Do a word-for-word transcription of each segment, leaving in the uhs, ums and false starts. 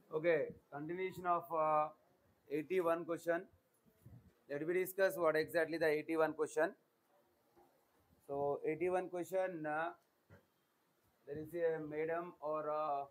Okay, continuation of uh, eighty-one question. Let me discuss what exactly the eighty-one question. So eighty-one question, uh, there is a medium or a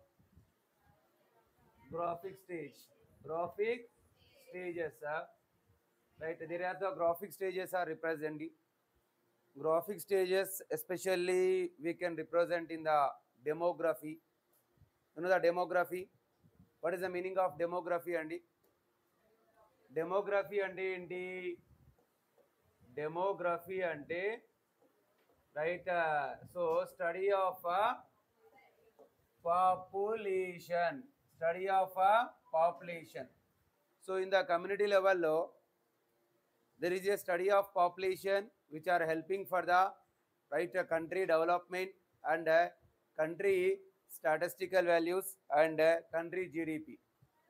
graphic stage. Graphic stages, uh, right? There are the graphic stages are represented. Graphic stages, especially we can represent in the demography. You know the demography. What is the meaning of demography, Andy? Demography అంటే ఏంటి? Demography అంటే right, uh, so study of a population, study of a population. So in the community level lo, there is a study of population which are helping for the right uh, country development and uh, country statistical values and uh, country G D P.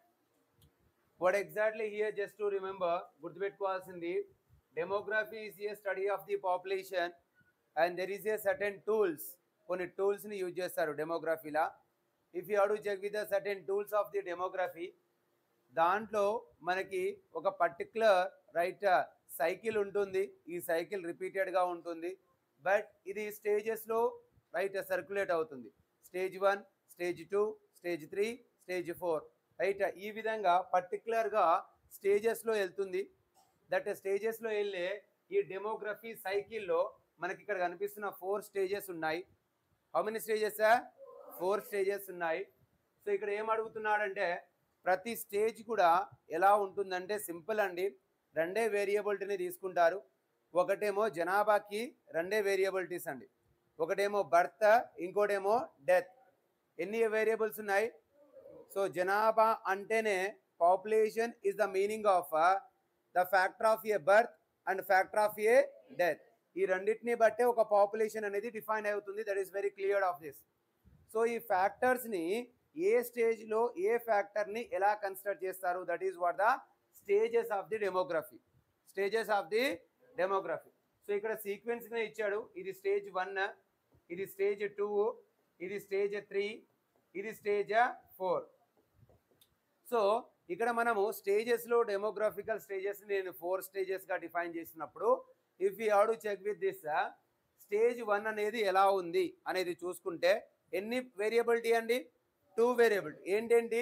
What exactly here, just to remember, గుర్తుపెట్టుకోవాల్సింది, demography is a study of the population and there is a certain tools, కొన్ని tools ని use చేస్తారు డెమోగ్రఫీలా. If you have to check with the certain tools of the demography, దాంట్లో మనకి ఒక particular right cycle ఉంటుంది. ఈ సైకిల్ రిపీటెడ్గా ఉంటుంది, బట్ ఇది స్టేజెస్లో రైట్ సర్క్యులేట్ అవుతుంది. Stage one, stage two, stage three, stage four, right ఈ విధంగా పర్టిక్యులర్గా స్టేజెస్లో వెళ్తుంది. దట్ స్టేజెస్లో వెళ్ళే ఈ డెమోగ్రఫీ సైకిల్లో మనకి ఇక్కడ కనిపిస్తున్న ఫోర్ స్టేజెస్ ఉన్నాయి. How many stages? Four stages ఉన్నాయి. సో ఇక్కడ ఏం అడుగుతున్నాడంటే ప్రతి స్టేజ్ కూడా ఎలా ఉంటుందంటే సింపుల్ అండి, రెండే వేరియబిలిటీని తీసుకుంటారు. ఒకటేమో జనాభాకి రెండే వేరియబిలిటీస్ అండి, ఒకటేమో బర్త్, ఇంకోటేమో డెత్. ఎన్ని వేరియబుల్స్ ఉన్నాయి? సో జనాభా అంటేనే population is the meaning of the factor of a birth and factor of a death. ఈ రెండింటిని బట్టే ఒక పాపులేషన్ అనేది డిఫైన్ అవుతుంది. That is very clear of this. So ఈ ఫ్యాక్టర్స్ని ఏ స్టేజ్లో ఏ ఫ్యాక్టర్ని ఎలా కన్సిడర్ చేస్తారు, that is what the stages of the demography. Stages of the demography. So ఇక్కడ సీక్వెన్స్గా ఇచ్చాడు. ఇది స్టేజ్ వన్, ఇది స్టేజ్ టూ, ఇది స్టేజ్ త్రీ, ఇది స్టేజ్ ఫోర్. సో ఇక్కడ మనము స్టేజెస్లో డెమోగ్రఫికల్ స్టేజెస్ నేను ఫోర్ స్టేజెస్గా డిఫైన్ చేసినప్పుడు, if you have to check with this, stage one అనేది ఎలా ఉంది అనేది చూసుకుంటే ఎన్ని వేరియబిలిటీ అండి? Two variability. ఏంటేంటి?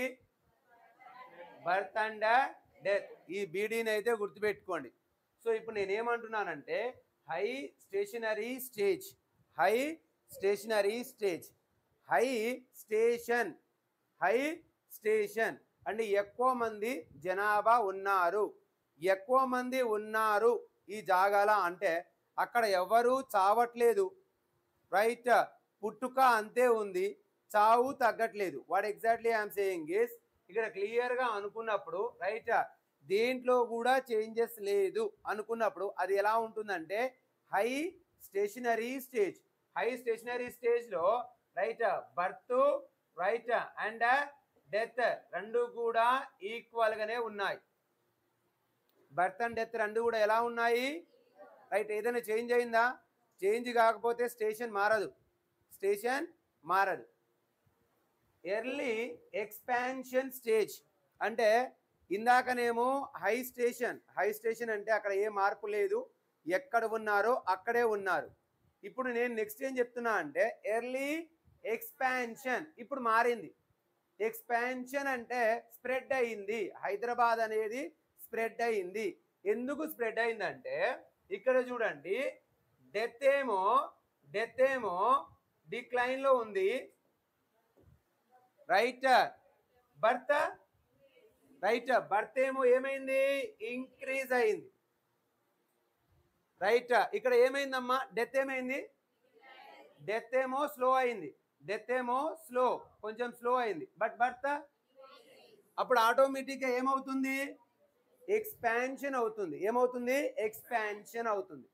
Birth and death. ఈ బీడీని అయితే గుర్తుపెట్టుకోండి. సో ఇప్పుడు నేనేమంటున్నానంటే high stationary stage, high stationary stage, high station, high station అంటే ఎక్కువ మంది జనాభా ఉన్నారు, ఎక్కువ మంది ఉన్నారు ఈ జాగాల అంటే అక్కడ ఎవరు చావట్లేదు, రైట్? పుట్టుక అంతే ఉంది, చావు తగ్గట్లేదు. What exactly I'm saying is, ఇక్కడ క్లియర్గా అనుకున్నప్పుడు రైట్ దేంట్లో కూడా చేంజెస్ లేదు అనుకున్నప్పుడు అది ఎలా ఉంటుందంటే high stationary stage. High stationary స్టేజ్లో right birth right and death రెండు కూడా ఈక్వల్గానే ఉన్నాయి. బర్త్ అండ్ డెత్ రెండు కూడా ఎలా ఉన్నాయి? రైట్. ఏదైనా చేంజ్ అయిందా? చేంజ్ కాకపోతే స్టేషన్ మారదు, స్టేషన్ మారదు. ఎర్లీ ఎక్స్పాన్షన్ స్టేజ్ అంటే ఇందాకనేమో హై స్టేషన్, హై స్టేషన్ అంటే అక్కడ ఏ మార్పు లేదు, ఎక్కడ ఉన్నారో అక్కడే ఉన్నారు. ఇప్పుడు నేను నెక్స్ట్ ఏం చెప్తున్నా అంటే ఎర్లీ ఎక్స్పాన్షన్, ఇప్పుడు మారింది. ఎక్స్పాన్షన్ అంటే స్ప్రెడ్ అయింది, హైదరాబాద్ అనేది స్ప్రెడ్ అయింది. ఎందుకు స్ప్రెడ్ అయిందంటే ఇక్కడ చూడండి, డెత్ ఏమో డెత్ ఏమో డిక్లైన్లో ఉంది, రైట్? బర్త్ రైట్ బర్త్ ఏమో ఏమైంది? ఇంక్రీజ్ అయింది, రైట్? ఇక్కడ ఏమైందమ్మా? డెత్ ఏమైంది? డెత్ ఏమో స్లో అయింది, డెత్ ఏమో స్లో, కొంచెం స్లో అయింది. బట్ బర్త్ అప్పుడు ఆటోమేటిక్గా ఏమవుతుంది? ఎక్స్పాన్షన్ అవుతుంది. ఏమవుతుంది? ఎక్స్పాన్షన్ అవుతుంది.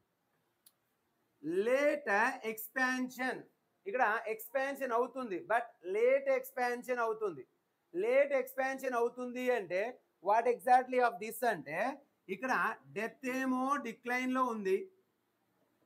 లేట్ ఎక్స్పాన్షన్, ఇక్కడ ఎక్స్పాన్షన్ అవుతుంది బట్ లేట్ ఎక్స్పాన్షన్ అవుతుంది. లేట్ ఎక్స్పాన్షన్ అవుతుంది అంటే వాట్ ఎగ్జాక్ట్లీ ఆఫ్ దిస్ అంటే ఇక్కడ డెత్ ఏమో డిక్లైన్లో ఉంది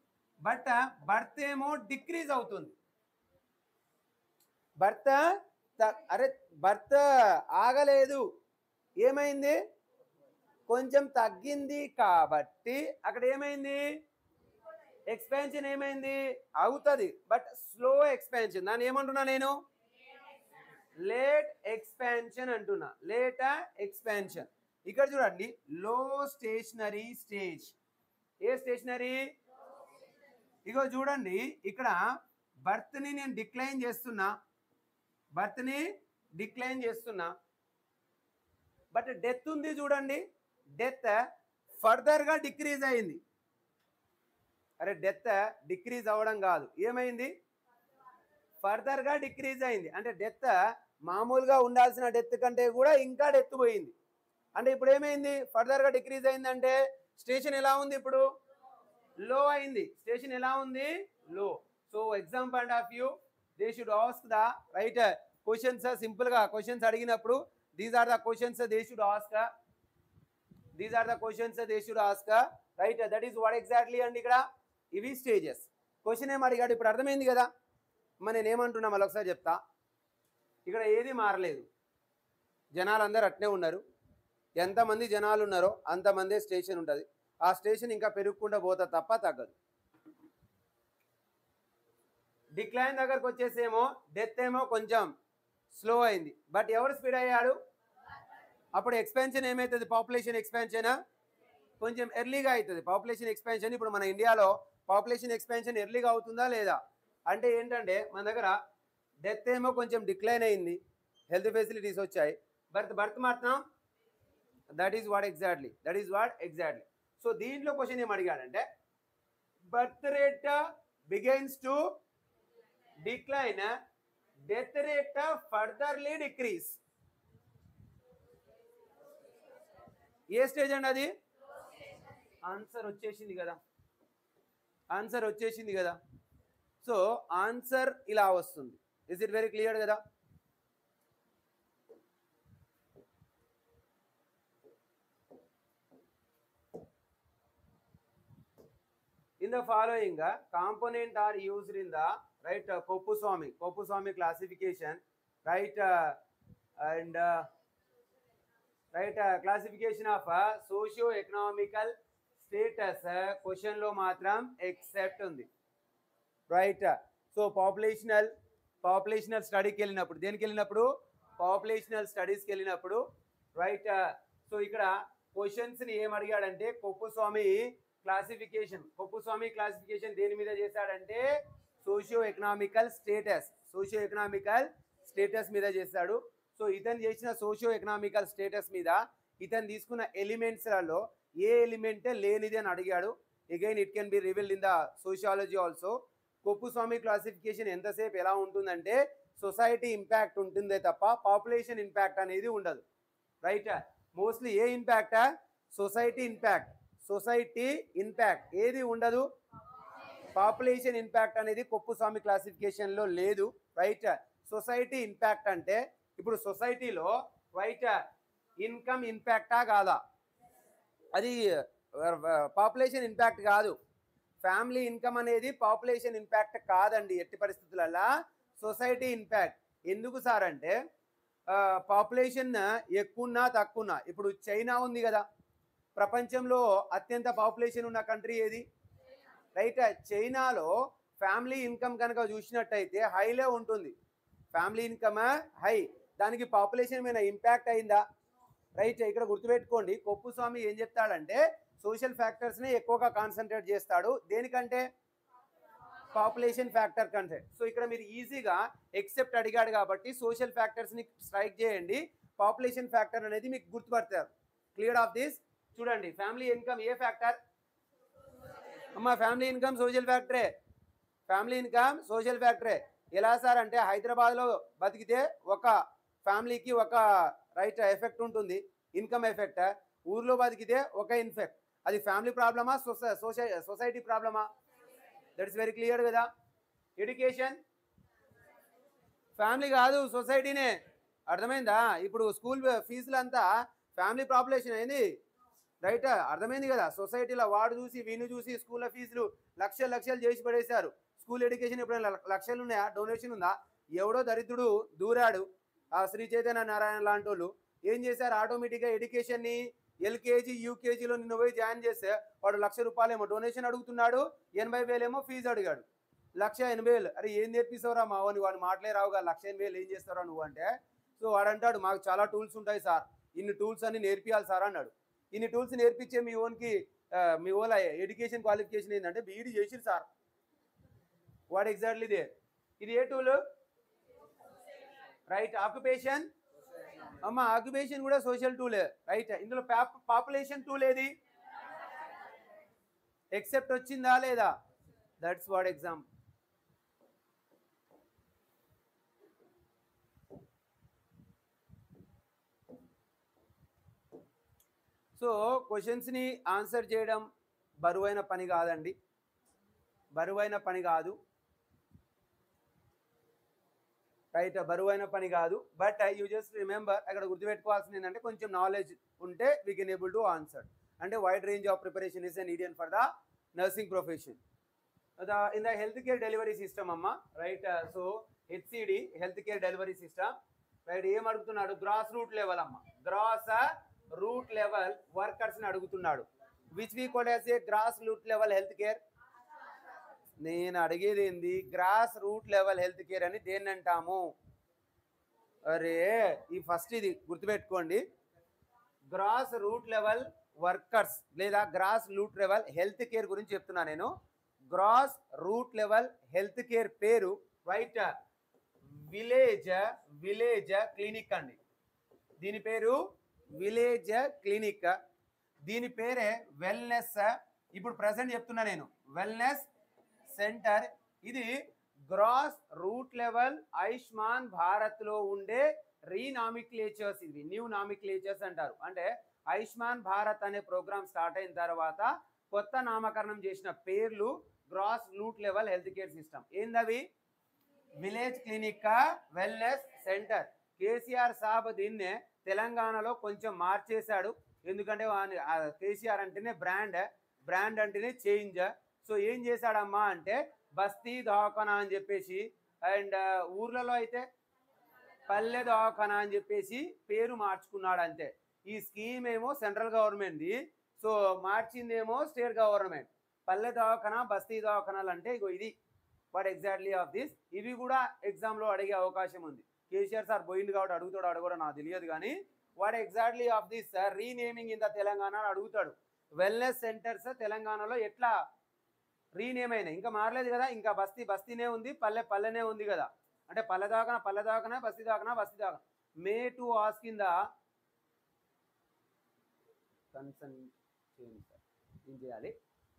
బట్ బర్త్ ఏమో డిక్రీజ్ అవుతుంది. బర్త్ అరే బర్త్ ఆగలేదు, ఏమైంది, కొంచెం తగ్గింది కాబట్టి అక్కడ ఏమైంది, ఎక్స్పాన్షన్ ఏమైంది అవుతుంది, బట్ స్లో ఎక్స్పాన్షన్. దాన్ని ఏమంటున్నా నేను, లేట్ ఎక్స్పాన్షన్ అంటున్నా, లేట్ ఎక్స్పాన్షన్. ఇక్కడ చూడండి, low stationary stage. A stationary, ఇగో చూడండి ఇక్కడ బర్త్ని నేను డిక్లైన్ చేస్తున్నా, బర్త్ని డిక్లైన్ చేస్తున్నా, బట్ డెత్ ఉంది చూడండి, డెత్ ఫర్దర్గా డిక్రీజ్ అయింది. అరే డెత్ డిక్రీజ్ అవ్వడం కాదు, ఏమైంది, ఫర్దర్గా డిక్రీజ్ అయింది. అంటే డెత్ మామూలుగా ఉండాల్సిన డెత్ కంటే కూడా ఇంకా డెత్ పోయింది. అంటే ఇప్పుడు ఏమైంది, ఫర్దర్గా డిక్రీజ్ అయిందంటే స్టేషన్ ఎలా ఉంది, ఇప్పుడు లో అయింది. స్టేషన్ ఎలా ఉంది, low. So exam point of view they should ask the right questions. సింపుల్గా క్వశ్చన్స్ అడిగినప్పుడు these are the questions they should ask, these are the questions they should ask, right. That is what exactly అండి, ఇక్కడ ఇవి stages. Question ఏం అడిగాడు, ఇప్పుడు అర్థమైంది కదా. మరి నేను ఏమంటున్నా మళ్ళీ ఒకసారి చెప్తా. ఇక్కడ ఏది మారలేదు, జనాలు అందరు అట్నే ఉన్నారు. ఎంతమంది జనాలు ఉన్నారో అంతమందే స్టేషన్ ఉంటుంది. ఆ స్టేషన్ ఇంకా పెరుగుకుండా పోతా తప్ప తగ్గదు. డిక్లైన్ దగ్గరకు వచ్చేసేమో డెత్ ఏమో కొంచెం స్లో అయింది, బట్ ఎవరు స్పీడ్ అయ్యాడు, అప్పుడు ఎక్స్పాన్షన్ ఏమవుతుంది, పాపులేషన్ ఎక్స్పాన్షన్ కొంచెం ఎర్లీగా అవుతుంది. పాపులేషన్ ఎక్స్పాన్షన్ ఇప్పుడు మన ఇండియాలో పాపులేషన్ ఎక్స్పాన్షన్ ఎర్లీగా అవుతుందా లేదా అంటే ఏంటంటే, మన దగ్గర డెత్ ఏమో కొంచెం డిక్లైన్ అయింది, హెల్త్ ఫెసిలిటీస్ వచ్చాయి, బట్ బర్త్ మాత్రం that is what exactly, that is what exactly. So దీంట్లో క్వశ్చన్ ఏం అడిగాడంటే, birth rate begins to decline, death rate furtherly decrease. ఏ స్టేజ్ అండి అది, ఆన్సర్ వచ్చేసింది కదా, ఆన్సర్ వచ్చేసింది కదా. సో ఆన్సర్ ఇలా వస్తుంది. ఇస్ ఇట్ వెరీ క్లియర్ కదా. In the following uh, component are used in the right uh, Kopuswamy Kopuswamy classification, right, uh, and uh, right uh, classification of uh, socio-economical status uh, question lo matram except undi, right. uh, so populational populational study ki ellinappudu deniki ellinappudu populational studies ki ellinappudu, right. uh, so ikkada questions ni em adigadante Kopuswamy classification, Kuppuswamy classification దేని మీద చేశాడంటే socio economical status, socio economical status మీద చేశాడు. So ఇతను చేసిన socio economical status మీద ఇతను తీసుకున్న ఎలిమెంట్స్లలో ఏ ఎలిమెంటే లేనిది అని అడిగాడు. Again it can be revealed in the sociology also. Kuppuswamy classification ఎంతసేపు ఎలా ఉంటుందంటే సొసైటీ ఇంపాక్ట్ ఉంటుందే తప్ప పాపులేషన్ ఇంపాక్ట్ అనేది ఉండదు, రైట్. మోస్ట్లీ ఏ ఇంపాక్టా, సొసైటీ ఇంపాక్ట్, సొసైటీ ఇంపాక్ట్ ఏది ఉండదు, పాపులేషన్ ఇంపాక్ట్ అనేది కొప్పుస్వామి క్లాసిఫికేషన్లో లేదు, రైట్. సొసైటీ ఇంపాక్ట్ అంటే ఇప్పుడు సొసైటీలో రైట్ ఇన్కమ్ ఇంపాక్టా కాదా, అది పాపులేషన్ ఇంపాక్ట్ కాదు. ఫ్యామిలీ ఇన్కమ్ అనేది పాపులేషన్ ఇంపాక్ట్ కాదండి ఎట్టి పరిస్థితులలో, సొసైటీ ఇంపాక్ట్. ఎందుకు సార్ అంటే పాపులేషన్ ఎక్కువన్నా తక్కువన్నా, ఇప్పుడు చైనా ఉంది కదా, ప్రపంచంలో అత్యంత పాపులేషన్ ఉన్న కంట్రీ ఏది, రైట్. చైనాలో ఫ్యామిలీ ఇన్కమ్ కనుక చూసినట్టయితే హైలే ఉంటుంది, ఫ్యామిలీ ఇన్కమ్ హై, దానికి పాపులేషన్ మీద ఇంపాక్ట్ అయిందా, రైట్. ఇక్కడ గుర్తుపెట్టుకోండి, కొప్పుస్వామి ఏం చెప్తాడంటే సోషల్ ఫ్యాక్టర్స్ని ఎక్కువగా కాన్సన్ట్రేట్ చేస్తాడు, దేనికంటే పాపులేషన్ ఫ్యాక్టర్ కంటే. సో ఇక్కడ మీరు ఈజీగా ఎక్సెప్ట్ అడిగాడు కాబట్టి సోషల్ ఫ్యాక్టర్స్ని స్ట్రైక్ చేయండి, పాపులేషన్ ఫ్యాక్టర్ అనేది మీకు గుర్తుపడతారు. Clear of this. చూడండి ఫ్యామిలీ ఇన్కమ్ ఏ ఫ్యాక్టర్ అమ్మా, ఫ్యామిలీ ఇన్కమ్ సోషల్ ఫ్యాక్టరే, ఫ్యామిలీ ఇన్కమ్ సోషల్ ఫ్యాక్టరే. ఎలా సార్ అంటే హైదరాబాద్లో బతికితే ఒక ఫ్యామిలీకి ఒక రైట్ ఎఫెక్ట్ ఉంటుంది, ఇన్కమ్ ఎఫెక్ట్. ఊర్లో బతికితే ఒక ఇన్ఫెక్ట్. అది ఫ్యామిలీ ప్రాబ్లమా, సొసై సొసైటీ ప్రాబ్లమా, దట్ ఇస్ వెరీ క్లియర్ కదా. ఎడ్యుకేషన్ ఫ్యామిలీ కాదు సొసైటీనే, అర్థమైందా. ఇప్పుడు స్కూల్ ఫీజులంతా ఫ్యామిలీ పాపులేషన్ అయింది, రైట్. అర్థమైంది కదా. సొసైటీలో వాడు చూసి వీణు చూసి స్కూల్లో ఫీజులు లక్షలు లక్షలు చేసి పడేశారు. స్కూల్ ఎడ్యుకేషన్ ఎప్పుడైనా లక్షలు ఉన్నాయా, డొనేషన్ ఉందా, ఎవడో దరిద్రుడు దూరాడు ఆ శ్రీ చైతన్య నారాయణ లాంటి వాళ్ళు ఏం చేశారు, ఆటోమేటిక్గా ఎడ్యుకేషన్ని ఎల్కేజీ యూకేజీలో నిన్న పోయి జాయిన్ చేస్తే వాడు లక్ష రూపాయలేమో డొనేషన్ అడుగుతున్నాడు, ఎనభై వేలేమో ఫీజు అడిగాడు, లక్ష ఎనభై వేలు. అరే ఏం నేర్పిస్తావురా మావని, వాడు మాటలే రావుగా, లక్ష ఎనభై వేలు ఏం చేస్తారా నువ్వు అంటే, సో వాడు అంటాడు మాకు చాలా టూల్స్ ఉంటాయి సార్, ఇన్ని టూల్స్ అన్ని నేర్పియాలి సార్ అన్నాడు. ఇన్ని టూల్స్ నేర్పించే మీ ఓన్కి మీ ఓన్ ఎడ్యుకేషన్ క్వాలిఫికేషన్ ఏంటంటే బీఈడి చేసిరు సార్. వాట్ ఎగ్జాక్ట్లీ దే, ఇది ఏ టూల్, రైట్. ఆక్యుపేషన్ అమ్మ, ఆక్యుపేషన్ కూడా సోషల్ టూలే, రైట్. ఇందులో పాపులేషన్ టూల్ ఏది, ఎక్సెప్ట్ వచ్చిందా లేదా, దట్స్ వాట్ ఎగ్జామ్. సో క్వశ్చన్స్ని ఆన్సర్ చేయడం బరువైన పని కాదండి, బరువైన పని కాదు, రైట్, బరువైన పని కాదు. బట్ యూ జస్ట్ రిమెంబర్, అక్కడ గుర్తుపెట్టుకోవాల్సింది ఏంటంటే కొంచెం నాలెడ్జ్ ఉంటే we can able to answer. అంటే wide range of preparation is needed for the nursing profession. The in the health care delivery system అమ్మ, right. So HCD health care delivery system, right. ఏం అడుగుతున్నాడు, grass root level అమ్మ, grass root level వర్కర్స్ని అడుగుతున్నాడు. Which we call as a grass root level health care. నేను అడిగేది ఏంది, grass root level health care అని దేన్ని అంటాము. అరే ఈ ఫస్ట్ ఇది గుర్తుపెట్టుకోండి, గ్రాస్ రూట్ లెవెల్ వర్కర్స్ లేదా grass root level health care గురించి చెప్తున్నా నేను. Grass root level health care పేరు, రైట్, విలేజ్ విలేజ్ క్లినిక్ అండి. దీని పేరు విలేజ్ క్లినిక్, దీని పేరే వెల్నెస్. ఇప్పుడు ప్రజెంట్ చెప్తున్నా నేను, వెల్నెస్ సెంటర్. ఇది గ్రాస్ రూట్ లెవెల్ ఆయుష్మాన్ భారత్లో ఉండే రీనామిక్లేచర్స్, ఇది న్యూ నామిక్లేచర్స్ అంటారు. అంటే ఆయుష్మాన్ భారత్ అనే ప్రోగ్రామ్ స్టార్ట్ అయిన తర్వాత కొత్త నామకరణం చేసిన పేర్లు grass root level health care system. ఏందవి, village clinic, wellness centre. KCR సాబ్ దీన్నే తెలంగాణలో కొంచెం మార్చేశాడు, ఎందుకంటే కేసీఆర్ అంటేనే బ్రాండ్, బ్రాండ్ అంటేనే చేంజ్. సో ఏం చేశాడమ్మా అంటే బస్తీ దవాఖానా అని చెప్పేసి, అండ్ ఊర్లలో అయితే పల్లె దవాఖానా అని చెప్పేసి పేరు మార్చుకున్నాడు అంతే. ఈ స్కీమ్ ఏమో సెంట్రల్ గవర్నమెంట్ది, సో మార్చిందేమో స్టేట్ గవర్నమెంట్. పల్లె దవాఖానా బస్తీ దవాఖానాలు అంటే ఇగో ఇది వాట్ ఎగ్జాక్ట్లీ ఆఫ్ దిస్. ఇవి కూడా ఎగ్జామ్లో అడిగే అవకాశం ఉంది. కేసీఆర్ సార్ పోయింది కాబట్టి అడుగుతాడు, అడగడం నాకు తెలియదు కానీ what exactly of this sir renaming in the Telangana అడుగుతాడు. వెల్నెస్ సెంటర్స్ తెలంగాణలో ఎట్లా రీనేమ్ అయినాయి, ఇంకా మారలేదు కదా, ఇంకా బస్తీ బస్తీనే ఉంది, పల్లె పల్లెనే ఉంది కదా. అంటే పల్లె దాకనా పల్లె దాకనా బస్తీ దాకనా బస్తీ దాకా. మే టు ఆస్ కింద కన్సర్న్ చేయండి సార్, ఏం చేయాలి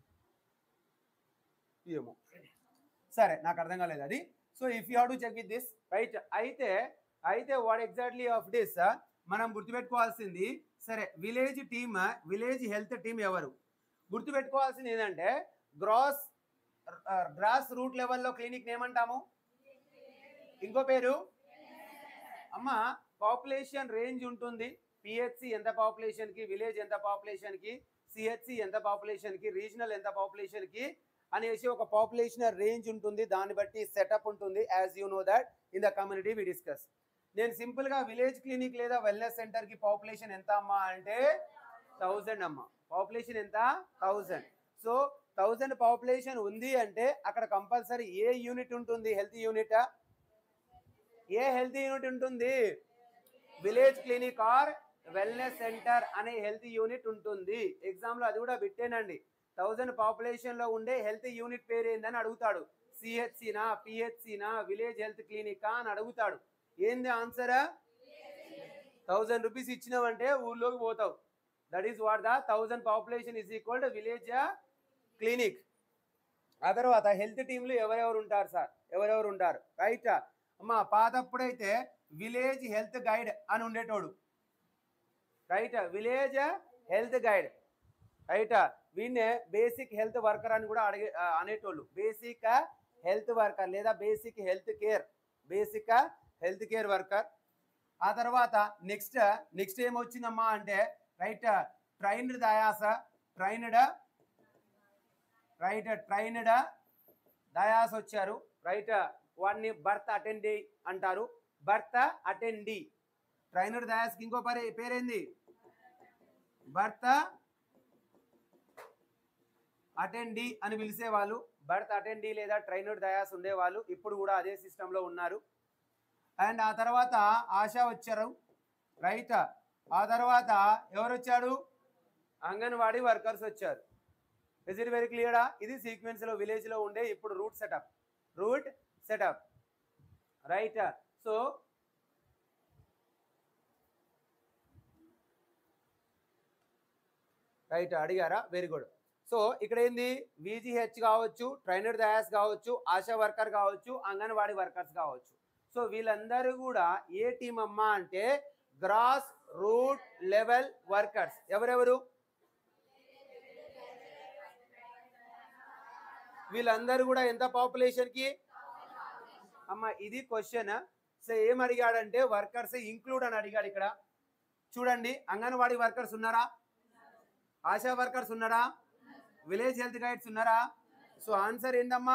ఏమో, సరే నాకు అర్థం కాలేదు అది. So if you have to check with this, right. అయితే అయితే వాట్ ఎగ్జాక్ట్లీ ఆఫ్ దిస్ మనం గుర్తుపెట్టుకోవాల్సింది, సరే village team, village health team ఎవరు గుర్తుపెట్టుకోవాల్సింది ఏంటంటే గ్రాస్ గ్రాస్ రూట్ లెవెల్లో క్లినిక్ ఏమంటాము, ఇంకో పేరు అమ్మ. పాపులేషన్ రేంజ్ ఉంటుంది, పిహెచ్సి ఎంత పాపులేషన్కి, విలేజ్ ఎంత పాపులేషన్కి, సిహెచ్సి ఎంత పాపులేషన్కి, రీజనల్ ఎంత పాపులేషన్కి అనేసి ఒక పాపులేషన్ రేంజ్ ఉంటుంది, దాన్ని బట్టి సెటప్ ఉంటుంది. As you know that in the community we discuss. నేను సింపుల్గా విలేజ్ క్లినిక్ లేదా వెల్నెస్ సెంటర్కి పాపులేషన్ ఎంత అమ్మా అంటే థౌజండ్ అమ్మ. పాపులేషన్ ఎంత, థౌజండ్. సో థౌజండ్ పాపులేషన్ ఉంది అంటే అక్కడ కంపల్సరీ ఏ యూనిట్ ఉంటుంది, health unit. A health unit ఉంటుంది, village clinic or wellness centre అనే హెల్త్ యూనిట్ ఉంటుంది. ఎగ్జామ్లో అది కూడా పెట్టేనండి. థౌజండ్ పాపులేషన్లో ఉండే హెల్త్ యూనిట్ పేరు ఏందని అడుగుతాడు. సిహెచ్సినా, పిహెచ్సినా, విలేజ్ హెల్త్ క్లినికా అని అడుగుతాడు. ఏంది ఆన్సరా, థౌజండ్ రూపీస్ ఇచ్చినావంటే ఊర్లోకి పోతావు. That is what the thousand population is equal to village clinic. ఆ తర్వాత హెల్త్ టీంలు ఎవరెవరు ఉంటారు సార్, ఎవరెవరు ఉంటారు, రైట్ అమ్మ. పాతప్పుడైతే విలేజ్ హెల్త్ గైడ్ అని ఉండేటోడు, right, village health guide, right. వీన్నే బేసిక్ హెల్త్ వర్కర్ అని కూడా అడిగే అనేటోళ్ళు. బేసిక్ హెల్త్ వర్కర్ లేదా basic health care, basic health care worker. ఆ తర్వాత నెక్స్ట్ నెక్స్ట్ ఏమొచ్చిందమ్మా అంటే right trained dais, trained right trained dais వచ్చారు, రైట్. వాడిని బర్త్ అటెండీ అంటారు. బర్త్ అటెండీ. ట్రైనర్ దయాస్కి ఇంకో పరి పేరేంది? బర్త్ అటెండీ అని పిలిచేవాళ్ళు. బర్త్ అటెండీ లేదా ట్రైనర్ దయాస్ ఉండేవాళ్ళు. ఇప్పుడు కూడా అదే సిస్టంలో ఉన్నారు. అండ్ ఆ తర్వాత ఆశా వచ్చారు, రైట్. ఆ తర్వాత ఎవరు వచ్చాడు? అంగన్వాడీ వర్కర్స్ వచ్చారు. ఇస్ ఇట్ వెరీ క్లియరా? ఇది సీక్వెన్స్లో విలేజ్లో ఉండే ఇప్పుడు root setup, root setup, right. So right అడిగారా? Very good. సో ఇక్కడ ఏంది? విజిహెచ్ కావచ్చు, ట్రైనర్ దయాస్ కావచ్చు, ఆశా వర్కర్ కావచ్చు, అంగన్వాడీ వర్కర్స్ కావచ్చు. సో వీళ్ళందరూ కూడా ఏ టీం అమ్మా అంటే గ్రాస్ రూట్ లెవెల్ వర్కర్స్. ఎవరెవరు? వీళ్ళందరూ కూడా ఎంత పాపులేషన్కి అమ్మ? ఇది క్వశ్చన్. సో ఏం అడిగాడంటే వర్కర్స్ ఇంక్లూడ్ అని అడిగాడు. ఇక్కడ చూడండి, అంగన్వాడీ వర్కర్స్ ఉన్నారా? ఆశా వర్కర్స్ ఉన్నారా? విలేజ్ హెల్త్ గైడ్స్ ఉన్నారా? సో ఆన్సర్ ఏందమ్మా?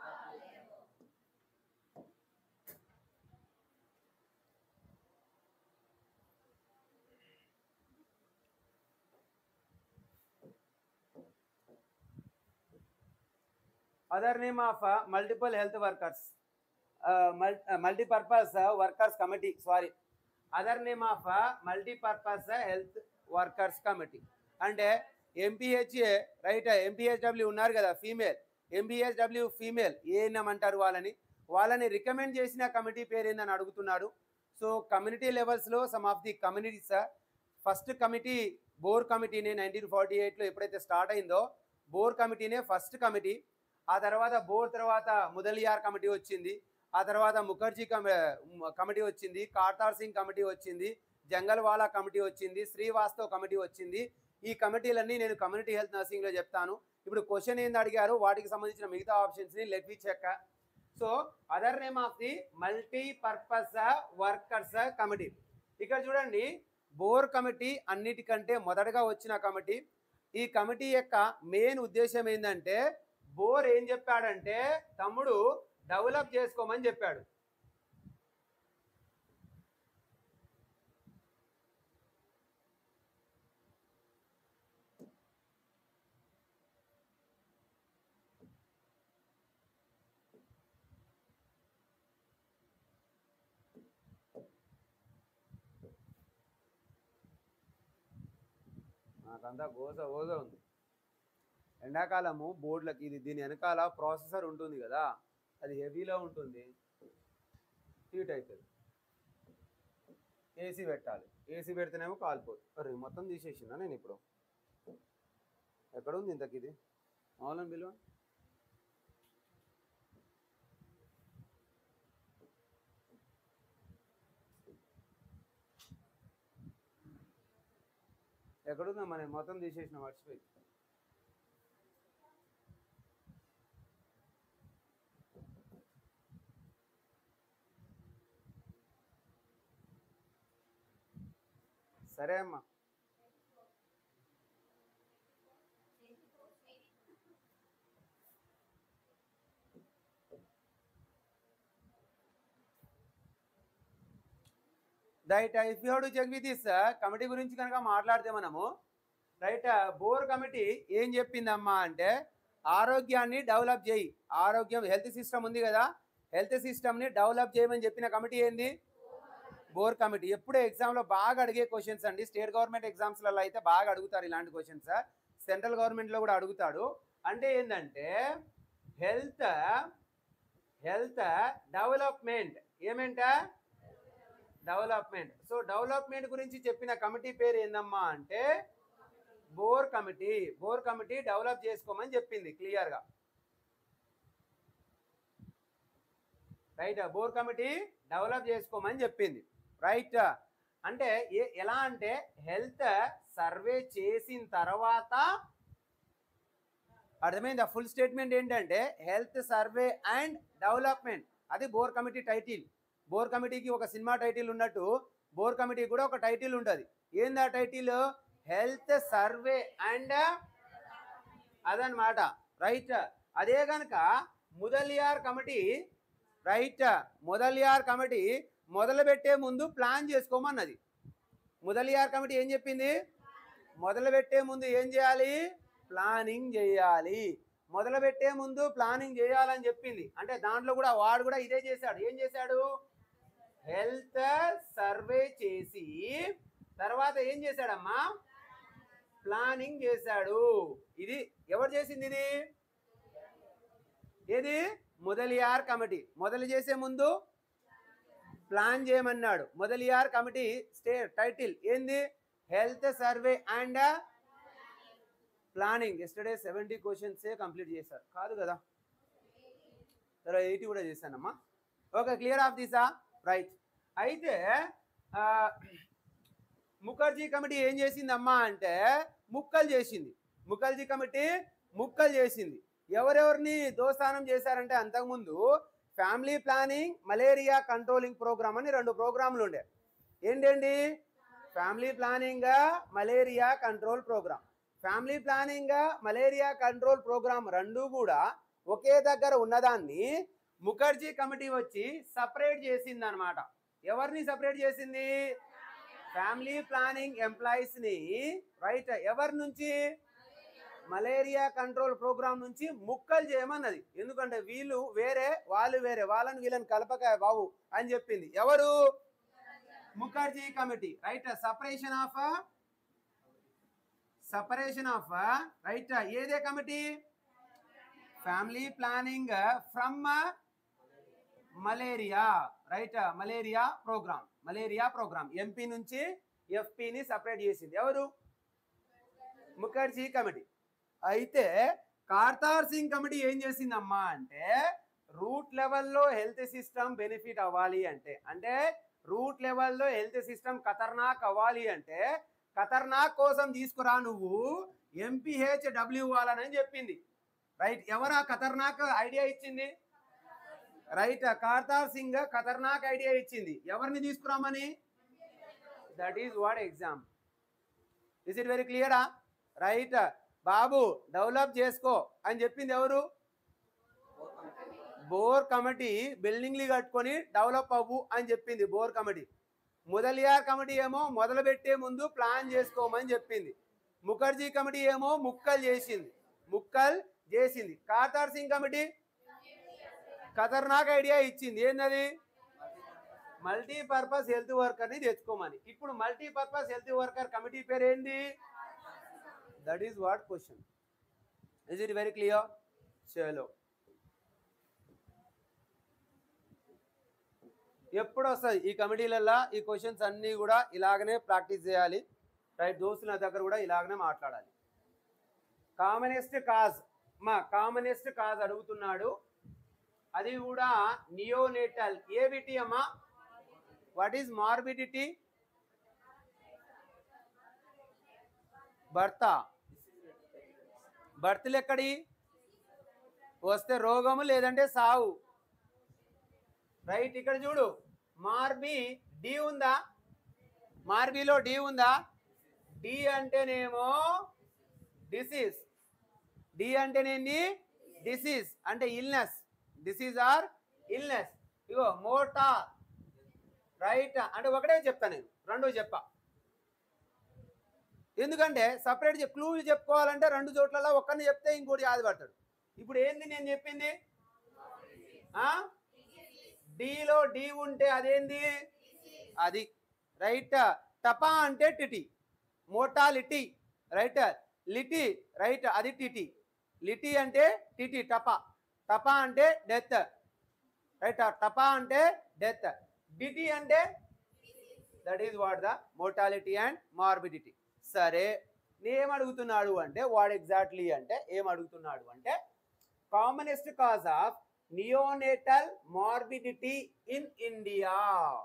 Other name of multiple health workers, multipurpose workers committee. Sorry, other name of multipurpose health workers committee అంటే ఎంపీహెచ్ఏ, రైట్. ఎంపీహెచ్డబ్ల్యూ ఉన్నారు కదా, ఫీమేల్ ఎంపీహెచ్డబ్ల్యూ ఫీమేల్ ఏఎన్ఎం అంటారు వాళ్ళని. వాళ్ళని రికమెండ్ చేసిన కమిటీ పేరు ఏందని అడుగుతున్నాడు. సో కమ్యూనిటీ లెవెల్స్లో some of the communities, first committee Bhore కమిటీనే నైన్టీన్ ఫార్టీ ఎయిట్లో ఎప్పుడైతే స్టార్ట్ అయిందో బోర్ కమిటీనే ఫస్ట్ కమిటీ. ఆ తర్వాత బోర్ తర్వాత ముదలియార్ కమిటీ వచ్చింది, ఆ తర్వాత ముఖర్జీ కమిటీ వచ్చింది, కార్తార్ సింగ్ కమిటీ వచ్చింది, జంగల్వాలా కమిటీ వచ్చింది, శ్రీవాస్తవ్ కమిటీ వచ్చింది. ఈ కమిటీలన్నీ నేను కమ్యూనిటీ హెల్త్ నర్సింగ్లో చెప్తాను. ఇప్పుడు క్వశ్చన్ ఏంది అడిగారు, వాటికి సంబంధించిన మిగతా ఆప్షన్స్ని let me check. So other name of the multipurpose workers committee. ఇక్కడ చూడండి, బోర్ కమిటీ అన్నిటికంటే మొదటగా వచ్చిన కమిటీ. ఈ కమిటీ యొక్క మెయిన్ ఉద్దేశం ఏంటంటే బోర్ ఏం చెప్పాడంటే తమ్ముడు డెవలప్ చేసుకోమని చెప్పాడు. నాకంతా గోస గోస ఉంది. ఎండాకాలము బోర్డులకి ఇది దీని వెనకాల ప్రాసెసర్ ఉంటుంది కదా, అది హెవీలో ఉంటుంది, హీట్ అవుతుంది. ఏసీ పెట్టాలి, ఏసీ పెడితేనేమో కాలిపోతుంది. అరే మొత్తం తీసేసిందా నేను ఇప్పుడు? ఎక్కడుంది ఇంతకి ఇది? ఆన్లైన్ బిల్లు ఎక్కడుందా? మనం మొత్తం తీసేసిన మర్చిపోయి. సరే అమ్మా, right. If you have to check with this committee గురించి కనుక మాట్లాడితే మనము, రైట్, బోర్ కమిటీ ఏం చెప్పిందమ్మా అంటే ఆరోగ్యాన్ని డెవలప్ చేయి. ఆరోగ్యం హెల్త్ సిస్టమ్ ఉంది కదా, హెల్త్ సిస్టమ్ని డెవలప్ చేయమని చెప్పిన కమిటీ ఏంది? బోర్ కమిటీ. ఎప్పుడూ ఎగ్జామ్లో బాగా అడిగే క్వశ్చన్స్ అండి. స్టేట్ గవర్నమెంట్ ఎగ్జామ్స్లలో అయితే బాగా అడుగుతారు ఇలాంటి క్వశ్చన్స్, సెంట్రల్ గవర్నమెంట్లో కూడా అడుగుతాడు. అంటే ఏంటంటే హెల్త్ హెల్త్ డెవలప్మెంట్, ఏమేంట డెవలప్మెంట్. సో డెవలప్మెంట్ గురించి చెప్పిన కమిటీ పేరు ఏందమ్మా అంటే Bhore committee. Bhore committee develop చేసుకోమని చెప్పింది క్లియర్గా, రైట్. బోర్ కమిటీ డెవలప్ చేసుకోమని చెప్పింది, రైట్. అంటే ఎలా అంటే హెల్త్ సర్వే చేసిన తర్వాత, అర్థమైందా? ఫుల్ స్టేట్మెంట్ ఏంటంటే హెల్త్ సర్వే అండ్ డెవలప్మెంట్, అది బోర్ కమిటీ టైటిల్. బోర్ కమిటీకి ఒక సినిమా టైటిల్ ఉన్నట్టు బోర్ కమిటీకి కూడా ఒక టైటిల్ ఉంటుంది. ఏంది ఆ టైటిల్? హెల్త్ సర్వే అండ్ అదనమాట, రైట్. అదే కనుక Mudaliar committee, right, Mudaliar committee మొదలు పెట్టే ముందు ప్లాన్ చేసుకోమన్నది. ముదలియార్ కమిటీ ఏం చెప్పింది? మొదలు పెట్టే ముందు ఏం చేయాలి? ప్లానింగ్ చేయాలి. మొదలు పెట్టే ముందు ప్లానింగ్ చేయాలని చెప్పింది. అంటే దాంట్లో కూడా వాడు కూడా ఇదే చేశాడు. ఏం చేశాడు? హెల్త్ సర్వే చేసి తర్వాత ఏం చేశాడమ్మా? ప్లానింగ్ చేశాడు. ఇది ఎవరు చేసింది? ఇది ఏది? ముదలియార్ కమిటీ. మొదలు చేసే ముందు ప్లాన్ చేయమన్నాడు. ముదలియార్ కమిటీ స్టే టైటిల్ ఏంది? Health survey and planning. Yesterday seventy questions complete చేశారు కాదు కదా? తర్వాత ఎయిటీ కూడా చేశానమ్మా. ఓకే, క్లియర్ ఆఫ్ దిసా? రైట్. అయితే ముఖర్జీ కమిటీ ఏం చేసిందమ్మా అంటే ముక్కలు చేసింది. ముఖర్జీ కమిటీ ముక్కలు చేసింది. ఎవరెవరిని దోస్తానం చేశారంటే అంతకుముందు family planning, malaria controlling program అని రెండు ప్రోగ్రాంలు ఉండే. ఏంటండి? Family planning, malaria control program. Family planning, malaria control program రెండు కూడా ఒకే దగ్గర ఉన్నదాన్ని ముఖర్జీ కమిటీ వచ్చి సపరేట్ చేసింది అనమాట. ఎవరిని సపరేట్ చేసింది? ఫ్యామిలీ ప్లానింగ్ ఎంప్లాయీస్ని. రైట్. ఎవరి నుంచి? మలేరియా కంట్రోల్ ప్రోగ్రామ్ నుంచి ముక్కలు చేయమన్నది. ఎందుకంటే వీళ్ళు వేరే వాళ్ళు వేరే, వాళ్ళని వీళ్ళని కలపకాయ బాబు అని చెప్పింది. ఎవరు? Mukherjee committee. Right. Separation of separation of right ఏదే committee? Family planning from malaria. Right. Malaria program. Malaria program MP నుంచి ఎఫ్పిని సపరేట్ చేసింది. ఎవరు? ముఖర్జీ కమిటీ. అయితే కార్తార్ సింగ్ కమిటీ ఏం చేసిందమ్మా అంటే రూట్ లెవెల్లో హెల్త్ సిస్టమ్ బెనిఫిట్ అవ్వాలి అంటే అంటే రూట్ లెవెల్లో హెల్త్ సిస్టమ్ ఖతర్నాక్ అవ్వాలి అంటే ఖతర్నాక్ కోసం తీసుకురా నువ్వు ఎంపీహెచ్ డబ్ల్యూ వాళ్ళని చెప్పింది. రైట్. ఎవరు ఆ ఖతర్నాక్ ఐడియా ఇచ్చింది? రైట్. కార్తార్ సింగ్ ఖతర్నాక్ ఐడియా ఇచ్చింది. ఎవరిని తీసుకురామని? That is what exam. Is it very క్లియరా? రైట్. బాబు డెవలప్ చేసుకో అని చెప్పింది ఎవరు? బోర్ కమిటీ. బిల్డింగ్లు కట్టుకొని డెవలప్ అవ్వు అని చెప్పింది బోర్ కమిటీ. ముదలియార్ కమిటీ ఏమో మొదలు పెట్టే ముందు ప్లాన్ చేసుకోమని చెప్పింది. ముఖర్జీ కమిటీ ఏమో ముక్కలు చేసింది ముక్కలు చేసింది కార్తార్ సింగ్ కమిటీ ఖతర్నాక్ ఐడియా ఇచ్చింది. ఏంటది? మల్టీపర్పస్ హెల్త్ వర్కర్ని తెచ్చుకోమని. ఇప్పుడు మల్టీపర్పస్ హెల్త్ వర్కర్ కమిటీ పేరు ఏంది? That is what question. Is it very clear? చలో. ఎప్పుడు వస్తుంది ఈ కమిటీలలో ఈ క్వశ్చన్స్ అన్నీ కూడా ఇలాగనే ప్రాక్టీస్ చేయాలి. రైట్. దోస్తుల దగ్గర కూడా ఇలాగనే మాట్లాడాలి. కామనెస్ట్ కాజ్ మా కామనెస్ట్ కాజ్ అడుగుతున్నాడు. అది కూడా నియోనేటల్. ఏవిటి అమ్మా? What is morbidity? భర్త. బర్త్లు ఎక్కడి? వస్తే రోగము లేదంటే సావు. రైట్. ఇక్కడ చూడు మార్బి డి ఉందా? మార్బిలో డి ఉందా? డి అంటేనేమో డిసీజ్. డి అంటేనేంది? డిసీజ్ అంటే ఇల్నెస్. Disease or illness. ఇగో మోటార్. రైట్. అంటే ఒకటే చెప్తా నేను, రెండు చెప్పా. ఎందుకంటే సపరేట్ క్లూలు చెప్పుకోవాలంటే రెండు చోట్లలో ఒక్కరిని చెప్తే ఇంకోటి యాది పడతాడు. ఇప్పుడు ఏంది నేను చెప్పింది? డిలో డి ఉంటే అదేంది? అది. రైట్. టపా అంటే టిటి, మోటాలిటీ. రైట్. లిటి. రైట్. అది టిటి. లిటి అంటే టిటి. టపా. టపా అంటే డెత్. రైట్. టపా అంటే డెత్. డిటి అంటే that is what the mortality and morbidity. సరే, నేనేం అడుగుతున్నాడు అంటే వాట్ ఎగ్జాక్ట్లీ అంటే ఏం అడుగుతున్నాడు అంటే commonest cause of neonatal morbidity in India.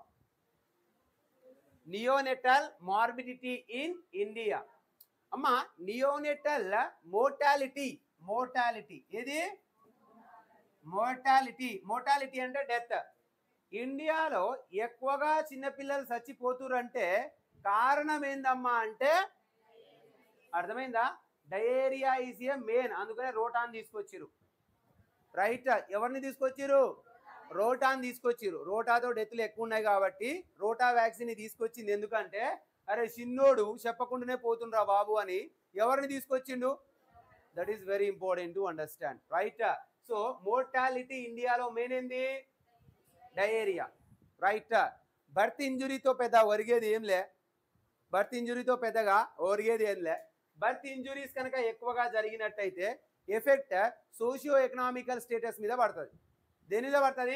Neonatal morbidity in India. అమ్మా నియోనేటల్ మోర్టాలిటీ. మోర్టాలిటీ ఏది? మోర్టాలిటీ. మోర్టాలిటీ అంటే డెత్. ఇండియాలో ఎక్కువగా చిన్నపిల్లలు చచ్చిపోతురంటే కారణం ఏందమ్మా అంటే అర్థమైందా? Diarrhoea is a main. అందుకనే రోటాన్ తీసుకొచ్చిరు. రైట్. ఎవరిని తీసుకొచ్చిరు? రోటాని తీసుకొచ్చిర్రు. రోటాతో డెత్లు ఎక్కువ ఉన్నాయి కాబట్టి రోటా వ్యాక్సిన్ తీసుకొచ్చింది. ఎందుకంటే అరే చిన్నోడు చెప్పకుండానే పోతుండ్రా బాబు అని ఎవరిని తీసుకొచ్చిండు? That is very important to understand, right? So mortality ఇండియాలో మెయిన్ ఏంది? Diarrhoea, right? బర్త్ ఇంజురీతో పెద్ద ఒరిగేది ఏం లే, బర్త్ ఇంజురీతో పెద్దగా ఒరిగేది ఏం లే. బర్త్ ఇంజురీస్ కనుక ఎక్కువగా జరిగినట్టయితే ఎఫెక్ట్ సోషియో ఎకనామికల్ స్టేటస్ మీద పడుతుంది. దేని మీద పడుతుంది?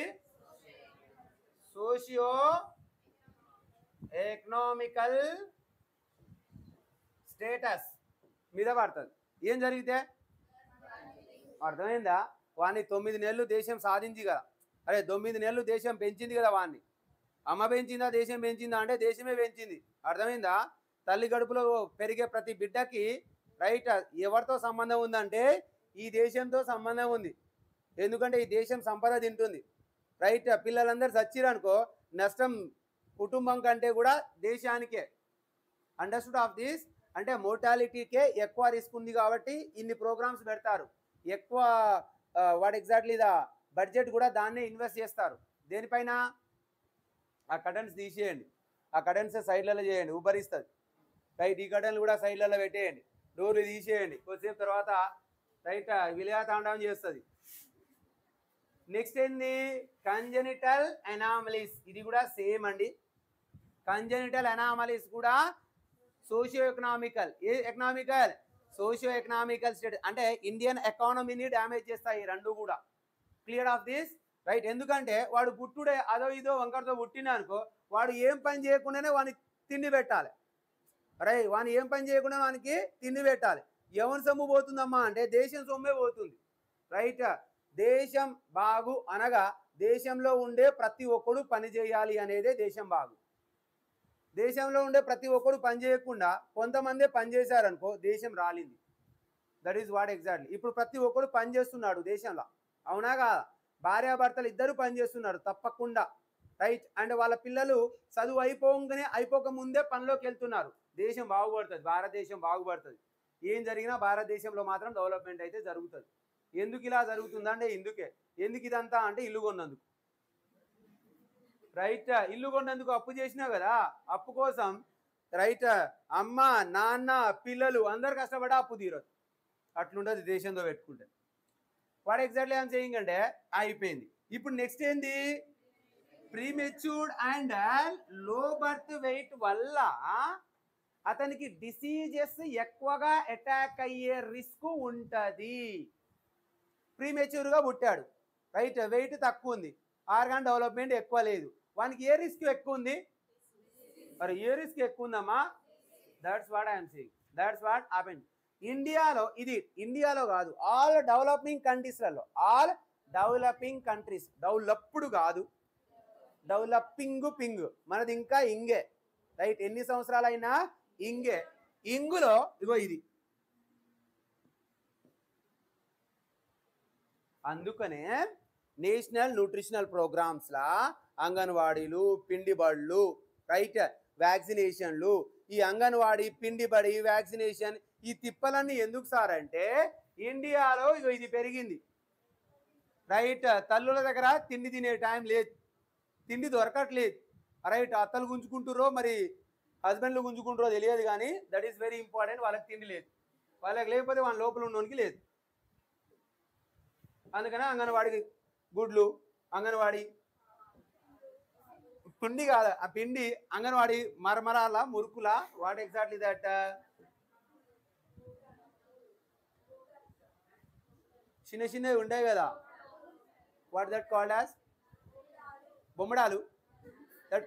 సోషియో ఎకనామికల్ స్టేటస్ మీద పడుతుంది. ఏం జరిగితే? అర్థమైందా? వాడిని తొమ్మిది నెలలు దేశం సాధించి కదా, అరే తొమ్మిది నెలలు దేశం పెంచింది కదా, వాడిని అమ్మ పెంచిందా దేశం పెంచిందా అంటే దేశమే పెంచింది. అర్థమైందా? తల్లి గడుపులో పెరిగే ప్రతి బిడ్డకి రైట్ ఎవరితో సంబంధం ఉందంటే ఈ దేశంతో సంబంధం ఉంది. ఎందుకంటే ఈ దేశం సంపద తింటుంది, రైట్? పిల్లలందరూ చచ్చిరనుకో నష్టం కుటుంబం కంటే కూడా దేశానికే. Understood of this? అంటే మోర్టాలిటీకే ఎక్కువ రిస్క్ ఉంది కాబట్టి ఇన్ని ప్రోగ్రామ్స్ పెడతారు. ఎక్కువ వాట్ ఎగ్జాక్ట్లీ ద బడ్జెట్ కూడా దాన్నే ఇన్వెస్ట్ చేస్తారు. దేనిపైన? ఆ కటన్స్ తీసేయండి, ఆ కటన్స్ సైడ్లలో చేయండి, ఉబ్బరిస్తుంది, రైట్? ఈ కటన్లు కూడా సైడ్లలో పెట్టేయండి, డోర్లు తీసేయండి. కొద్దిసేపు తర్వాత రైట్ విలయాతాండవం చేస్తుంది. నెక్స్ట్ ఏంది? Congenital anomalies. ఇది కూడా సేమ్ అండి. కంజెనిటల్ అనామలీస్ కూడా సోషియో ఎకనామికల్, ఏ ఎకనామికల్? సోషియో ఎకనామికల్ స్టేట్ అంటే ఇండియన్ ఎకానమీని డ్యామేజ్ చేస్తాయి ఈ రెండు కూడా. Clear of this, right? ఎందుకంటే వాడు పుట్టుడే అదో ఇదో వంకరతో పుట్టినా అనుకో వాడు ఏం పని చేయకుండానే వానికి తిండి పెట్టాలి, రైట్? వాని ఏం పని చేయకుండా వానికి తిండి పెట్టాలి. ఎవరి సొమ్ము పోతుందమ్మా అంటే దేశం సొమ్మే పోతుంది, రైట్? దేశం బాగు అనగా దేశంలో ఉండే ప్రతి ఒక్కడు పని చేయాలి అనేదే దేశం బాగు. దేశంలో ఉండే ప్రతి ఒక్కడు పని చేయకుండా కొంతమందే పని చేశారనుకో దేశం రాలింది. That is what exactly. ఇప్పుడు ప్రతి ఒక్కడు పని చేస్తున్నాడు దేశంలో, అవునా కాదా? భార్యాభర్తలు ఇద్దరు పని చేస్తున్నారు తప్పకుండా, రైట్? అండ్ వాళ్ళ పిల్లలు చదువు అయిపోగానే అయిపోక ముందే పనిలోకి వెళ్తున్నారు. దేశం బాగుపడుతుంది, భారతదేశం బాగుపడుతుంది. ఏం జరిగినా భారతదేశంలో మాత్రం డెవలప్మెంట్ అయితే జరుగుతుంది. ఎందుకు ఇలా జరుగుతుందంటే ఇందుకే. ఎందుకు ఇదంతా అంటే ఇల్లు కొన్నందుకు, రైట్? ఇల్లు కొన్నందుకు అప్పు చేసినావు కదా, అప్పు కోసం రైట్ అమ్మ నాన్న పిల్లలు అందరు కష్టపడి అప్పు తీరదు. అట్లుండదు దేశంతో పెట్టుకుంటే. వాట్ ఎగ్జాక్ట్లీ ఐఎమ్ సేయింగ్ అంటే అయిపోయింది. ఇప్పుడు నెక్స్ట్ ఏంది? Prematured and low birth weight వల్ల అతనికి డిసీజెస్ ఎక్కువగా అటాక్ అయ్యే రిస్క్ ఉంటుంది. ప్రీమెచ్యూర్గా పుట్టాడు, రైట్? వెయిట్ తక్కువ ఉంది, ఆర్గాన్ డెవలప్మెంట్ ఎక్కువ లేదు, వానికి ఏ రిస్క్ ఎక్కువ ఉంది? మరి ఏ రిస్క్ ఎక్కువ ఉందమ్మా? That's what I'm saying, that's what happen. ఇండియాలో ఇది ఇండియాలో కాదు, ఆల్ డెవలపింగ్ కంట్రీస్లలో, ఆల్ డెవలపింగ్ కంట్రీస్, డెవలప్డ్ కాదు, డెవలపింగ్ పింగ్, మనది ఇంకా ఇంగే, రైట్? ఎన్ని సంవత్సరాలైనా ఇంగే. ఇంగులో ఇగో ఇది. అందుకనే నేషనల్ న్యూట్రిషనల్ ప్రోగ్రామ్స్లా అంగన్వాడీలు పిండి బళ్ళు, రైట్? వ్యాక్సినేషన్లు. ఈ అంగన్వాడీ పిండి బడి వ్యాక్సినేషన్ ఈ తిప్పలన్నీ ఎందుకు సార్ అంటే ఇండియాలో ఇగో ఇది పెరిగింది, రైట్? తల్లుల దగ్గర తిండి తినే టైం లేదు, తిండి దొరకట్లేదు, రైట్? అత్తలు గుంజుకుంటురో మరి హస్బెండ్లు గుంజుకుంటారో తెలియదు కానీ దట్ ఈస్ వెరీ ఇంపార్టెంట్. వాళ్ళకి తిండి లేదు, వాళ్ళకి లేకపోతే వాళ్ళ లోపల ఉన్నోనికి లేదు. అందుకనే అంగన్వాడికి గుడ్లు, అంగన్వాడీ పిండి కాదు, ఆ పిండి అంగన్వాడీ మరమరాల మురుకుల, వాట్ ఎగ్జాక్ట్లీ దట్? చిన్న చిన్నవి ఉంటాయి కదా, వాట్ దట్ కాల్డ్ యాజ్? బొమ్మడాలు. దట్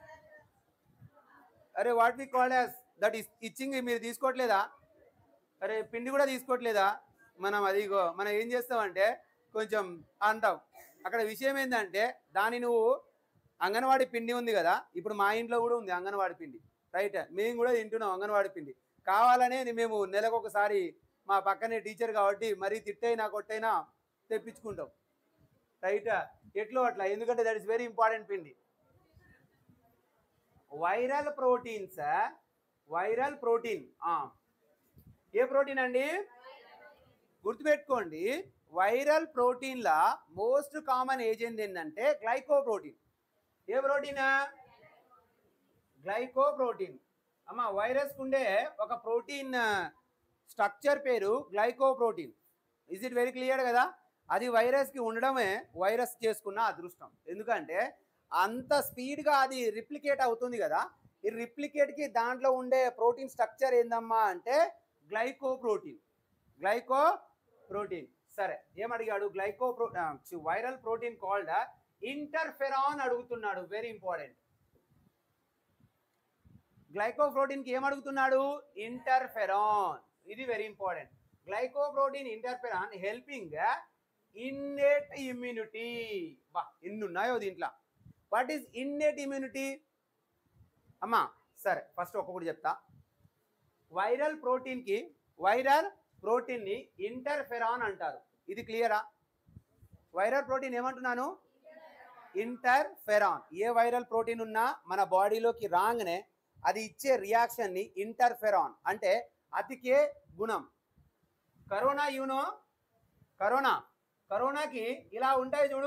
అరే what we called as that is itching. మీరు తీసుకోవట్లేదా? అరే పిండి కూడా తీసుకోవట్లేదా? మనం అదిగో మనం ఏం చేస్తామంటే కొంచెం అంటాం. అక్కడ విషయం ఏంటంటే దాని నువ్వు అంగన్వాడీ పిండి ఉంది కదా, ఇప్పుడు మా ఇంట్లో కూడా ఉంది అంగన్వాడీ పిండి, రైట్? మేము కూడా తింటున్నాం అంగన్వాడీ పిండి. కావాలనే మేము నెలకు ఒకసారి మా పక్కనే టీచర్ కాబట్టి మరీ తిట్టైనా కొట్టైనా తెప్పించుకుంటాం, రైట్? ఎట్లో అట్లా, ఎందుకంటే దట్ ఈస్ వెరీ ఇంపార్టెంట్ పిండి. వైరల్ ప్రోటీన్స్, వైరల్ ప్రోటీన్ ఏ ప్రోటీన్ అండి? గుర్తుపెట్టుకోండి, వైరల్ ప్రోటీన్లా మోస్ట్ కామన్ ఏజెంట్ ఏంటంటే గ్లైకోప్రోటీన్. ఏ ప్రోటీనా? గ్లైకోప్రోటీన్. అమ్మ వైరస్కు ఉండే ఒక ప్రోటీన్ స్ట్రక్చర్ పేరు glycoprotein. Is it very clear కదా? అది వైరస్కి ఉండడమే వైరస్ చేసుకున్న అదృష్టం. ఎందుకంటే అంత స్పీడ్గా అది రిప్లికేట్ అవుతుంది కదా. ఈ రిప్లికేట్కి దాంట్లో ఉండే ప్రోటీన్ స్ట్రక్చర్ ఏందమ్మా అంటే గ్లైకోప్రోటీన్. గ్లైకోప్రోటీన్. సరే ఏమడిగాడు? గ్లైకో ప్రో వైరల్ ప్రోటీన్ కాల్డ్ ఇంటర్ఫెరాన్ అడుగుతున్నాడు. Very important. గ్లైకోప్రోటీన్కి ఏమడుగుతున్నాడు? ఇంటర్ఫెరాన్. ఇది very important. Glycoprotein interferon helping innate immunity. బా ఎన్ని ఉన్నాయో దీంట్లో. వాట్ ఈస్ ఇన్నేట్ ఇమ్యూనిటీ అమ్మా? సరే ఫస్ట్ ఒక్కొక్కటి చెప్తా. వైరల్ ప్రోటీన్కి వైరల్ ప్రోటీన్ని ఇంటర్ఫెరాన్ అంటారు. ఇది క్లియరా? వైరల్ ప్రోటీన్ ఏమంటున్నాను? ఇంటర్ఫెరాన్. ఏ వైరల్ ప్రోటీన్ ఉన్నా మన బాడీలోకి రాగానే అది ఇచ్చే రియాక్షన్ని ఇంటర్ఫెరాన్ అంటే అతికే గుణం. కరోనా యూనో కరోనా కరోనాకి ఇలా ఉంటాయి చూడు,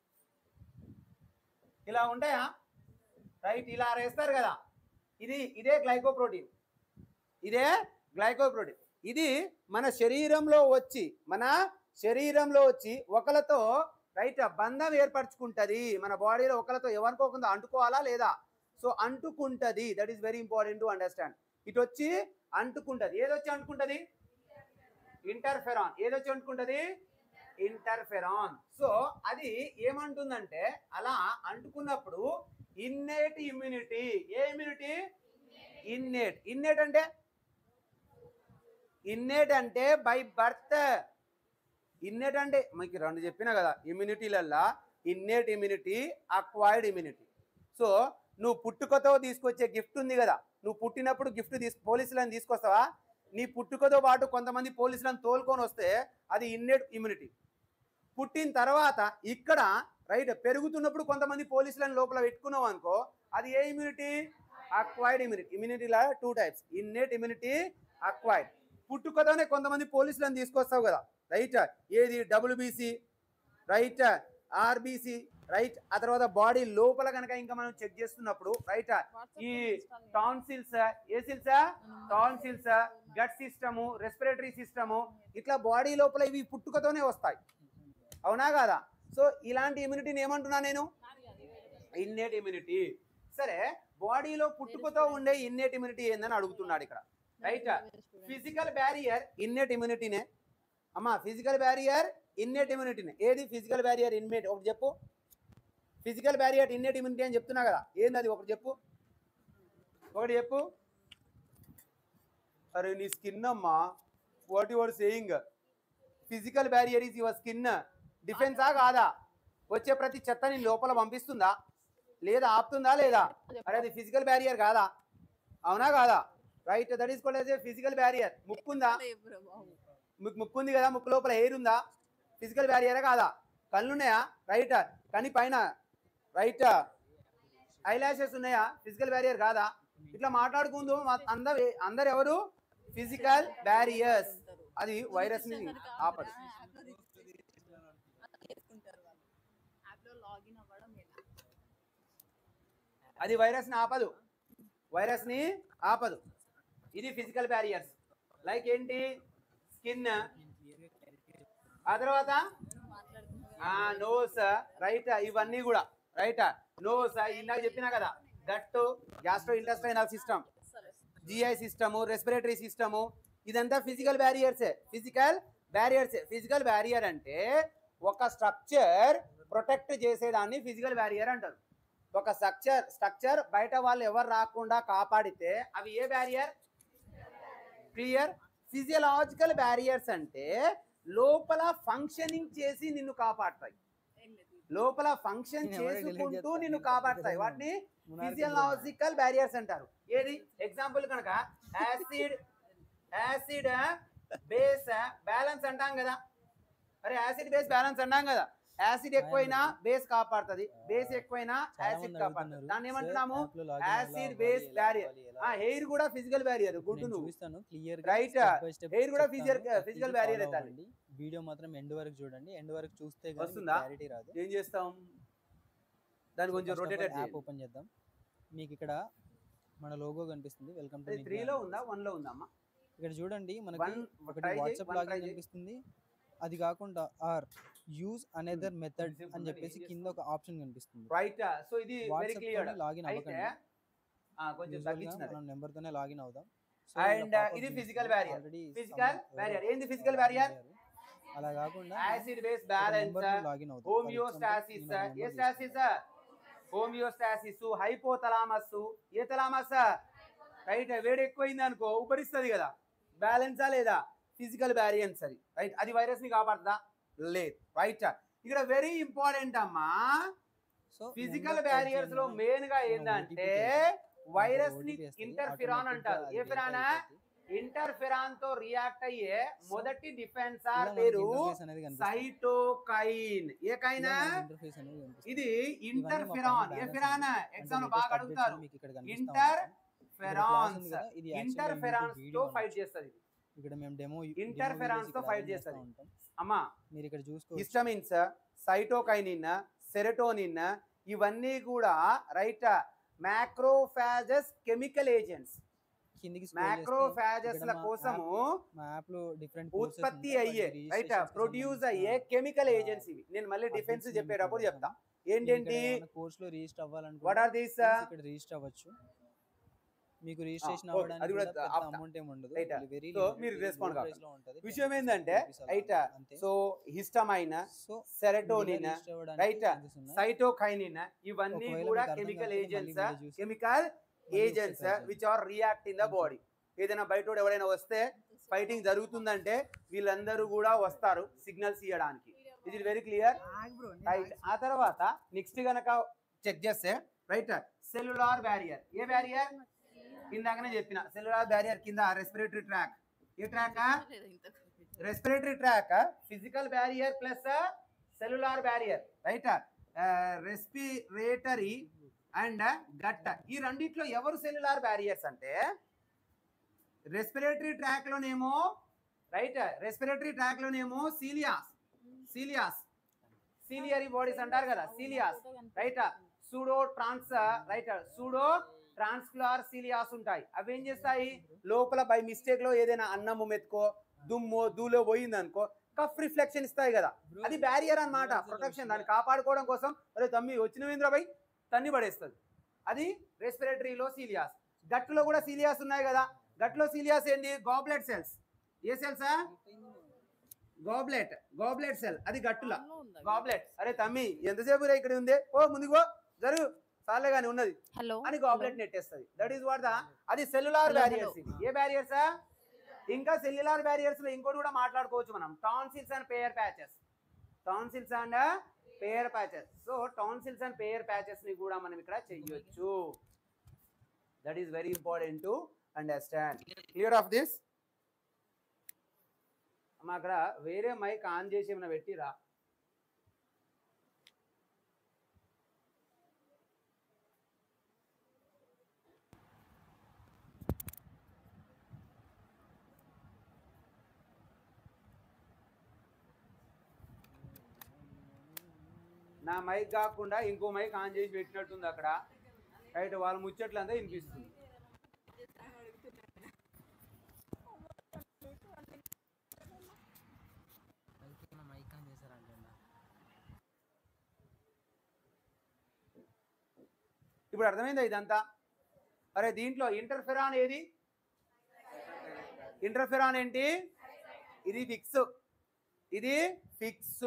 ఇలా ఉంటాయా? రైట్, ఇలా వేస్తారు కదా. ఇది ఇదే గ్లైకోప్రోటీన్. ఇదే గ్లైకోప్రోటీన్. ఇది మన శరీరంలో వచ్చి మన శరీరంలో వచ్చి ఒకరితో రైట్ బంధం ఏర్పరచుకుంటుంది. మన బాడీలో ఒకరితో ఎవరికోకుండా అంటుకోవాలా లేదా? సో అంటుకుంటుంది. That is very important to understand. ఇటు వచ్చి అంటుకుంటుంది. ఏదొచ్చి అంటుకుంటుంది? ఇంటర్ఫెరాన్. ఏదొచ్చి అంటుకుంటుంది? ఇంటర్ఫెరాన్. సో అది ఏమంటుందంటే అలా అంటుకున్నప్పుడు ఇన్నేట్ ఇమ్యూనిటీ. ఏ ఇమ్యూనిటీ? ఇన్నేట్. ఇన్నేట్ అంటే ఇన్నేట్ అంటే బై బర్త్. ఇన్నేట్ అంటే మీకు రెండు చెప్పినా కదా ఇమ్యూనిటీలల్లా, innate immunity, acquired immunity. So నువ్వు పుట్టుకతో తీసుకొచ్చే గిఫ్ట్ ఉంది కదా, నువ్వు పుట్టినప్పుడు గిఫ్ట్ తీసు పోలీసులను తీసుకొస్తావా? నీ పుట్టుకతో పాటు కొంతమంది పోలీసులను తోలుకొని వస్తే అది ఇన్నేట్ ఇమ్యూనిటీ. పుట్టిన తర్వాత ఇక్కడ రైట్ పెరుగుతున్నప్పుడు కొంతమంది పోలీసులను లోపల పెట్టుకున్నావు అనుకో, అది ఏ ఇమ్యూనిటీ? Acquired immunity. ఇమ్యూనిటీలో two types, innate immunity, acquired. పుట్టుకతోనే కొంతమంది పోలీసులను తీసుకొస్తావు కదా రైట్, ఏది డబ్ల్యూబీసీ రైట్, ఆర్బీసీ రైట్. ఆ తర్వాత బాడీ లోపల కనుక ఇంకా మనం చెక్ చేస్తున్నప్పుడు రైట్ ఈ టాన్సిల్స్, ఏ సిల్స్? Tonsils, gut system, respiratory system, ఇట్లా బాడీ లోపల ఇవి పుట్టుకతోనే వస్తాయి. అవునా కాదా? సో ఇలాంటి ఇమ్యూనిటీని ఏమంటున్నా నేను? Innate immunity. సరే బాడీలో పుట్టుకతో ఉండే ఇన్నేట్ ఇమ్యూనిటీ ఏందని అడుగుతున్నాడు ఇక్కడ రైట్. ఫిజికల్ బ్యారియర్ ఇన్నేట్ ఇమ్యూనిటీనే అమ్మా. ఫిజికల్ బ్యారియర్ ఇన్నేట్ ఇమ్యూనిటీనే. ఏది ఫిజికల్ బ్యారియర్ ఇన్నేట్? ఒకటి చెప్పు. ఫిజికల్ బ్యారియర్ ఇన్నేట్ ఇమ్యూనిటీ అని చెప్తున్నా కదా, ఏంది అది? ఒకటి చెప్పు, ఒకటి చెప్పు. అరే నీ స్కిన్ అమ్మా. What your saying? Physical barrier is your skin. డిఫెన్సా కాదా? వచ్చే ప్రతి చెత్తని లోపల పంపిస్తుందా లేదా? ఆపుతుందా లేదా? అరే అది ఫిజికల్ బ్యారియర్ కాదా? అవునా కాదా? Right, that is called as a physical barrier. ముక్కుందా? ముక్కు ఉంది కదా, ముక్కు లోపల ఎయిర్ ఉందా? ఫిజికల్ బ్యారియరే కాదా? కళ్ళు ఉన్నాయా? రైట్. కానీ పైన రైట్ ఐ లాషెస్ ఉన్నాయా? ఫిజికల్ బ్యారియర్ కాదా? ఇట్లా మాట్లాడుకుందు అందరు అందరు ఎవరు? Physical barriers. అది వైరస్ ని ఆపదు. అది వైరస్ ని ఆపదు, వైరస్ ని ఆపదు. ఇది ఫిజికల్ బ్యారియర్స్. లైక్ ఏంటి? స్కిన్, ఆ తర్వాత నోస్ రైట్, ఇవన్నీ కూడా రైట్. నోస్ ఇందాక చెప్పినా కదా, gut, gastrointestinal system, GI system, respiratory system, ఇదంతా ఫిజికల్ బ్యారియర్సే. ఫిజికల్ బ్యారియర్సే. ఫిజికల్ బ్యారియర్ అంటే ఒక స్ట్రక్చర్ ప్రొటెక్ట్ చేసేదాన్ని ఫిజికల్ బ్యారియర్ అంటారు. ఒక స్ట్రక్చర్ స్ట్రక్చర్ బయట వాళ్ళు ఎవరు రాకుండా కాపాడితే అవి ఏ బ్యారియర్? క్లియర్. ఫిజియలాజికల్ బ్యారియర్స్ అంటే లోపల ఫంక్షనింగ్ చేసి నిన్ను కాపాడతాయి, లోపల ఫంక్షన్ చేసుకుంటూ నిన్ను కాపాడతాయి. వాటిని ఫిజియలాజికల్ బ్యారియర్స్ అంటారు. ఏది? ఎగ్జాంపుల్ కనుక యాసిడ్ యాసిడ్ బేస్ బ్యాలెన్స్ అంటాం కదా. అరే యాసిడ్ బేస్ బ్యాలెన్స్ అంటాం కదా. యాసిడ్ ఎక్కువైనా బేస్ కాపాడుతుంది, బేస్ ఎక్కువైనా యాసిడ్ కాపాడుతుంది. దాన్ని ఏమంటున్నాము? Acid base barrier. హెయిర్ కూడా ఫిజికల్ బ్యారియర్. గుడ్ ను చూపిస్తాను క్లియర్ రైట్, హెయిర్ కూడా ఫిజికల్ ఫిజికల్ బ్యారియర్ అవుతుంది. వీడియో మాత్రం ఎండ్ వరకు చూడండి, ఎండ్ వరకు చూస్తే వస్తుందా? క్లారిటీ రాదు. ఏం చేస్తాం, దాన్ని కొంచెం రొటేట్ యాప్ ఓపెన్ చేద్దాం. మీకు ఇక్కడ మన లోగో కనిపిస్తుంది, వెల్కమ్ టు త్రీ లో ఉందా వన్ లో ఉందా అమ్మా? ఇక్కడ చూడండి మనకి ఒకటి వాట్సాప్ లాగిన్ కనిపిస్తుంది, అది కాకుండా ఆర్ యూజ్ అనదర్ మెథడ్ అని చెప్పేసి కింద ఒక ఆప్షన్ కనిపిస్తుంది. రైట్, సో ఇది వెరీ క్లియర్. లాగిన్ అవ్వకండి, ఆ కొంచెం తగ్గించిన మనం నెంబర్ తోనే లాగిన్ అవుదాం. అండ్ ఇది ఫిజికల్ బ్యారియర్. ఫిజికల్ బ్యారియర్ ఏంది? ఫిజికల్ బ్యారియర్ అలా కాకుండా యాసిడ్ బేస్ బ్యాలెన్స్, హోమియోస్టాసిస్. ఏ స్టాసిస్? హోమియోస్టాసిస్. హైపోథలామస్. ఏ థలామస్? రైట్, వేడి ఎక్కువైంది అనుకో ఉపరిస్తుంది కదా, బ్యాలెన్సా లేదా? ఫిజికల్ బ్యారియన్స్ అది. రైట్, అది వైరస్ ని కాపాడుతుందా? లేదు. రైట్, ఇక్కడ వెరీ ఇంపార్టెంట్ అమ్మా. సో ఫిజికల్ బ్యారియర్స్ లో మెయిన్ గా ఏంటంటే వైరస్ ని ఇంటర్ఫిరాన్ అంటారు. ఏ ఫిరానా? ఇంటర్ఫిరాన్ తో రియాక్ట్ అయ్యే మొదటి డిఫెన్సార్ పేరు సైటోకైన్. ఏ కైనా? ఇది ఇంటర్ఫిరాన్. ఏ ఫిరాన్? ఎగ్జామ్ లో బాగా అడుగుతారు. ఇంటర్ఫెరాన్స్. ఇంటర్ఫెరాన్స్ తో ఫైట్ చేస్తుంది. ఇక్కడ మేము డెమో ఇంటర్ఫెరాన్స్ తో ఫైట్ చేస్తుంది అమ్మా. మీరు ఇక్కడ చూసుకో, హిస్టమిన్స్, సైటోకైనిన్, సెరోటోనిన్ ఇవన్నీ కూడా right macrophages chemical agents. Macrophages ల కోసము ఉత్పత్తి అయ్యే రైట్ ప్రొడ్యూస్ అయ్యే కెమికల్ ఏజెంట్స్ ఇవి. నేను మళ్ళీ డిఫెన్స్ చెప్పేటప్పుడు చెప్తా ఏంటంటి. కోర్స్ లో రిజిస్టర్ అవ్వాలనుకుంటే వాట్ ఆర్ దీస్? ఇక్కడ రిజిస్టర్ అవ్వచ్చు. మీకు రిజిస్ట్రేషన్ అవ్వడానికి అమౌంట్ ఏం ఉండదు, వెరీ మీరు రెస్పాండ్ కావాలి. విషయం ఏంటంటే right, so histamine, serotonin, right cytokinin ఇవన్నీ కూడా chemical agents. Chemical agents which are react in the body. ఏదైనా బయట ఎవరైనా వస్తే ఫైటింగ్ జరుగుతుందంటే వీళ్ళందరూ కూడా వస్తారు సిగ్నల్స్ ఇవ్వడానికి. ఇది వెరీ క్లియర్. రైట్, ఆ తర్వాత నెక్స్ట్ గనక చెక్ చేస్తే రైట్ సెల్యులార్ బ్యారియర్. ఏ బ్యారియర్? ఇందాకనే చెప్పిన సెల్యులార్ బ్యారియర్ కింద రెస్పిరేటరీ ట్రాక్. ఏ tract? Respiratory tract. Physical barrier plus cellular barrier. Right, respiratory and gut. ఈ రెండిట్లో ఎవరు సెల్యులార్ బ్యారియర్స్ అంటే రెస్పిరేటరీ ట్రాక్ లోనేమో రైట్ రెస్పిరేటరీ ట్రాక్ లోనేమో సీలియాస్ సీలియాస్ సీలియరీ బాడీస్ అంటారు కదా, సీలియాస్ రైట్. సూడో ట్రాన్స్ రైట్ సూడో ట్రాన్స్క్యులర్ సీలియాస్ ఉంటాయి. అవి ఏం చేస్తాయి? లోపల బై మిస్టేక్ లో ఏదైనా అన్నము మెతుకో దుమ్మో దూలో పోయింది అనుకో కఫ్ రిఫ్లెక్షన్ ఇస్తాయి కదా, అది బ్యారియర్ అన్నమాట, ప్రొటెక్షన్. దాన్ని కాపాడుకోవడం కోసం అరే తమ్మి వచ్చినవేంద్ర బై తన్ని పడేస్తుంది. అది రెస్పిరేటరీలో సీలియాస్. గట్టులో కూడా సీలియాస్ ఉన్నాయి కదా. గట్లో సీలియాస్ ఏంటి? Goblet cells. ఏ సెల్సా? Goblet goblet cell. అది గట్టుల గాబ్లెట్. అరే తమ్మి ఎంతసేపు ఇక్కడ ఉంది, ఓ ముందుకు పో జరుగు సార్లే గానీ ఉన్నది అని గాబ్లెట్ నెట్టేస్తుంది. దట్ ఈస్ వాట్ ద అది సెల్యులార్ బ్యారియర్స్. ఏ బ్యారియర్స్? ఇంకా సెల్యులార్ బ్యారియర్స్ లో ఇంకోటి కూడా మాట్లాడుకోవచ్చు మనం, tonsils and Peyer patches. Tonsils and Peyer patches. So tonsils and Peyer patches ని కూడా మనం ఇక్కడ చెయ్యొచ్చు. That is very important to understand. Clear of this అమ్మా. అక్కడ వేరే మైక్ ఆన్ చేసి ఏమైనా పెట్టిరా? నా మైక్ కాకుండా ఇంకో మైక్ ఆన్ చేసి పెట్టినట్టుంది అక్కడ. రైట్, వాళ్ళ ముచ్చట్లంతా వినిపిస్తుంది. ఇప్పుడు అర్థమైందా ఇదంతా? అరే దీంట్లో ఇంటర్ఫెరాన్ ఏది? ఇంటర్ఫెరాన్ ఏంటి? ఇది ఫిక్స్, ఇది ఫిక్స్.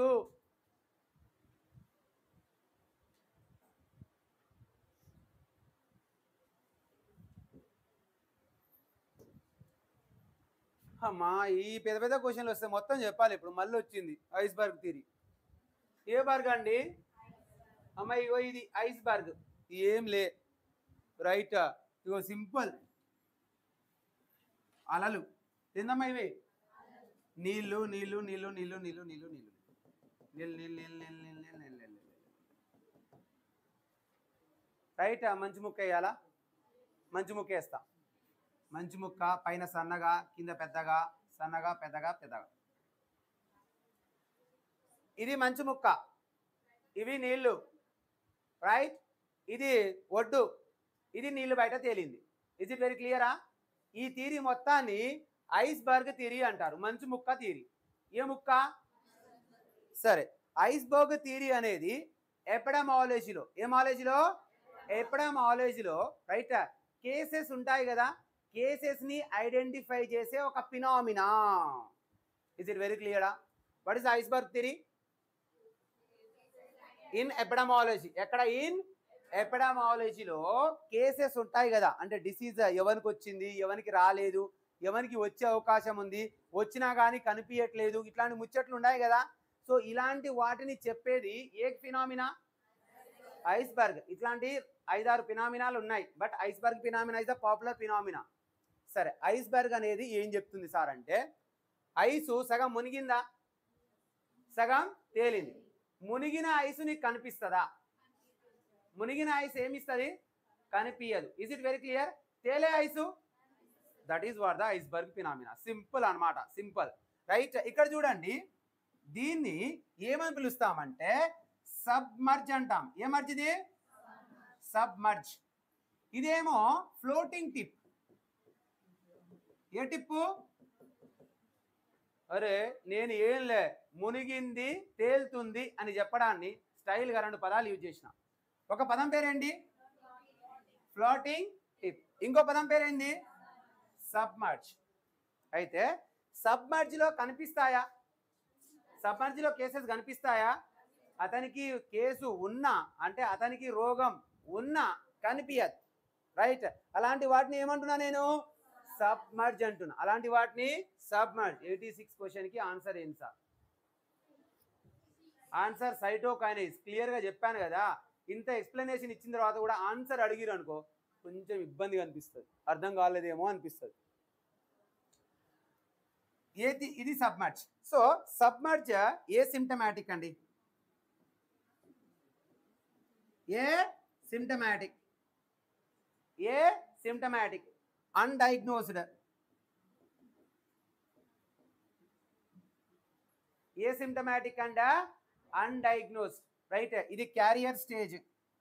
అమ్మా ఈ పెద్ద పెద్ద క్వశ్చన్లు వస్తే మొత్తం చెప్పాలి. ఇప్పుడు మళ్ళీ వచ్చింది ఐస్బర్గ్ థియరీ. ఏ బర్గ్ అండి అమ్మ? ఇగో ఇది ఐస్బర్గ్. ఏం లే రైట్, ఇగో సింపుల్ అలలు. ఏందమ్మా ఇవి? నీళ్ళు నీళ్ళు నీళ్ళు నీళ్ళు నీళ్ళు నీళ్ళు నీళ్ళు నిల్ నిల్ నిల్ నిల్ నిల్ నిల్ నిల్ నిల్ రైట్. మంచి ముక్క వేయాలా? మంచి ముక్క వేస్తా. మంచి ముక్క పైన సన్నగా, కింద పెద్దగా, సన్నగా, పెద్దగా, పెద్దగా. ఇది మంచి ముక్క, ఇవి నీళ్లు, రైట్. ఇది ఒడ్డు, ఇది నీళ్లు బయట తేలింది. ఇజ్ ఇట్ వెరీ క్లియరా? ఈ థియరీ మొత్తాన్ని ఐస్బర్గ్ థియరీ అంటారు. మంచి ముక్క థియరీ. ఏ ముక్క? సరే, ఐస్బర్గ్ థియరీ అనేది ఎపిడమాలజీలో, ఏమాలజీలో? ఎపిడమాలజీలో, రైట్, కేసెస్ ఉంటాయి కదా, కేసెస్ ని ఐడెంటిఫై చేసే ఒక ఫినామినా. ఇజ్ ఇట్ వెరీ క్లియరా? What is iceberg theory? In epidemiology. ఎక్కడ? ఇన్ ఎపిడమాలజీలో కేసెస్ ఉంటాయి కదా, అంటే డిసీజ్ ఎవరికి వచ్చింది, ఎవరికి రాలేదు, ఎవరికి వచ్చే అవకాశం ఉంది, వచ్చినా కానీ కనిపించట్లేదు, ఇట్లాంటి ముచ్చట్లు ఉన్నాయి కదా. సో ఇలాంటి వాటిని చెప్పేది ఏ ఫినామినా? ఐస్బర్గ్. ఇట్లాంటి ఐదారు ఫినామినాలు ఉన్నాయి, but iceberg phenomena is the popular phenomena. సరే, ఐస్బర్గ్ అనేది ఏం చెప్తుంది సార్ అంటే, ఐసు సగం మునిగిందా, సగం తేలింది. మునిగిన ఐసు నీకు కనిపిస్తుందా? మునిగిన ఐస్ ఏమిస్తుంది? కనిపించదు. Is it very clear? తేలే ice, that is what the iceberg phenomena. Simple అన్నమాట, సింపుల్, రైట్. ఇక్కడ చూడండి, దీన్ని ఏమని పిలుస్తామంటే సబ్మర్జ్ అంటాం. ఏ మర్జ్ ఇది? సబ్మర్జ్. ఇదేమో ఫ్లోటింగ్ టిప్. ఏ టిప్పు? అరే నేను ఏం లే, మునిగింది, తేలుతుంది అని చెప్పడాన్ని స్టైల్గా రెండు పదాలు యూజ్ చేసిన. ఒక పదం పేరేంటి? Floating tip. ఇంకో పదం పేరేంటి? సబ్మర్జ్. అయితే సబ్మర్జ్లో కనిపిస్తాయా? సబ్మర్జ్లో కేసెస్ కనిపిస్తాయా? అతనికి కేసు ఉన్నా, అంటే అతనికి రోగం ఉన్నా కనిపించదు, రైట్. అలాంటి వాటిని ఏమంటున్నా నేను? సబ్మర్జ్ అంటున్నా. అలాంటి వాటిని సబ్మర్జ్. ఎయిటీ సిక్స్ క్వశ్చన్కి ఆన్సర్ ఏంటి సార్? Answer cytokinesis. క్లియర్గా చెప్పాను కదా. ఇంత ఎక్స్ప్లెనేషన్ ఇచ్చిన తర్వాత కూడా ఆన్సర్ అడిగిరు అనుకో, కొంచెం ఇబ్బందిగా అనిపిస్తుంది, అర్థం కాలేదేమో అనిపిస్తుంది. ఏది? ఇది submerge. So submerge asymptomatic అండి? Asymptomatic? Asymptomatic? Undiagnosed. Asymptomatic and undiagnosed, right. ఇది carrier stage,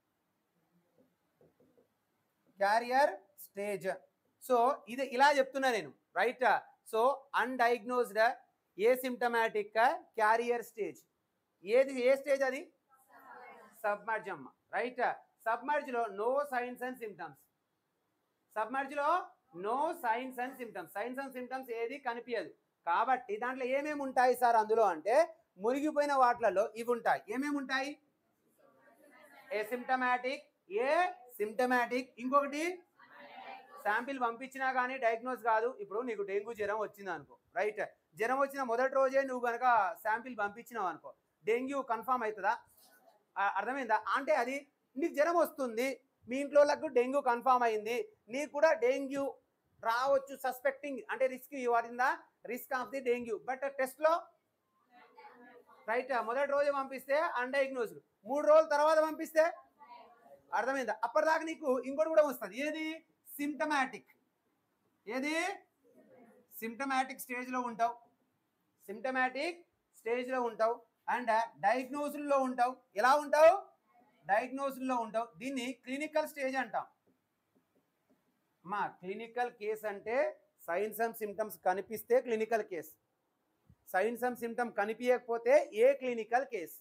carrier stage. So ఇది ఇలా చెప్తున్నా నేను, right. So undiagnosed, asymptomatic, carrier stage. ఏది? ఏ స్టేజ్ అది? సబ్మర్జ్ అమ్మ, రైట్. సబ్మర్జ్ లో no signs and symptoms. Submerge లో no signs and symptoms. Signs and symptoms ఏది కనిపించదు. కాబట్టి దాంట్లో ఏమేమి ఉంటాయి సార్ అందులో అంటే, మునిగిపోయిన వాటిలలో ఇవి ఉంటాయి. ఏమేమి ఉంటాయి? ఏ సిమ్టమాటిక్, ఏ సిమ్టమాటిక్, ఇంకొకటి శాంపిల్ పంపించినా కానీ డయాగ్నోస్ కాదు. ఇప్పుడు నీకు డెంగ్యూ జ్వరం వచ్చింది అనుకో, రైట్. జ్వరం వచ్చిన మొదటి రోజే నువ్వు కనుక శాంపిల్ పంపించినావు అనుకో, డెంగ్యూ కన్ఫర్మ్ అవుతుందా? అర్థమైందా? అంటే అది నీకు జ్వరం వస్తుంది, మీ ఇంట్లో వాళ్ళకు డెంగ్యూ కన్ఫర్మ్ అయింది, నీకు కూడా డెంగ్యూ రావచ్చు, సస్పెక్టింగ్ అంటే risk, what in the risk of the dengue, but టెస్ట్లో రైట్ మొదటి రోజు పంపిస్తే అన్డయాగ్నోస్డ్, మూడు రోజుల తర్వాత పంపిస్తే అర్థమైందా? అప్పటిదాకా నీకు ఇంకోటి కూడా వస్తుంది. ఏది? సిమ్టమాటిక్. ఏది? సిమ్టమాటిక్ స్టేజ్లో ఉంటావు, సిమ్టమాటిక్ స్టేజ్లో ఉంటావు అండ్ డయాగ్నోస్డ్లో ఉంటావు. ఎలా ఉంటావు? డయాగ్నోస్డ్లో ఉంటావు. దీన్ని క్లినికల్ స్టేజ్ అంటాం. మా క్లినికల్ కేస్ అంటే సైన్స్ అండ్ సిమ్టమ్స్ కనిపిస్తే clinical case, signs and symptom కనిపించకపోతే ఏ క్లినికల్ కేస్,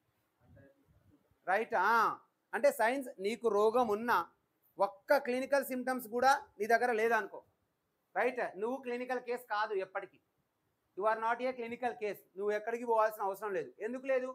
రైట్. అంటే సైన్స్ నీకు రోగం ఉన్నా ఒక్క క్లినికల్ సిమ్టమ్స్ కూడా నీ దగ్గర లేదనుకో, రైట్, నువ్వు క్లినికల్ కేస్ కాదు ఎప్పటికీ. You are not a clinical case. నువ్వు ఎక్కడికి పోవాల్సిన అవసరం లేదు. ఎందుకు లేదు?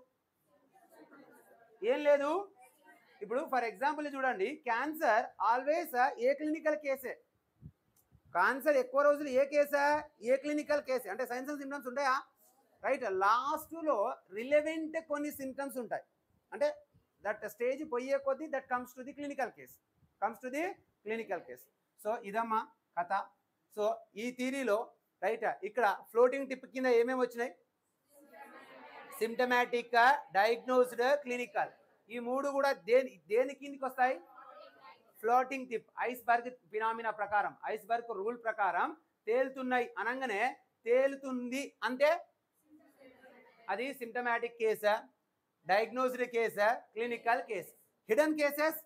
ఏం లేదు. ఇప్పుడు ఫర్ ఎగ్జాంపుల్ చూడండి, క్యాన్సర్ ఆల్వేస్ ఏ క్లినికల్ కేసే. క్యాన్సర్ ఎక్కువ రోజులు ఏ కేసా? ఏ క్లినికల్ కేసే. అంటే సైన్స్ అండ్ సిమ్టమ్స్ ఉంటాయా? రైట్. లాస్ట్లో రిలెవెంట్ కొన్ని సిమ్టమ్స్ ఉంటాయి. అంటే దట్ స్టేజ్ పోయే కొద్దీ that comes to the clinical case, comes to the clinical case. So ఇదమ్మా కథ. సో ఈ థియరీలో రైట్ ఇక్కడ ఫ్లోటింగ్ టిప్ కింద ఏమేమి వచ్చినాయి? Symptomatic, diagnosed, clinical. ఈ మూడు కూడా దేని దేని కిందికి వస్తాయి? ఫ్లోటింగ్ టిప్, ఐస్బర్గ్ ఫినామినా ప్రకారం, ఐస్బర్గ్ రూల్ ప్రకారం తేలుతున్నాయి అనగానే తేలుతుంది అంటే అది సిమ్టమాటిక్ కేసా, డయాగ్నోస్డ్ కేసా, clinical case. Hidden cases,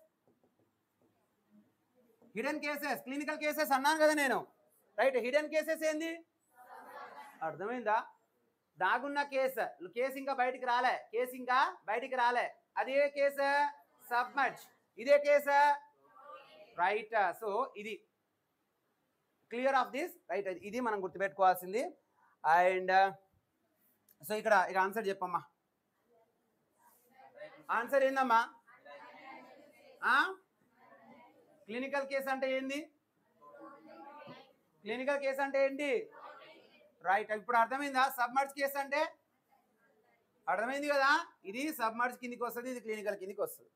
hidden cases, clinical cases అన్నాను కదా నేను, రైట్. హిడెన్ కేసెస్ ఏంది? అర్థమైందా? దాగున్న కేసు, కేసు ఇంకా బయటికి రాలే, కేసు ఇంకా బయటికి రాలే, అదే కేసు సబ్మర్జ్, ఇదే కేసు, రైట్. సో ఇది క్లియర్ ఆఫ్ దిస్, రైట్. ఇది మనం గుర్తుపెట్టుకోవాల్సింది. అండ్ సో ఇక్కడ ఇక ఆన్సర్ చెప్పమ్మా. ఆన్సర్ ఏందమ్మా? క్లినికల్ కేసు అంటే ఏంది? క్లినికల్ కేసు అంటే ఏంటి? రైట్. ఇప్పుడు అర్థమైందా? సబ్మర్జ్ కేసు అంటే అర్థమైంది కదా? ఇది సబ్మర్జ్ కిందికి వస్తుంది, ఇది క్లినికల్ కిందికి వస్తుంది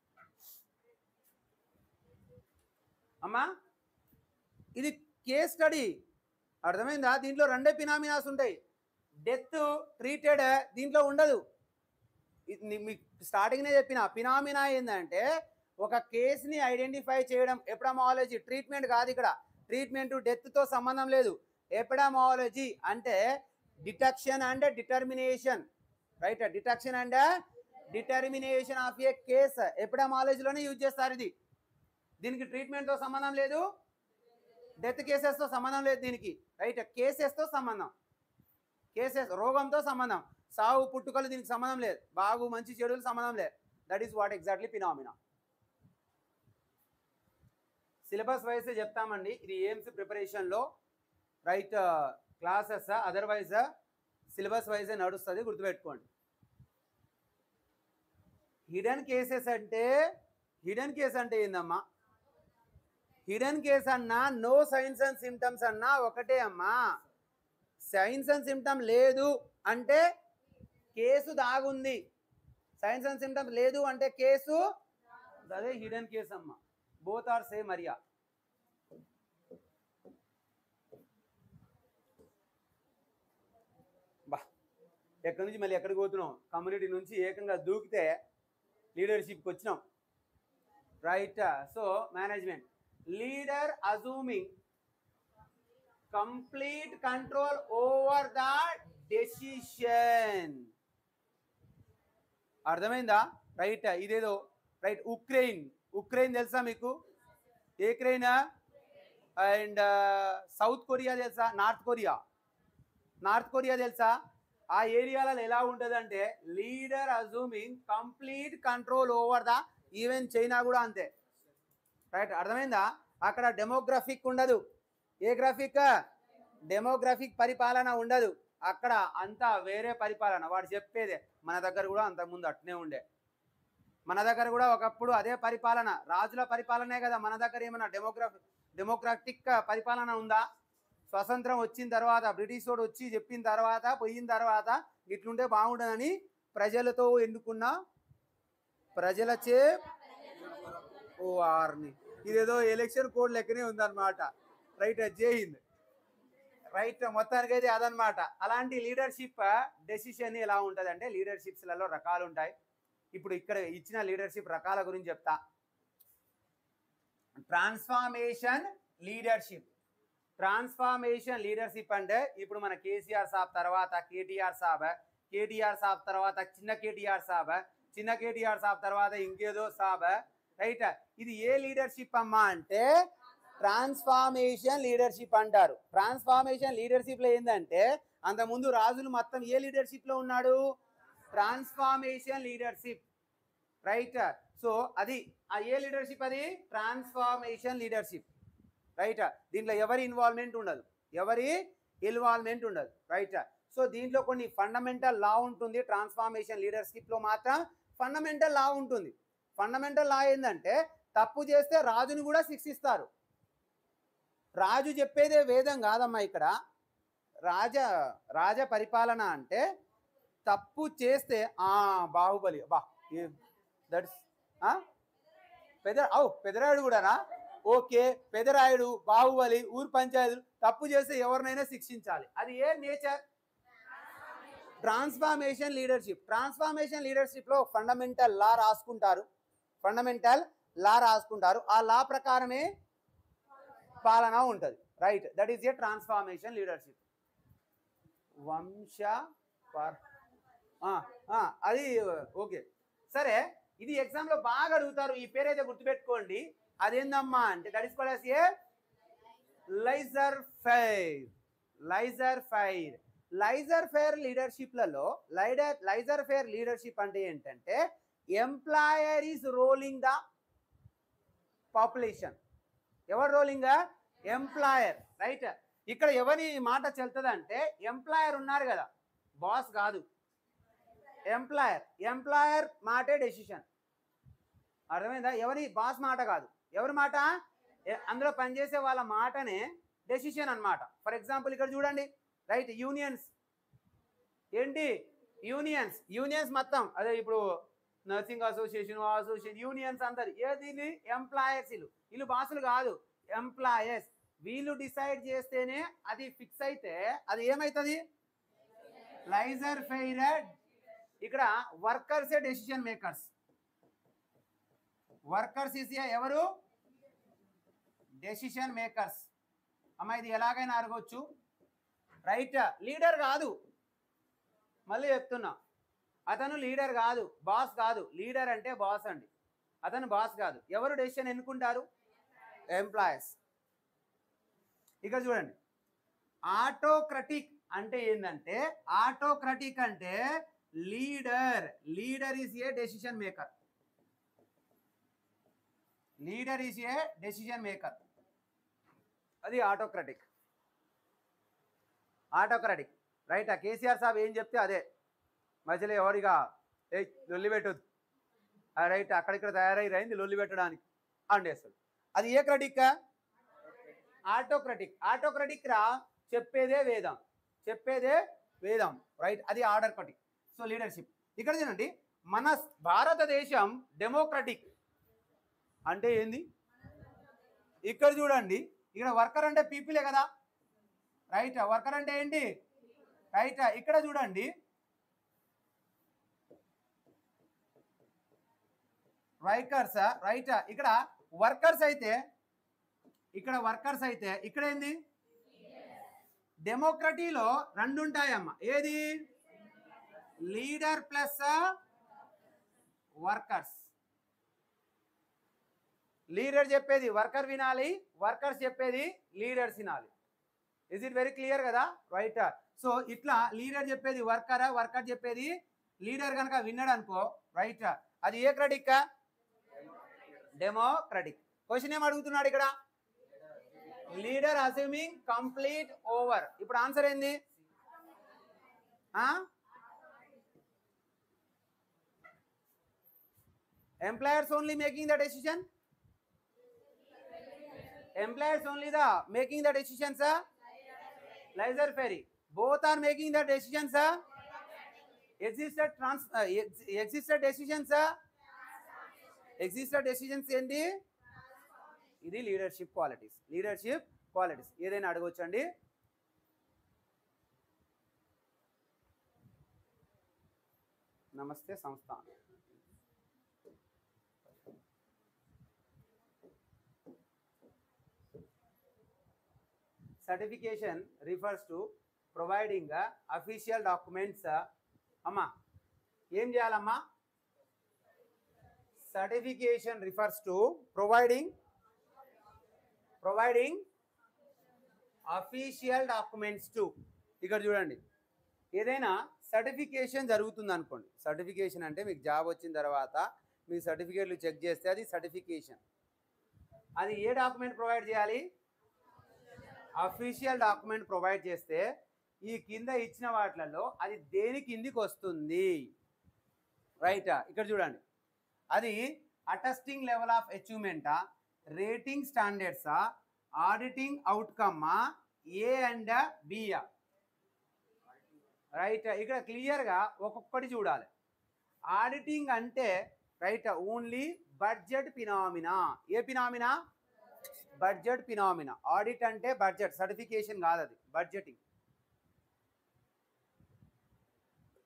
అమ్మా. ఇది కేస్ స్టడీ, అర్థమైందా? దీంట్లో రెండే ఫినామినాస్ ఉంటాయి. డెత్ ట్రీటెడ్ దీంట్లో ఉండదు. మీకు స్టార్టింగ్నే చెప్పిన ఫినామినా ఏంటంటే ఒక కేసుని ఐడెంటిఫై చేయడం. ఎపిడెమాలజీ ట్రీట్మెంట్ కాదు ఇక్కడ. ట్రీట్మెంట్ డెత్తో సంబంధం లేదు. ఎపిడెమాలజీ అంటే detection and determination, right. Detection and determination of a case ఎపిడెమాలజీలోనే యూజ్ చేస్తారు. ఇది దీనికి ట్రీట్మెంట్తో సంబంధం లేదు, డెత్ కేసెస్తో సంబంధం లేదు దీనికి, రైట్. కేసెస్తో సంబంధం, కేసెస్ రోగంతో సంబంధం, సావు పుట్టుకలు దీనికి సంబంధం లేదు, బాగు మంచి చెడులు సంబంధం లేదు. That is what exactly phenomena. Syllabus wise చెప్తామండి. ఇది ఎయిమ్స్ ప్రిపరేషన్లో, right. Classes otherwise syllabus wise నడుస్తుంది, గుర్తుపెట్టుకోండి. హిడెన్ కేసెస్ అంటే హిడెన్ కేస్ అంటే ఏందమ్మా? హిడెన్ కేస్ అన్నా నో సైన్స్ అండ్ సిమ్టమ్స్ అన్నా ఒకటే అమ్మా. సైన్స్ అండ్ సిమ్టమ్ లేదు అంటే కేసు దాగుంది, సైన్స్ అండ్ సిమ్టమ్స్ లేదు అంటే కేసు, అదే హిడెన్ కేసు అమ్మా. బోత్ ఆర్ సేమ్ మరియా. బా ఎక్కడి నుంచి మళ్ళీ ఎక్కడికి పోతున్నాం? కమ్యూనిటీ నుంచి ఏకంగా దూకితే లీడర్షిప్కి వచ్చినాం, right. So management, leader assuming complete control over the decision. అర్థమైందా? రైట్. ఇదేదో రైట్. ఉక్రెయిన్, ఉక్రెయిన్ తెలుసా మీకు? ఏ క్రెయిన్? అండ్ సౌత్ కొరియా తెలుసా? నార్త్ కొరియా, నార్త్ కొరియా తెలుసా? ఆ ఏరియాలలో ఎలా ఉంటుంది అంటే leader assuming complete control over the, even China కూడా అంతే, రైట్. అర్థమైందా? అక్కడ డెమోగ్రఫిక్ ఉండదు. ఏ గ్రాఫిక్? డెమోగ్రఫిక్ పరిపాలన ఉండదు అక్కడ, అంతా వేరే పరిపాలన. వాడు చెప్పేదే. మన దగ్గర కూడా అంతకుముందు అట్నే ఉండే. మన దగ్గర కూడా ఒకప్పుడు అదే పరిపాలన, రాజుల పరిపాలనే కదా. మన దగ్గర ఏమైనా డెమోగ్రఫీ డెమోక్రాటిక్ పరిపాలన ఉందా? స్వతంత్రం వచ్చిన తర్వాత బ్రిటిష్ వాడు వచ్చి చెప్పిన తర్వాత పోయిన తర్వాత ఇట్లుంటే బాగుండదని ప్రజలతో ఎన్నుకున్న ప్రజలచే ఓ ఆర్ని, ఇదేదో ఎలక్షన్ కోడ్ లెక్కనే ఉందన్నమాట, రైట్. జై హింద్, రైట్. మొత్తానికైతే అదనమాట. అలాంటి లీడర్షిప్ డెసిషన్ ఎలా ఉంటుంది అంటే లీడర్షిప్స్లలో రకాలు ఉంటాయి. ఇప్పుడు ఇక్కడ ఇచ్చిన లీడర్షిప్ రకాల గురించి చెప్తా. ట్రాన్స్ఫార్మేషన్ లీడర్షిప్, ట్రాన్స్ఫార్మేషన్ లీడర్షిప్ అంటే ఇప్పుడు మన కేసీఆర్ సాబ్ తర్వాత కేటీఆర్ సాబ్, కేటీఆర్ సాబ్ తర్వాత చిన్న కేటీఆర్ సాబ్, చిన్న కేటీఆర్ సాబ్ తర్వాత ఇంకేదో సాబ్, రైట్. ఇది ఏ లీడర్షిప్ అమ్మా అంటే ట్రాన్స్ఫార్మేషన్ లీడర్షిప్ అంటారు. ట్రాన్స్ఫార్మేషన్ లీడర్షిప్లో ఏంటంటే అంతకుముందు రాజులు మొత్తం ఏ లీడర్షిప్లో ఉన్నాడు? Transformation leadership, right. సో అది ఆ ఏ లీడర్షిప్? అది ట్రాన్స్ఫార్మేషన్ లీడర్షిప్, రైట్. దీంట్లో ఎవరి ఇన్వాల్వ్మెంట్ ఉండదు, ఎవరి ఇన్వాల్వ్మెంట్ ఉండదు, రైట్. సో దీంట్లో కొన్ని ఫండమెంటల్ లా ఉంటుంది. ట్రాన్స్ఫార్మేషన్ లీడర్షిప్లో మాత్రం ఫండమెంటల్ లా ఉంటుంది. ఫండమెంటల్ లా ఏంటంటే తప్పు చేస్తే రాజుని కూడా శిక్షిస్తారు. రాజు చెప్పేదే వేదం కాదమ్మా. ఇక్కడ రాజ రాజ పరిపాలన అంటే తప్పు చేస్తే ఆ బాహుబలి బా దట్స్ పెద అవు పెదరాయుడు కూడానా? ఓకే, పెదరాయుడు, బాహుబలి, ఊరు పంచాయతీలు తప్పు చేస్తే ఎవరినైనా శిక్షించాలి. అది ఏ నేచర్? Transformation leadership. ట్రాన్స్ఫార్మేషన్ లీడర్షిప్లో ఫండమెంటల్ లా రాసుకుంటారు, ఫండమెంటల్ లా రాసుకుంటారు, ఆ లా ప్రకారమే పాలన ఉంటుంది. Right, that is a transformation leadership. వంశ అది ఓకే సరే. ఇది ఎగ్జామ్లో బాగా అడుగుతారు, ఈ పేరు అయితే గుర్తుపెట్టుకోండి. అదేందమ్మా అంటే that is called as a laissez faire. Laissez faire laissez faire లీడర్షిప్లలో లైడర్ లైజర్ ఫెయిర్ లీడర్షిప్ అంటే ఏంటంటే employer is ruling the population. ఎవరు రోలింగ్? ఎంప్లాయర్. రైట్, ఇక్కడ ఎవరి మాట చెల్తుంది అంటే ఎంప్లాయర్ ఉన్నారు కదా, బాస్ కాదు, ఎంప్లాయర్. ఎంప్లాయర్ మాటే డెసిషన్. అర్థమైందా? ఎవరి బాస్ మాట కాదు, ఎవరి మాట? అందులో పనిచేసే వాళ్ళ మాటనే డెసిషన్ అన్నమాట. ఫర్ ఎగ్జాంపుల్ ఇక్కడ చూడండి, రైట్, యూనియన్స్ ఏంటి? యూనియన్స్ యూనియన్స్ మొత్తం అదే ఇప్పుడు నర్సింగ్ అసోసియేషన్ అసోసియేషన్ యూనియన్స్ అందరు ఏది? ఎంప్లాయర్స్. వీళ్ళు వీళ్ళు బాసులు కాదు, ఎంప్లాయర్స్. వీళ్ళు డిసైడ్ చేస్తేనే అది ఫిక్స్ అయితే అది ఏమవుతుంది? Laissez faire. ఇక్కడ వర్కర్సే డెసిషన్ మేకర్స్. వర్కర్స్ ఇస్ ఎవరు? Decision makers. అమ్మ ఇది ఎలాగైనా అడగొచ్చు. రైట్, లీడర్ కాదు, మళ్ళీ చెప్తున్నా, అతను లీడర్ కాదు, బాస్ కాదు. లీడర్ అంటే బాస్ అండి, అతను బాస్ కాదు. ఎవరు డెసిషన్ ఎన్నుకుంటారు? ఎంప్లాయర్స్. ఇక్కడ చూడండి, ఆటోక్రటిక్ అంటే ఏంటంటే, ఆటోక్రటిక్ అంటే leader leader is a decision maker. Leader is a decision maker. అది ఆటోక్రటిక్. Autocratic right. ఆ కేసీఆర్ సాబ్ ఏం చెప్తే అదే, మధ్యలో ఎవరిగా ఏ లొల్లి పెట్టదు. రైట్, అక్కడిక్కడ తయారై రైంది లొల్లి పెట్టడానికి అండేస్తాడు. అది ఏ క్రటిక్? ఆటోక్రటిక్. ఆటోక్రటిక్ రా చెప్పేదే వేదం, చెప్పేదే వేదం. రైట్, అది ఆర్డర్ క్రటిక్. So leadership. ఇక్కడ చూడండి, మన భారతదేశం డెమోక్రటిక్ అంటే ఏంది? ఇక్కడ చూడండి, ఇక్కడ వర్కర్ అంటే పీపులే కదా. రైట్, వర్కర్ అంటే ఏంటి? రైట్, ఇక్కడ చూడండి, రైకర్స్. రైట్, ఇక్కడ వర్కర్స్ అయితే ఇక్కడ వర్కర్స్ అయితే ఇక్కడ ఏంది? డెమోక్రటీలో రెండు ఉంటాయమ్మ. ఏది? Leader plus workers. లీడర్ చెప్పేది వర్కర్ వినాలి, వర్కర్స్ చెప్పేది లీడర్స్ వినాలి. ఇస్ ఇట్ వెరీ క్లియర్ కదా? రైట్. సో ఇట్లా లీడర్ చెప్పేది వర్కర్, వర్కర్ చెప్పేది లీడర్ కనుక విన్నాడు అనుకో, రైట్, అది ఏ క్రటిక్? డెమోక్రటిక్. క్వశ్చన్ ఏం అడుగుతున్నాడు ఇక్కడ? Leader assuming complete over. ఇప్పుడు ఆన్సర్ ఏంది? Employers only making the decision. Employers only the making the decisions, sir. Laissez faire. Both are making the decisions, sir. Existed trans uh, ex existed decisions, sir. Existed decisions ఏంటి? ఇది leadership qualities. Leadership qualities ఏదైనా అడగొచ్చండి. నమస్తే Samsthan. Certification refers to providing uh, official documents. Amma, ఏం చేయాలమ్మా? Certification refers to providing providing official documents to. ఇక్కడ చూడండి, ఏదైనా certification జరుగుతుంది అనుకోండి. సర్టిఫికేషన్ అంటే మీకు జాబ్ వచ్చిన తర్వాత మీ సర్టిఫికేట్లు చెక్ చేస్తే అది సర్టిఫికేషన్. అది ఏ డాక్యుమెంట్ ప్రొవైడ్ చేయాలి? అఫీషియల్ డాక్యుమెంట్ ప్రొవైడ్ చేస్తే ఈ కింద ఇచ్చిన వాటిలలో అది దేని కిందికి వస్తుంది? రైట్, ఇక్కడ చూడండి, అది అటెస్టింగ్ లెవెల్ ఆఫ్ అచీవ్మెంటా, రేటింగ్ స్టాండర్డ్సా, ఆడిటింగ్ అవుట్కమ్మా, ఏ అండ్ బియా? రైట్, ఇక్కడ క్లియర్గా ఒక్కొక్కటి చూడాలి. ఆడిటింగ్ అంటే రైట్ ఓన్లీ బడ్జెట్ ఫినామినా. ఏ ఫినామినా? Budget phenomena. ఆడిట్ అంటే బడ్జెట్, సర్టిఫికేషన్ కాదు, అది బడ్జెటింగ్.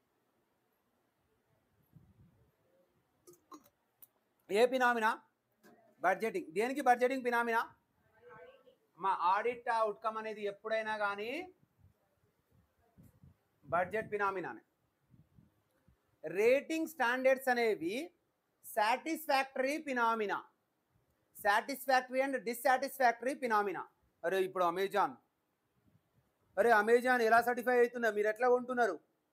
ఏ ఫినామినా? బడ్జెటింగ్. దేనికి బడ్జెటింగ్ ఫినామినా? మా ఆడిట్ అవుట్కమ్ అనేది ఎప్పుడైనా కానీ బడ్జెట్ ఫినామినానే. రేటింగ్ స్టాండర్డ్స్ అనేవి satisfactory phenomena, satisfactory and dissatisfactory phenomena. అరే ఇప్పుడు అమెజాన్, అరే అమెజాన్ ఎలా సర్టిఫై అవుతుందా? మీరు ఎట్లా కొంటున్నారు?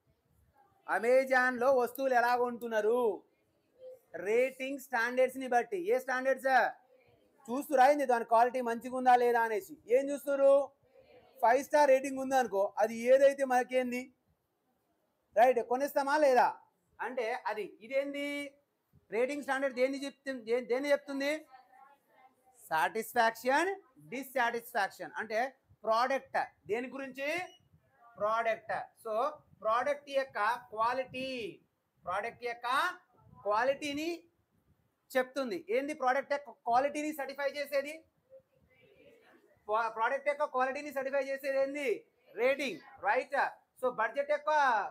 అమెజాన్లో వస్తువులు ఎలా కొంటున్నారు? రేటింగ్ స్టాండర్డ్స్ని బట్టి. ఏ స్టాండర్డ్స్ చూస్తురా అయింది దాని క్వాలిటీ మంచిగా ఉందా లేదా అనేసి. ఏం చూస్తారు? ఫైవ్ స్టార్ రేటింగ్ ఉందా అనుకో, అది ఏదైతే మనకేంది రైట్ కొనిస్తామా లేదా అంటే అది. ఇదేంది రేటింగ్ స్టాండర్డ్ దేన్ని చెప్తుంది? దేన్ని చెప్తుంది? Satisfaction, dissatisfaction. అంటే ప్రోడక్ట్ దేని గురించి? ప్రోడక్ట్. సో ప్రోడక్ట్ యొక్క క్వాలిటీ, ప్రోడక్ట్ యొక్క క్వాలిటీని చెప్తుంది. ఏంది ప్రోడక్ట్ యొక్క క్వాలిటీని సర్టిఫై చేసేది? ప్రోడక్ట్ యొక్క క్వాలిటీని సర్టిఫై చేసేది ఏంది? Rating, right. సో బడ్జెట్ యొక్క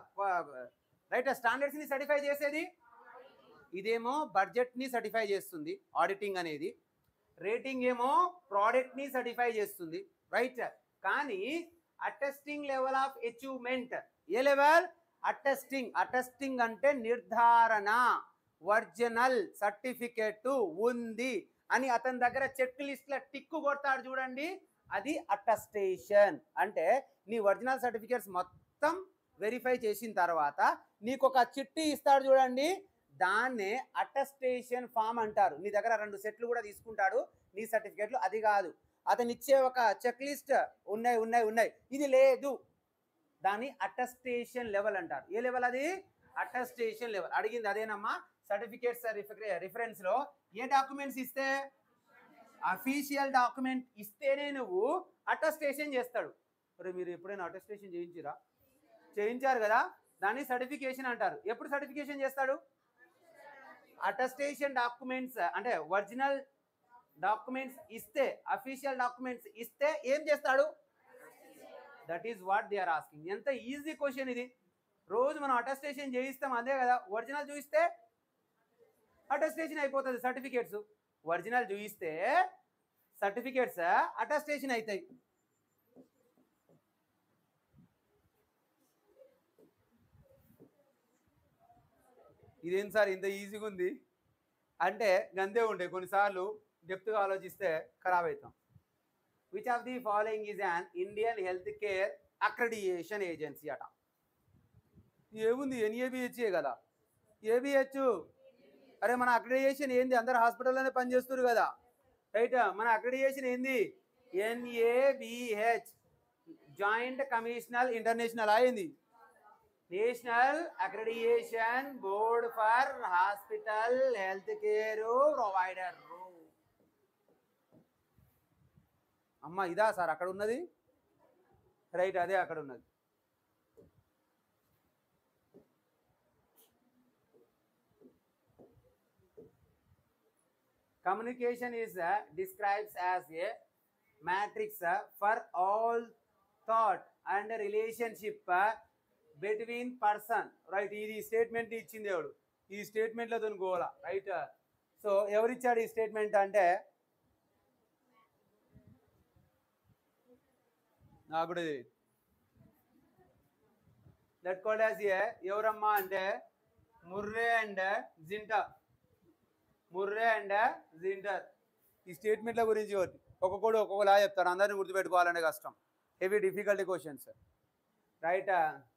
రైట్ స్టాండర్డ్స్ ని సర్టిఫై చేసేది ఇదేమో బడ్జెట్ ని సర్టిఫై చేస్తుంది ఆడిటింగ్ అనేది. రేటింగ్ ఏమో ప్రోడక్ట్ ని సర్టిఫై చేస్తుంది, రైట్. కానీ అటెస్టింగ్ లెవెల్ ఆఫ్ అచీవ్మెంట్ ఏ లెవెల్? అటెస్టింగ్. అటెస్టింగ్ అంటే నిర్ధారణ, ఒరిజినల్ సర్టిఫికేట్ ఉంది అని అతని దగ్గర చెక్ లిస్ట్ లో టిక్కు కొడతాడు చూడండి, అది అటెస్టేషన్. అంటే నీ ఒరిజినల్ సర్టిఫికేట్స్ మొత్తం వెరిఫై చేసిన తర్వాత నీకు ఒక చిట్టి ఇస్తాడు చూడండి, దాన్నే అటెస్టేషన్ ఫామ్ అంటారు. నీ దగ్గర రెండు సెట్లు కూడా తీసుకుంటాడు నీ సర్టిఫికేట్లు, అది కాదు. అతను ఇచ్చే ఒక చెక్ లిస్ట్ ఉన్నాయి ఉన్నాయి ఉన్నాయి ఇది లేదు, దాన్ని అటెస్టేషన్ లెవెల్ అంటారు. ఏ లెవెల్ అది? Attestation level. అడిగింది అదేనమ్మా. సర్టిఫికేట్స్ రిఫరెన్స్ లో ఏ డాక్యుమెంట్స్ ఇస్తే? అఫీషియల్ డాక్యుమెంట్ ఇస్తేనే నువ్వు అటెస్టేషన్ చేస్తాడు. మరి మీరు ఎప్పుడైనా అటెస్టేషన్ చేయించిరా? చేయించారు కదా, దాన్ని సర్టిఫికేషన్ అంటారు. ఎప్పుడు సర్టిఫికేషన్ చేస్తాడు? అటెస్టేషన్ డాక్యుమెంట్స్ అంటే ఒరిజినల్ డాక్యుమెంట్స్ ఇస్తే, అఫీషియల్ డాక్యుమెంట్స్ ఇస్తే ఏం చేస్తాడు? That is what they are asking. ఎంత ఈజీ క్వశ్చన్ ఇది. రోజు మనం అటెస్టేషన్ చేయిస్తాం అదే కదా. ఒరిజినల్ చూపిస్తే అటెస్టేషన్ అయిపోతుంది సర్టిఫికేట్స్, ఒరిజినల్ చూపిస్తే సర్టిఫికేట్స్ అటెస్టేషన్ అవుతాయి. ఇదేం సార్ ఇంత ఈజీగా ఉంది అంటే గంతే ఉంటాయి. కొన్నిసార్లు డెప్త్గా ఆలోచిస్తే ఖరాబ్ అవుతాం. Which of the following is an Indian health care accreditation agency అట. ఏముంది? ఎన్ఏబిహెచ్ఏ కదా. ఏబిహెచ్ అరే మన అక్రెడిటేషన్ ఏంది? అందరు హాస్పిటల్లోనే పనిచేస్తారు కదా, రైట్. మన అక్రెడిటేషన్ ఏంది? ఎన్ఏబిహెచ్, జాయింట్ కమిషనల్ ఇంటర్నేషనల్ అయింది, national accreditation board for hospital health care provider. అమ్మ ఇదా సార్ అక్కడ ఉన్నది? రైట్, అదే అక్కడ ఉన్నది. Communication is uh, describes as a matrix uh, for all thought and relationship uh, between person, right. ఇది statement ఇచ్చింది ఎవడు? ఈ స్టేట్మెంట్లో తను గోలా, రైట్. సో ఎవరిచ్చాడు ఈ స్టేట్మెంట్ అంటే నాకు కూడా దట్ కాల్డ్ యాజ్ ఏ ఎవరమ్మా అంటే Murray and Zinta, Murray and Zinter. ఈ స్టేట్మెంట్ల గురించి ఒక్కొక్కడు ఒక్కొక్కలా చెప్తారు, అందరిని గుర్తుపెట్టుకోవాలనే కష్టం. Heavy difficulty questions, right.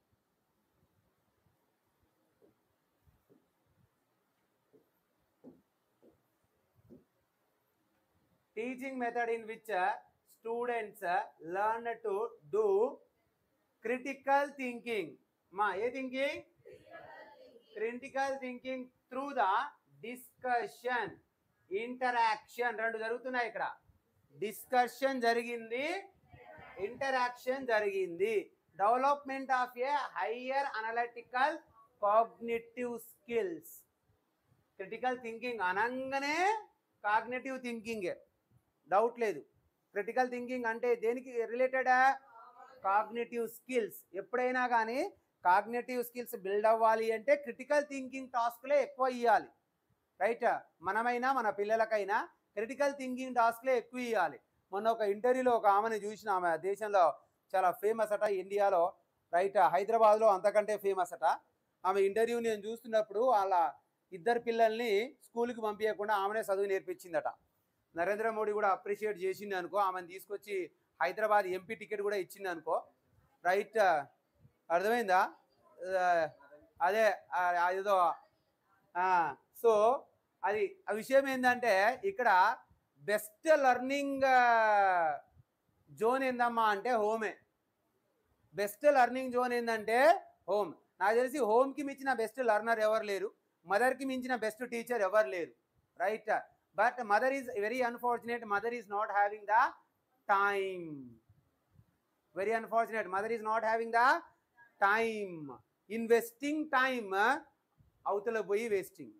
Teaching method in which students learn to do critical thinking. మా ఏ thinking? Critical thinking through the discussion, interaction. రెండు జరుగుతున్నాయి ఇక్కడ. డిస్కషన్ జరిగింది, ఇంటరాక్షన్ జరిగింది. Development of a higher analytical cognitive skills. Critical thinking అనగానే cognitive థింకింగే, doubt లేదు. క్రిటికల్ థింకింగ్ అంటే దేనికి రిలేటెడ్? Cognitive skills. ఎప్పుడైనా కానీ కాగ్నిటివ్ స్కిల్స్ బిల్డ్ అవ్వాలి అంటే క్రిటికల్ థింకింగ్ టాస్క్లే ఎక్కువ ఇవ్వాలి, రైట్. మనమైనా మన పిల్లలకైనా క్రిటికల్ థింకింగ్ టాస్క్లే ఎక్కువ ఇవ్వాలి. మొన్న ఒక ఇంటర్వ్యూలో ఒక ఆమెను చూసిన, ఆమె దేశంలో చాలా ఫేమస్ అట, ఇండియాలో రైట్, హైదరాబాద్లో అంతకంటే ఫేమస్ అట. ఆమె ఇంటర్వ్యూ నేను చూస్తున్నప్పుడు వాళ్ళ ఇద్దరు పిల్లల్ని స్కూల్కి పంపించకుండా ఆమెనే చదువు నేర్పించిందట. నరేంద్ర మోడీ కూడా అప్రిషియేట్ చేసింది అనుకో, ఆమెను తీసుకొచ్చి హైదరాబాద్ ఎంపీ టికెట్ కూడా ఇచ్చింది అనుకో. రైట్, అర్థమైందా? అదే ఏదో. సో అది ఆ విషయం ఏంటంటే ఇక్కడ బెస్ట్ లెర్నింగ్ జోన్ ఏందమ్మా అంటే హోమే. బెస్ట్ లెర్నింగ్ జోన్ ఏంటంటే హోమ్. నాకు తెలిసి హోమ్కి మించిన బెస్ట్ లెర్నర్ ఎవరు లేరు, మదర్కి మించిన బెస్ట్ టీచర్ ఎవరు లేరు. Right, but mother is very unfortunate, mother is not having the time. Very unfortunate, mother is not having the time. Investing time అవతల పోయి wasting.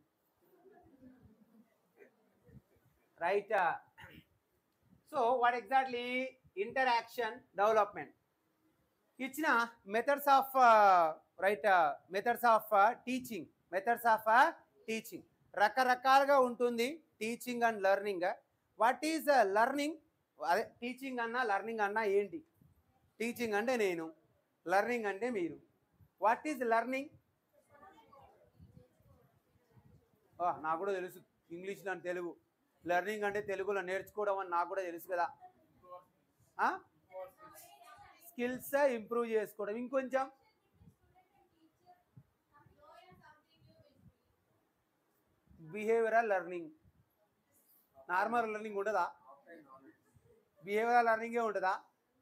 Right. So what exactly interaction development ఇచ్చిన methods of right, methods of teaching. Methods of teaching రకరకాలుగా ఉంటుంది teaching and learning. What is learning? అదే teaching అన్నా learning అన్నా ఏంటి? Teaching అంటే నేను, లెర్నింగ్ అంటే మీరు. What is learning? నాకు కూడా తెలుసు, ఇంగ్లీష్లో అని తెలుగు. లెర్నింగ్ అంటే తెలుగులో నేర్చుకోవడం అని నాకు కూడా తెలుసు కదా. స్కిల్స్ ఇంప్రూవ్ చేసుకోవడం. ఇంకొంచెం బిహేవియరల్ లెర్నింగ్. నార్మల్ లెర్నింగ్ ఉంటుందా? బిహేవియరల్ లెర్నింగే ఉంటుందా?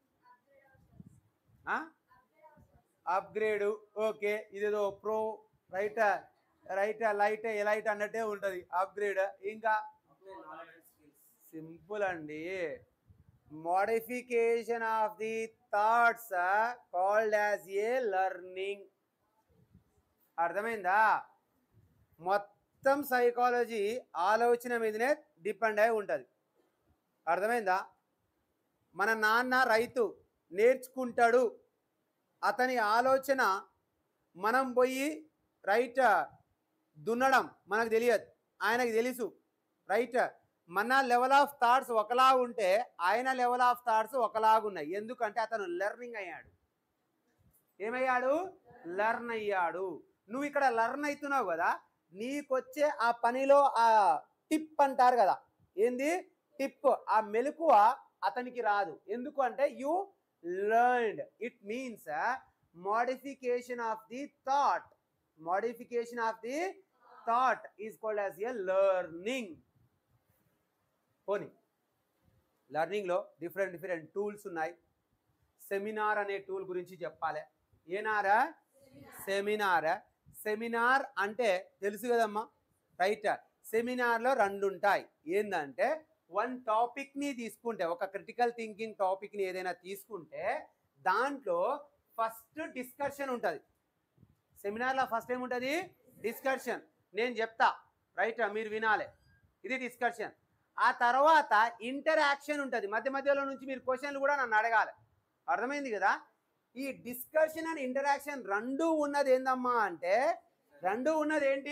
అప్గ్రేడు. ఓకే, ఇదేదో pro right right lite elite అన్నట్టే ఉంటుంది అప్గ్రేడ్. ఇంకా సింపుల్ అండి, modification of the thoughts called as a learning. అర్థమైందా? మొత్తం సైకాలజీ ఆలోచన మీదనే డిపెండ్ అయి ఉంటుంది. అర్థమైందా? మన నాన్న రైతు నేర్చుకుంటాడు, అతని ఆలోచన మనం పోయి రైట్ దున్నడం మనకు తెలియదు, ఆయనకు తెలుసు. రైట్, మన లెవెల్ ఆఫ్ థాట్స్ ఒకలా ఉంటే ఆయన లెవెల్ ఆఫ్ థాట్స్ ఒకలాగున్నాయి. ఎందుకంటే అతను లెర్నింగ్ అయ్యాడు. ఏమయ్యాడు? లెర్న్ అయ్యాడు. నువ్వు ఇక్కడ లెర్న్ అవుతున్నావు కదా, నీకొచ్చే ఆ పనిలో ఆ టిప్ అంటారు కదా, ఏంది టిప్, ఆ మెలకువ అతనికి రాదు. ఎందుకు అంటే you learned. It means modification of the thought. Modification of the thought is called as a learning. పోనీ లెర్నింగ్లో డిఫరెంట్ డిఫరెంట్ టూల్స్ ఉన్నాయి. సెమినార్ అనే టూల్ గురించి చెప్పాలి. ఏనారా? సెమినార్. సెమినార్ అంటే తెలుసు కదమ్మా, రైట్. సెమినార్లో రెండు ఉంటాయి. ఏంటంటే వన్ టాపిక్ని తీసుకుంటే, ఒక క్రిటికల్ థింకింగ్ టాపిక్ని ఏదైనా తీసుకుంటే దాంట్లో ఫస్ట్ డిస్కషన్ ఉంటుంది. సెమినార్లో ఫస్ట్ ఏముంటుంది? డిస్కషన్. నేను చెప్తా, రైట్, మీరు వినాలి, ఇది డిస్కషన్. ఆ తర్వాత ఇంటరాక్షన్ ఉంటుంది. మధ్య మధ్యలో నుంచి మీరు క్వశ్చన్లు కూడా నన్ను అడగాలి. అర్థమైంది కదా? ఈ డిస్కషన్ అండ్ ఇంటరాక్షన్ రెండు ఉన్నది ఏందమ్మా అంటే, రెండు ఉన్నది ఏంటి?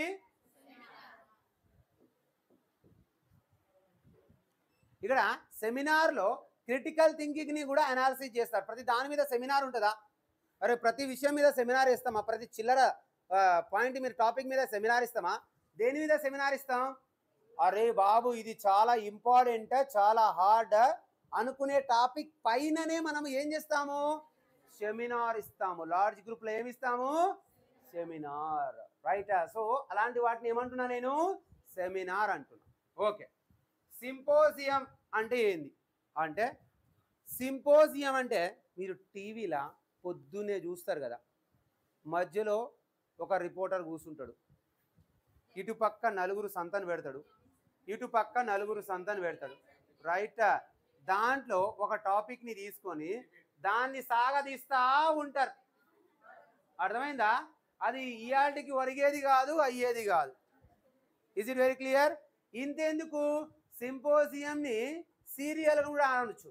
ఇక్కడ సెమినార్లో క్రిటికల్ థింకింగ్ని కూడా అనాలిసిస్ చేస్తారు. ప్రతి దాని మీద సెమినార్ ఉంటుందా? అరే ప్రతి విషయం మీద సెమినార్ ఇస్తామా? ప్రతి చిల్లర పాయింట్ మీద టాపిక్ మీద సెమినార్ ఇస్తామా? దేని మీద సెమినార్ ఇస్తాం? అరే బాబు ఇది చాలా ఇంపార్టెంట్, చాలా హార్డ్ అనుకునే టాపిక్ పైననే మనం ఏం చేస్తాము? సెమినార్ ఇస్తాము. లార్జ్ గ్రూప్లో ఏమి ఇస్తాము? సెమినార్. రైట్. సో అలాంటి వాటిని ఏమంటున్నా నేను? సెమినార్ అంటున్నా. ఓకే. సింపోజియం అంటే ఏంది అంటే, సింపోజియం అంటే మీరు టీవీలో పొద్దున్నే చూస్తారు కదా, మధ్యలో ఒక రిపోర్టర్ కూర్చుంటాడు, ఇటుపక్క నలుగురు సంతను పెడతాడు, ఇటుపక్క నలుగురు సంతను పెడతాడు. రైట్. దాంట్లో ఒక టాపిక్ని తీసుకొని దాన్ని సాగదీస్తూ ఉంటారు. అర్థమైందా? అది ఇయాల్టికి ఒరిగేది కాదు, అయ్యేది కాదు. Is it very clear? ఇంతెందుకు, సింపోజియంని సీరియల్ కూడా అనొచ్చు.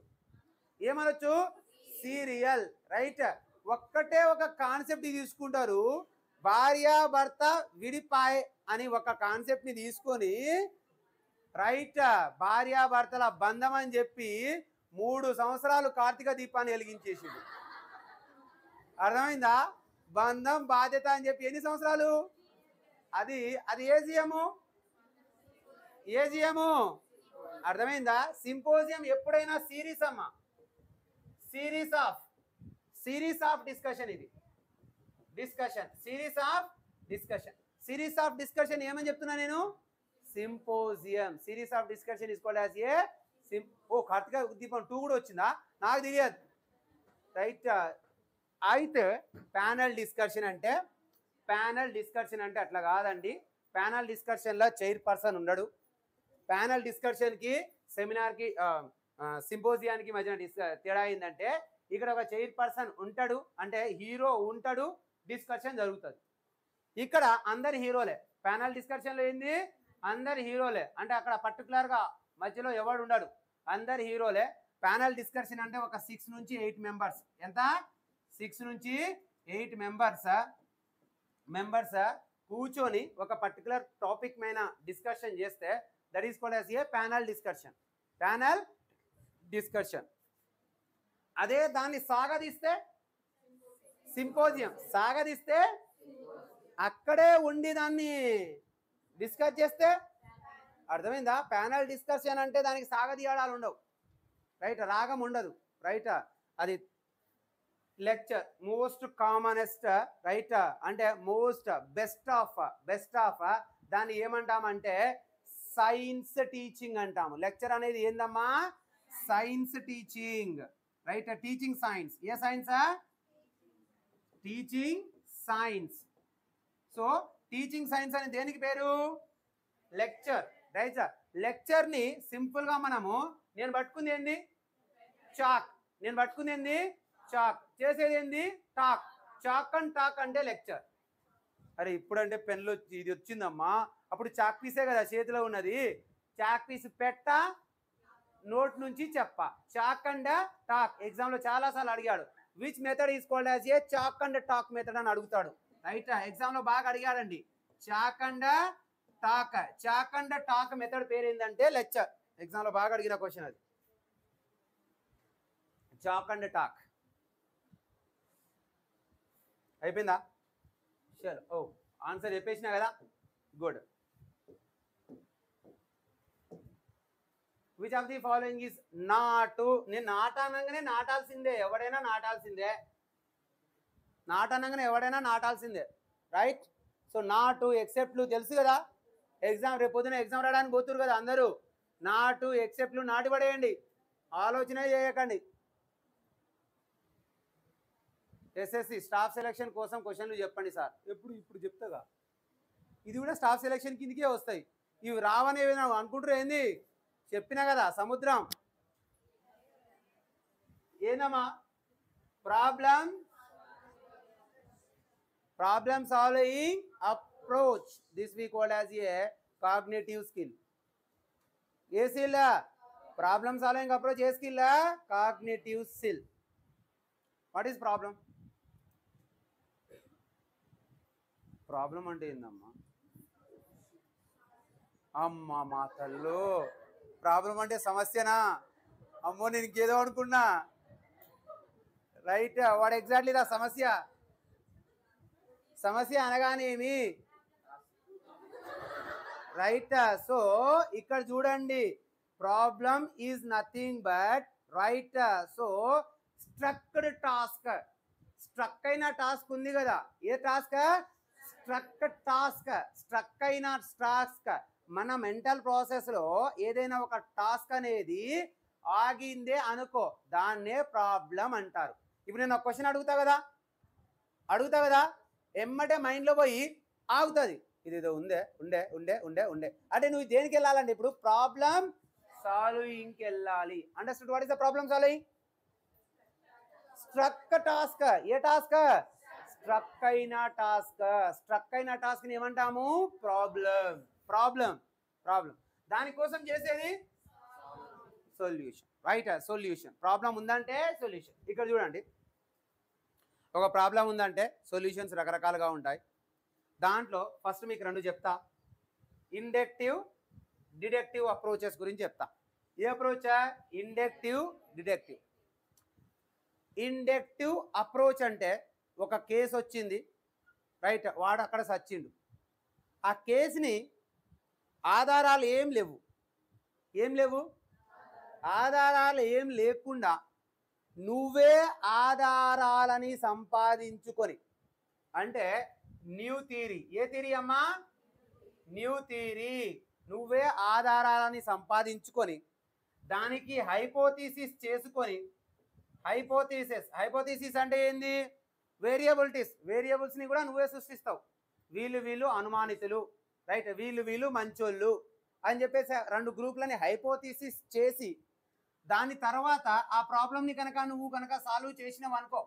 ఏమనొచ్చు? సీరియల్. రైట్. ఒక్కటే ఒక కాన్సెప్ట్ తీసుకుంటారు, భార్య భర్త విడిపాయ్ అని ఒక కాన్సెప్ట్ ని తీసుకొని రైట్ భార్యాభర్తల బంధం అని చెప్పి మూడు సంవత్సరాలు కార్తీక దీపాన్ని వెలిగించేసిండు. అర్థమైందా? బంధం బాధ్యత అని చెప్పి ఎన్ని సంవత్సరాలు? అది అది ఏజియము ఏజియము అర్థమైందా? సింపోజియం ఎప్పుడైనా సిరీస్ అమ్మా, series of series of discussion. ఇది discussion, series of discussion. Series of discussion ఏమని చెప్తున్నా నేను? Symposium. Series of discussion is called as a సిం ఓ కార్తీక దీపం టూ కూడా వచ్చిందా? నాకు తెలియదు. రైట్. అయితే ప్యానల్ డిస్కషన్ అంటే ప్యానల్ డిస్కషన్ అంటే అట్లా కాదండి. ప్యానల్ డిస్కషన్లో చైర్ పర్సన్ ఉండడు. ప్యానల్ డిస్కషన్కి సెమినార్కి సింపోజియానికి మధ్యన డిస్క తేడా ఏంటంటే ఇక్కడ ఒక చైర్ పర్సన్ ఉంటాడు, అంటే హీరో ఉంటాడు, డిస్కషన్ జరుగుతుంది. ఇక్కడ అందరి హీరోలే. ప్యానల్ డిస్కషన్లో ఏంది? అందరి హీరోలే, అంటే అక్కడ పర్టికులర్గా మధ్యలో ఎవడు ఉండడు, అందరి హీరోలే. ప్యానల్ డిస్కషన్ అంటే ఒక సిక్స్ నుంచి ఎయిట్ మెంబర్స్. ఎంత? సిక్స్ నుంచి ఎయిట్ మెంబర్స్ మెంబర్స్ కూర్చొని ఒక పర్టికులర్ టాపిక్ మీద డిస్కషన్ చేస్తే that is called as a panel discussion. Panel discussion. అదే దాన్ని సాగదీస్తే సింపోజియం. సాగదీస్తే అక్కడే ఉండి దాన్ని డిస్కస్ చేస్తే అర్థమైందా? ప్యానల్ డిస్కషన్ అంటే దానికి సాగదీయడాలు ఉండవు, రైట్? రాగం ఉండదు, రైట్? అది లెక్చర్ మోస్ట్ కామనెస్ట్, రైట్? అంటే most best of best of దాన్ని ఏమంటామంటే సైన్స్ టీచింగ్ అంటాము. లెక్చర్ అనేది ఏందమ్మా? Science teaching, right? Teaching science. ఏ సైన్సా? Teaching science. So teaching science అని దేనికి పేరు? Lecture, right? లెక్చర్ని సింపుల్గా మనము నేను పట్టుకుంది ఏంది? చాక్. నేను పట్టుకుంది ఏంది? చాక్. చేసేది ఏంది? టాక్. చాక్ అండ్ టాక్ అంటే లెక్చర్. అరే ఇప్పుడంటే పెన్లు ఇది వచ్చిందమ్మా, అప్పుడు చాక్ పీసే కదా చేతిలో ఉన్నది. చాక్ పీస్ పెట్ట నోట్ నుంచి చెప్ప. చాక్ అండ్ టాక్ ఎగ్జామ్లో చాలాసార్లు అడిగాడు. Which method is called as a chalk and talk method అని అడుగుతాడు, రైట్? ఎగ్జామ్లో బాగా అడిగాడండి. Chalk and talk. Chalk and talk method పేరు ఏంటంటే లెక్చర్. ఎగ్జామ్లో బాగా అడిగిన క్వశ్చన్ అది. Chalk and talk. అయిపోయిందా? షూర్. ఓ ఆన్సర్ చెప్పేసినా కదా, good. Which of the following is not? నేను నాట అనగానే నాటాల్సిందే, ఎవడైనా నాటాల్సిందే. నాట అనగానే ఎవడైనా నాటాల్సిందే, రైట్? సో నాటు ఎక్సెప్ట్లు తెలుసు కదా. ఎగ్జామ్ రేపు పొద్దున ఎగ్జామ్ రాయడానికి పోతురు కదా అందరూ. నాటు ఎక్సెప్ట్లు నాటి పడేయండి, ఆలోచన చేయకండి. ఎస్ఎస్సి స్టాఫ్ సెలక్షన్ కోసం క్వశ్చన్లు చెప్పండి సార్. ఎప్పుడు ఇప్పుడు చెప్తాగా, ఇది కూడా స్టాఫ్ సెలక్షన్ కిందకే వస్తాయి. ఇవి రావని అనుకుంటారు ఏంది? చెప్పినా కదా సముద్రం. ఏందమ్మా? Problem problem solving approach. This we called as a cognitive skill. ఏ స్కిల్? Problem solving approach. ఏ skill? Cognitive skill. What is problem? Problem అంటే ఏందమ్మా? అమ్మ మా తల్లు, ప్రాబ్లం అంటే సమస్యనా? అమ్మో నేను ఇంకేదో అనుకున్నా, రైట్? వాట్ ఎగ్జాక్ట్లీ దా సమస్య? సమస్య అనగానేమి, రైట్? సో ఇక్కడ చూడండి, problem is nothing but, right? So struck task. Struck అయిన టాస్క్ ఉంది కదా, ఏ టాస్క్? Struck task. స్ట్రక్ అయిన టాస్క్. మన మెంటల్ ప్రాసెస్లో ఏదైనా ఒక టాస్క్ అనేది ఆగిందే అనుకో, దాన్నే ప్రాబ్లం అంటారు. ఇప్పుడు నేను ఒక క్వశ్చన్ అడుగుతా కదా అడుగుతా కదా ఎమ్మటే మైండ్లో పోయి ఆగుతుంది. ఇదేదో ఉందే ఉండే ఉండే ఉండే ఉండే అంటే నువ్వు దేనికి వెళ్ళాలండి? ఇప్పుడు ప్రాబ్లం సాల్వింగ్కి వెళ్ళాలి. Understood? What is the problem solving? Struck task. ఏ టాస్క్? స్ట్రక్ అయిన టాస్క్. స్ట్రక్ అయిన టాస్క్ ని ఏమంటాము? ప్రాబ్లం. ప్రాబ్లం ప్రాబ్లం దానికోసం చేసేది సొల్యూషన్, రైట్? సొల్యూషన్. ప్రాబ్లం ఉందంటే సొల్యూషన్. ఇక్కడ చూడండి, ఒక ప్రాబ్లం ఉందంటే సొల్యూషన్స్ రకరకాలుగా ఉంటాయి. దాంట్లో ఫస్ట్ మీకు రెండు చెప్తా, ఇండక్టివ్ డిడక్టివ్ అప్రోచెస్ గురించి చెప్తా. ఏ approach? Inductive deductive. Inductive approach అంటే ఒక కేసు వచ్చింది, రైట్, వాడు అక్కడ సచ్చిండు, ఆ కేసుని ఆధారాలు ఏం లేవు, ఏం లేవు ఆధారాలు ఏం లేకుండా నువ్వే ఆధారాలని సంపాదించుకొని, అంటే న్యూ థియరీ. ఏ థియరీ అమ్మా? New theory. నువ్వే ఆధారాలని సంపాదించుకొని దానికి హైపోథీసిస్ చేసుకొని, హైపోథీసిస్ హైపోథీసిస్ అంటే ఏంది? వేరియబిలిటీస్, వేరియబుల్స్ని కూడా నువ్వే సృష్టిస్తావు. వీళ్ళు వీళ్ళు అనుమానితులు, రైట్, వీళ్ళు వీళ్ళు మంచోళ్ళు అని చెప్పేసి రెండు గ్రూపులని హైపోథీసిస్ చేసి దాని తర్వాత ఆ ప్రాబ్లమ్ని కనుక నువ్వు కనుక సాల్వ్ చేసినావు అనుకో,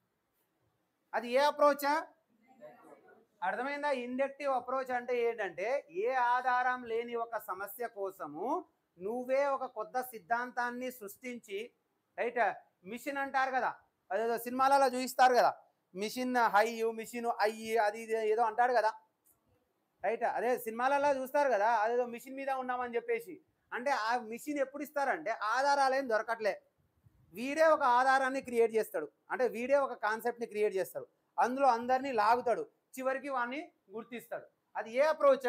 అది ఏ అప్రోచా? అర్థమైందా? ఇండక్టివ్ అప్రోచ్ అంటే ఏంటంటే ఏ ఆధారం లేని ఒక సమస్య కోసము నువ్వే ఒక కొత్త సిద్ధాంతాన్ని సృష్టించి, రైట్, మిషన్ అంటారు కదా, అదేదో సినిమాలలో చూపిస్తారు కదా, మిషన్ హై, మిషన్ అయ్యి, అది ఇది ఏదో అంటాడు కదా, రైట్, అదే సినిమాలలో చూస్తారు కదా, అదేదో మిషన్ మీద ఉన్నామని చెప్పేసి. అంటే ఆ మిషన్ ఎప్పుడు ఇస్తారంటే ఆధారాలు ఏం దొరకట్లే, వీడే ఒక ఆధారాన్ని క్రియేట్ చేస్తాడు, అంటే వీడే ఒక కాన్సెప్ట్ని క్రియేట్ చేస్తాడు, అందులో అందరినీ లాగుతాడు, చివరికి వాడిని గుర్తిస్తాడు. అది ఏ అప్రోచ్?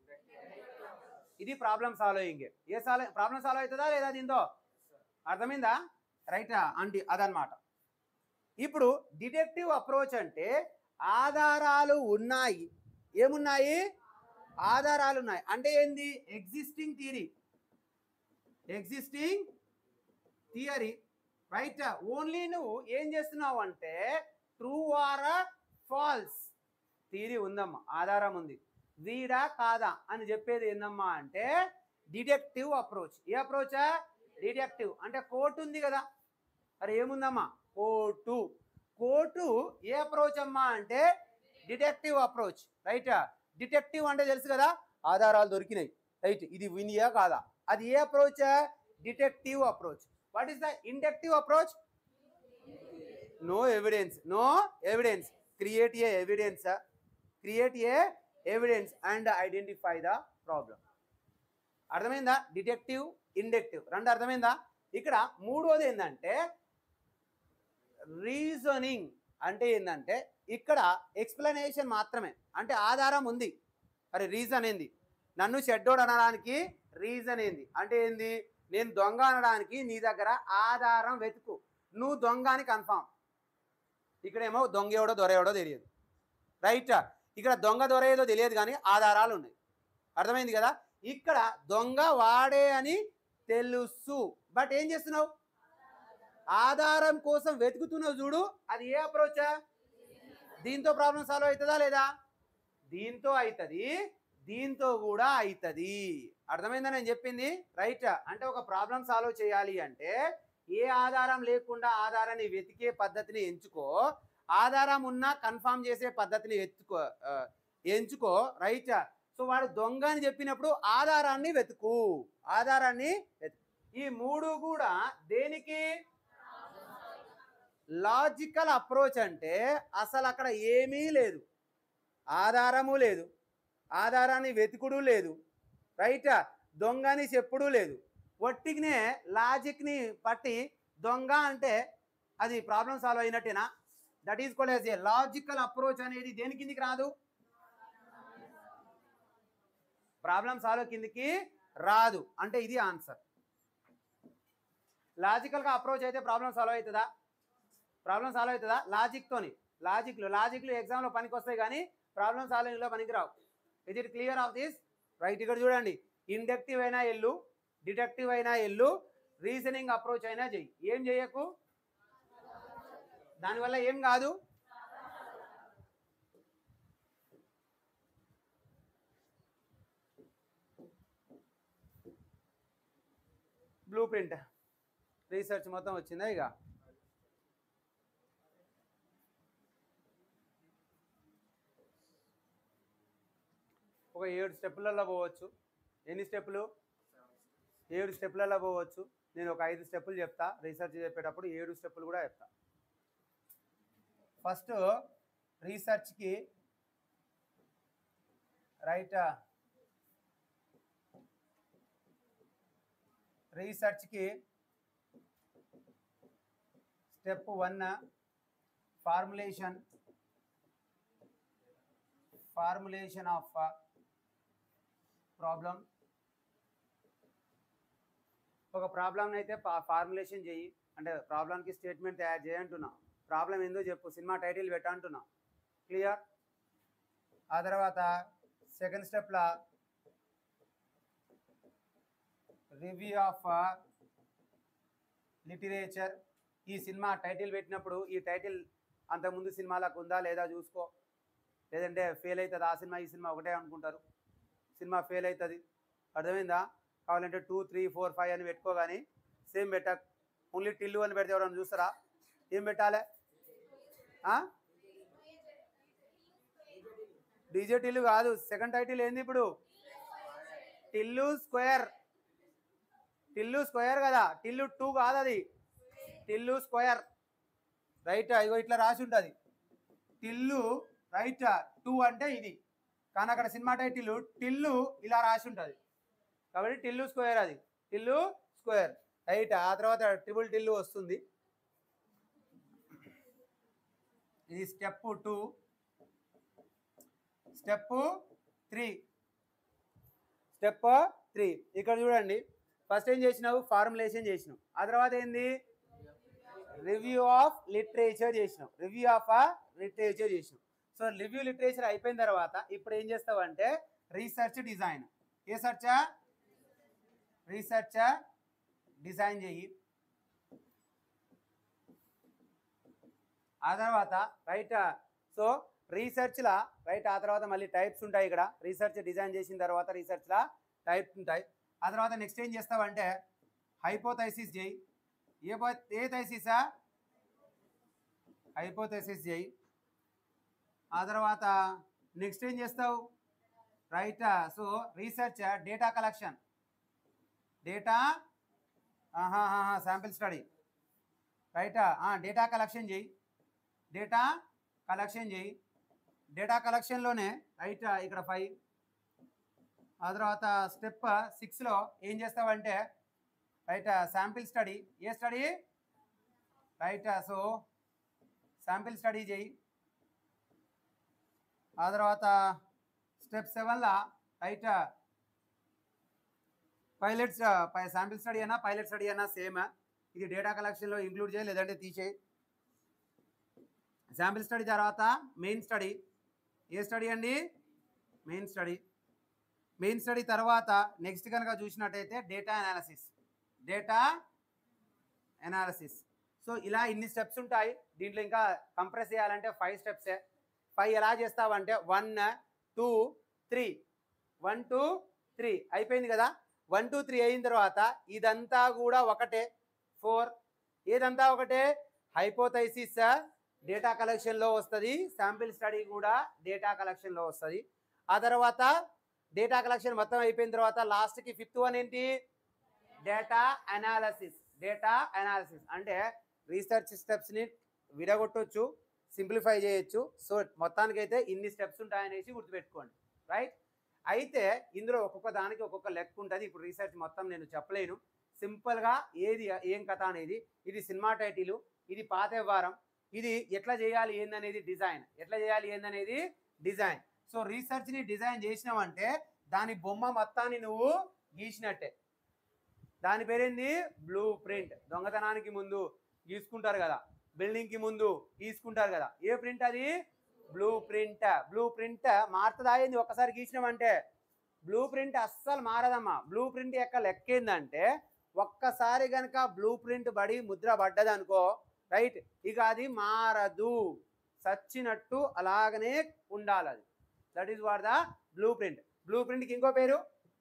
ఇది ప్రాబ్లమ్ సాల్వింగ్. ఏ సాల్వ్ ప్రాబ్లమ్ సాల్వ్ అవుతుందా లేదా దీంతో? అర్థమైందా? రైట్ అంటే అదనమాట. ఇప్పుడు డిడక్టివ్ అప్రోచ్ అంటే ఆధారాలు ఉన్నాయి, ఏమున్నాయి? ఆధారాలు ఉన్నాయి. అంటే ఏంది? Existing theory, existing theory, right. Only నువ్వు ఏం చేస్తున్నావు అంటే ట్రూ ఆర్ ఫాల్స్ థియరీ ఉందమ్మా, ఆధారం ఉంది, వీడా కాదా అని చెప్పేది ఏందమ్మా అంటే డిడక్టివ్ అప్రోచ్. ఏ అప్రోచా? డిడక్టివ్. అంటే కోర్టు ఉంది కదా, అరే ఏముందమ్మా? కోర్టు. కోర్టు ఏ అప్రోచ్ అమ్మా అంటే డిడక్టివ్ అప్రోచ్, రైట్. డిటెక్టివ్ అంటే తెలుసు కదా, ఆధారాలు దొరికినాయి, రైట్, ఇది వినియా కాదా, అది ఏ approach? Detective approach. What is the inductive approach? No evidence, no evidence, create a evidence, create a evidence and identify the problem. అర్థమైందా? డిటెక్టివ్, ఇండక్టివ్ రెండు అర్థమైందా? ఇక్కడ మూడోది ఏంటంటే రీజనింగ్. అంటే ఏంటంటే ఇక్కడ ఎక్స్ప్లెనేషన్ మాత్రమే, అంటే ఆధారం ఉంది, అరే రీజన్ ఏంది, నన్ను షెడ్డోడ్ అనడానికి రీజన్ ఏంది, అంటే ఏంది, నేను దొంగ అనడానికి నీ దగ్గర ఆధారం వెతుకు, నువ్వు దొంగ అని కన్ఫామ్. ఇక్కడేమో దొంగ ఎవడో దొర ఎవడో తెలియదు, రైట్. ఇక్కడ దొంగ దొర ఏదో తెలియదు కానీ ఆధారాలు ఉన్నాయి. అర్థమైంది కదా? ఇక్కడ దొంగ వాడే అని తెలుసు, బట్ ఏం చేస్తున్నావు? ఆధారం కోసం వెతుకుతున్నావు చూడు, అది ఏ అప్రోచా? దీంతో ప్రాబ్లం సాల్వ్ అవుతుందా లేదా? దీంతో అవుతుంది, దీంతో కూడా అవుతుంది. అర్థమైందా నేను చెప్పింది? రైట్. అంటే ఒక ప్రాబ్లం సాల్వ్ చేయాలి అంటే ఏ ఆధారం లేకుండా ఆధారాన్ని వెతికే పద్ధతిని ఎంచుకో, ఆధారం ఉన్నా కన్ఫర్మ్ చేసే పద్ధతిని ఎత్తుకో ఎంచుకో, రైట్. సో వాడు దొంగ అని చెప్పినప్పుడు ఆధారాన్ని వెతుకు, ఆధారాన్ని వెతుకు. ఈ మూడు కూడా దేనికి? Logical approach. అంటే అసలు అక్కడ ఏమీ లేదు, ఆధారము లేదు, ఆధారాన్ని వెతుకుడు లేదు, రైట్, దొంగని చెప్పుడు లేదు, ఒట్టిగానే లాజిక్ని పట్టి దొంగ అంటే అది ప్రాబ్లం సాల్వ్ అయినట్టేనా? That is called as a logical approach. అనేది దేని కిందికి రాదు? ప్రాబ్లం సాల్వ్ కిందికి రాదు. అంటే ఇది ఆన్సర్. లాజికల్గా అప్రోచ్ అయితే ప్రాబ్లం సాల్వ్ అవుతుందా? ప్రాబ్లం సాల్వ్ అవుతుందా? లాజిక్తోని. లాజిక్లు లాజిక్లు ఎగ్జామ్లో పనికి వస్తాయి కానీ ప్రాబ్లం సాల్వింగ్లో పనికి రావు. Is it clear of this? Right. ఇక్కడ చూడండి, ఇండక్టివ్ అయినా ఎల్లు, డిడక్టివ్ అయినా ఎల్లు, రీజనింగ్ అప్రోచ్ అయినా చెయ్యి. ఏం చేయకు, దానివల్ల ఏం కాదు. బ్లూ ప్రింట్ రీసెర్చ్ మొత్తం వచ్చిందా? ఇక ఒక ఏడు స్టెప్పులలో పోవచ్చు. ఎన్ని స్టెప్పులు? ఏడు స్టెప్పులలో పోవచ్చు. నేను ఒక ఐదు స్టెప్పులు చెప్తా, రీసెర్చ్ చెప్పేటప్పుడు ఏడు స్టెప్పులు కూడా చెప్తా. ఫస్ట్ రీసెర్చ్కి రైట్ రీసెర్చ్కి step one formulation formulation of problem. ఒక ప్రాబ్లం అయితే ఫార్ములేషన్ చేయి అంటే ప్రాబ్లంకి స్టేట్మెంట్ తయారు చేయి అంటున్నా. ప్రాబ్లం ఏందో చెప్పు, సినిమా టైటిల్ పెట్ట అంటున్నా. క్లియర్? ఆ తర్వాత సెకండ్ స్టెప్లో రివ్యూ ఆఫ్ లిటరేచర్. ఈ సినిమా టైటిల్ పెట్టినప్పుడు ఈ టైటిల్ అంతకుముందు సినిమాలకు ఉందా లేదా చూసుకో, లేదంటే ఫెయిల్ అవుతుంది ఆ సినిమా ఈ సినిమా ఒకటే అనుకుంటారు, సినిమా ఫెయిల్ అవుతుంది. అర్థమైందా? కావాలంటే టూ త్రీ ఫోర్ ఫైవ్ అని పెట్టుకో, కానీ సేమ్ పెట్ట. ఓన్లీ టిల్లు అని పెడితే ఎవరైనా చూస్తారా? ఏం పెట్టాలి? డీజే టిల్లు కాదు, సెకండ్ టైటిల్ ఏంది ఇప్పుడు? టిల్లు స్క్వేర్. టిల్లు స్క్వేర్ కదా, టిల్లు టూ కాదు, అది టిల్లు స్క్వేర్. రైట్, ఇగో ఇట్లా రాసి ఉంటుంది టిల్లు. రైట్, టూ అంటే ఇది, కానీ అక్కడ సినిమా టైటిల్ టిల్లు ఇలా రాసి ఉంటుంది కాబట్టి టిల్లు స్క్వేర్, అది టిల్లు స్క్వేర్. రైట్, ఆ తర్వాత ట్రిపుల్ టిల్లు వస్తుంది. ఇది step two. Step three. Step three ఇక్కడ చూడండి. ఫస్ట్ ఏం చేసినావు? ఫార్ములేషన్ చేసినావు. ఆ తర్వాత ఏంది? రివ్యూ ఆఫ్ లిటరేచర్ చేసినావు. రివ్యూ ఆఫ్ లిటరేచర్ చేసినావు. సో రివ్యూ లిటరేచర్ అయిపోయిన తర్వాత ఇప్పుడు ఏం చేస్తావు అంటే రీసెర్చ్ డిజైన్. ఏ సెర్చ్? రీసెర్చ్ డిజైన్ చెయ్యి. ఆ తర్వాత రైట్, సో రీసెర్చ్లా రైట్, ఆ తర్వాత మళ్ళీ టైప్స్ ఉంటాయి ఇక్కడ. రీసెర్చ్ డిజైన్ చేసిన తర్వాత రీసెర్చ్లా టైప్స్ ఉంటాయి. ఆ తర్వాత నెక్స్ట్ ఏం చేస్తావంటే హైపోథైసిస్ చేయి. ఏ ఏ థైసిసా? హైపోథైసిస్ చేయి. ఆ తర్వాత నెక్స్ట్ ఏం చేస్తావు? Right, so research data collection. Data sample study. Right, data collection చేయి. డేటా కలెక్షన్ చేయి. డేటా కలెక్షన్లోనే రైట్ ఇక్కడ ఫైవ్. ఆ తర్వాత స్టెప్ సిక్స్లో ఏం చేస్తావంటే రైట్ శాంపిల్ స్టడీ. ఏ స్టడీ? రైట్, సో శాంపిల్ స్టడీ చేయి. ఆ తర్వాత స్టెప్ సెవెన్లో రైట్ పైలట్స్ శాంపిల్ స్టడీ అయినా పైలట్ స్టడీ అయినా సేమ్. ఇది డేటా కలెక్షన్లో ఇంక్లూడ్ చేయి, లేదంటే తీసేయి. శాంపిల్ స్టడీ తర్వాత మెయిన్ స్టడీ. ఏ స్టడీ అండి? Main study. మెయిన్ స్టడీ తర్వాత నెక్స్ట్ కనుక చూసినట్టయితే data analysis. Data analysis. So ఇలా ఇన్ని స్టెప్స్ ఉంటాయి. దీంట్లో ఇంకా కంప్రెస్ చేయాలంటే ఫైవ్ స్టెప్సే. ఫైవ్ ఎలా చేస్తావంటే one two three one two three అయిపోయింది కదా. వన్ టూ త్రీ అయిన తర్వాత ఇదంతా కూడా ఒకటే ఫోర్. ఏదంతా ఒకటే? హైపోథైసిస్ డేటా కలెక్షన్లో వస్తుంది, శాంపిల్ స్టడీ కూడా డేటా కలెక్షన్లో వస్తుంది. ఆ తర్వాత డేటా కలెక్షన్ మొత్తం అయిపోయిన తర్వాత లాస్ట్కి ఫిఫ్త్ వన్ ఏంటి? Data analysis. డేటా అనాలిసిస్ అంటే రీసెర్చ్ స్టెప్స్ని విడగొట్టవచ్చు, సింప్లిఫై చేయొచ్చు. సో మొత్తానికైతే ఇన్ని స్టెప్స్ ఉంటాయనేసి గుర్తుపెట్టుకోండి. రైట్, అయితే ఇందులో ఒక్కొక్క దానికి ఒక్కొక్క లెక్క ఉంటుంది. ఇప్పుడు రీసెర్చ్ మొత్తం నేను చెప్పలేను. సింపుల్గా ఏది ఏం కథ అనేది, ఇది సినిమా టైటిల్, ఇది పాత వ్యవహారం, ఇది ఎట్లా చేయాలి ఏందనేది డిజైన్, ఎట్లా చేయాలి ఏందనేది డిజైన్. సో రీసెర్చ్ని డిజైన్ చేసినావంటే దాని బొమ్మ మొత్తాన్ని నువ్వు గీసినట్టే. దాని పేరేంది? Blueprint. దొంగతనానికి ముందు గీసుకుంటారు కదా, బిల్డింగ్కి ముందు గీసుకుంటారు కదా, ఏ ప్రింట్ అది? Blueprint. బ్లూ ప్రింట్ మారుతుందా ఏంది? ఒక్కసారి గీసినామంటే బ్లూ ప్రింట్ అస్సలు మారదమ్మా. బ్లూ ప్రింట్ యొక్క లెక్క ఏందంటే ఒక్కసారి కనుక బ్లూ ప్రింట్ బడి ముద్ర పడ్డది అనుకో రైట్, ఇక అది మారదు, సచ్చినట్టు అలాగనే ఉండాలి అది. That is what the blueprint. Blue ప్రింట్కి ఇంకో పేరు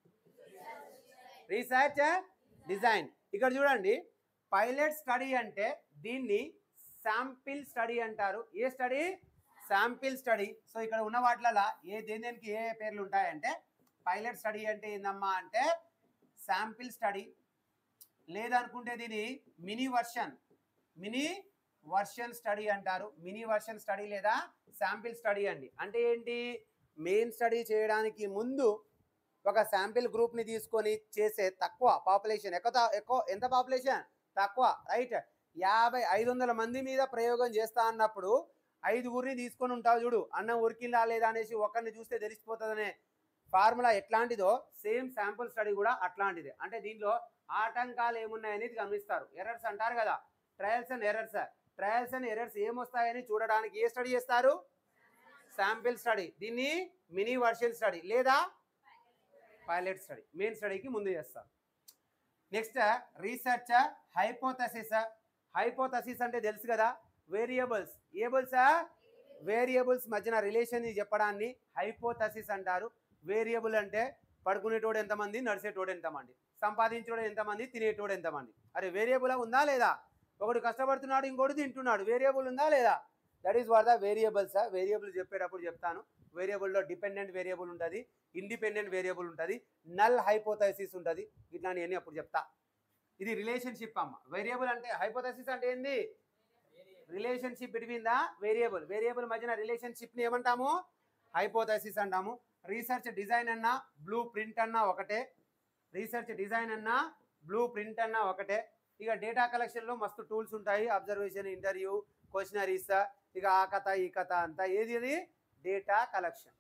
రీసెర్చ్ డిజైన్. ఇక్కడ చూడండి, పైలట్ స్టడీ అంటే దీన్ని శాంపిల్ స్టడీ అంటారు. ఏ స్టడీ? Sample study. సో ఇక్కడ ఉన్న వాటిలలో ఏ దేని దేనికి ఏ పేర్లు ఉంటాయంటే పైలట్ స్టడీ అంటే ఏందమ్మా అంటే శాంపిల్ స్టడీ, లేదనుకుంటే దీని mini version mini version study అంటారు. మినీ వర్షన్ స్టడీ లేదా శాంపిల్ స్టడీ అండి. అంటే ఏంటి? మెయిన్ స్టడీ చేయడానికి ముందు ఒక శాంపిల్ గ్రూప్ని తీసుకొని చేసే తక్కువ పాపులేషన్, ఎక్కువ ఎక్కువ ఎంత పాపులేషన్ తక్కువ, రైట్? యాభై ఐదు వందల మంది మీద ప్రయోగం చేస్తా అన్నప్పుడు ఐదుగురిని తీసుకొని ఉంటావు చూడు, అన్నం ఉరికిందా లేదా అనేసి ఒకరిని చూస్తే తెలిసిపోతుందనే ఫార్ములా ఎట్లాంటిదో సేమ్ శాంపుల్ స్టడీ కూడా అట్లాంటిదే. అంటే దీంట్లో ఆటంకాలు ఏమున్నాయనేది గమనిస్తారు. ఎర్రర్స్ అంటారు కదా, trials and errors. Trials and errors ఏమొస్తాయని చూడడానికి ఏ స్టడీ చేస్తారు? Sample study. దీన్ని మినీ వర్షన్ స్టడీ లేదా పైలట్ స్టడీ, మెయిన్ స్టడీకి ముందు చేస్తారు. Next research hypothesis. హైపోథసిస్ అంటే తెలుసు కదా, వేరియబుల్స్ ఏబుల్స్ వేరియబుల్స్ మధ్యన రిలేషన్ చెప్పడాన్ని హైపోథసిస్ అంటారు. వేరియబుల్ అంటే పడుకునేటోడు ఎంతమంది, నడిచేటోడు ఎంతమంది, సంపాదించేటోడు ఎంతమంది, తినేటోడు ఎంతమంది. అరే వేరియబుల్ ఉందా లేదా? ఒకడు కష్టపడుతున్నాడు, ఇంకోటి తింటున్నాడు, వేరియబుల్ ఉందా లేదా? That is what the variables. Variable చెప్పేటప్పుడు చెప్తాను. వేరియబుల్లో డిపెండెంట్ వేరియబుల్ ఉంటుంది, ఇండిపెండెంట్ వేరియబుల్ ఉంటుంది, నల్ హైపోథసిస్ ఉంటుంది. ఇట్లాంటివన్నీ అప్పుడు చెప్తా. ఇది రిలేషన్షిప్ అమ్మ. వేరియబుల్ అంటే హైపోథసిస్ అంటే ఏంది? Relationship between the variable. Variable మధ్యన రిలేషన్షిప్ని ఏమంటాము? హైపోథసిస్ అంటాము. రీసెర్చ్ డిజైన్ అన్నా బ్లూ ప్రింట్ అన్నా ఒకటే. రీసెర్చ్ డిజైన్ అన్నా బ్లూ ప్రింట్ అన్నా ఒకటే. ఇక డేటా కలెక్షన్లో మస్తు టూల్స్ ఉంటాయి, అబ్జర్వేషన్, ఇంటర్వ్యూ, క్వశ్చనరీస్, ఇక ఆ కథ ఈ కథ అంతా. ఏది అది? Data collection.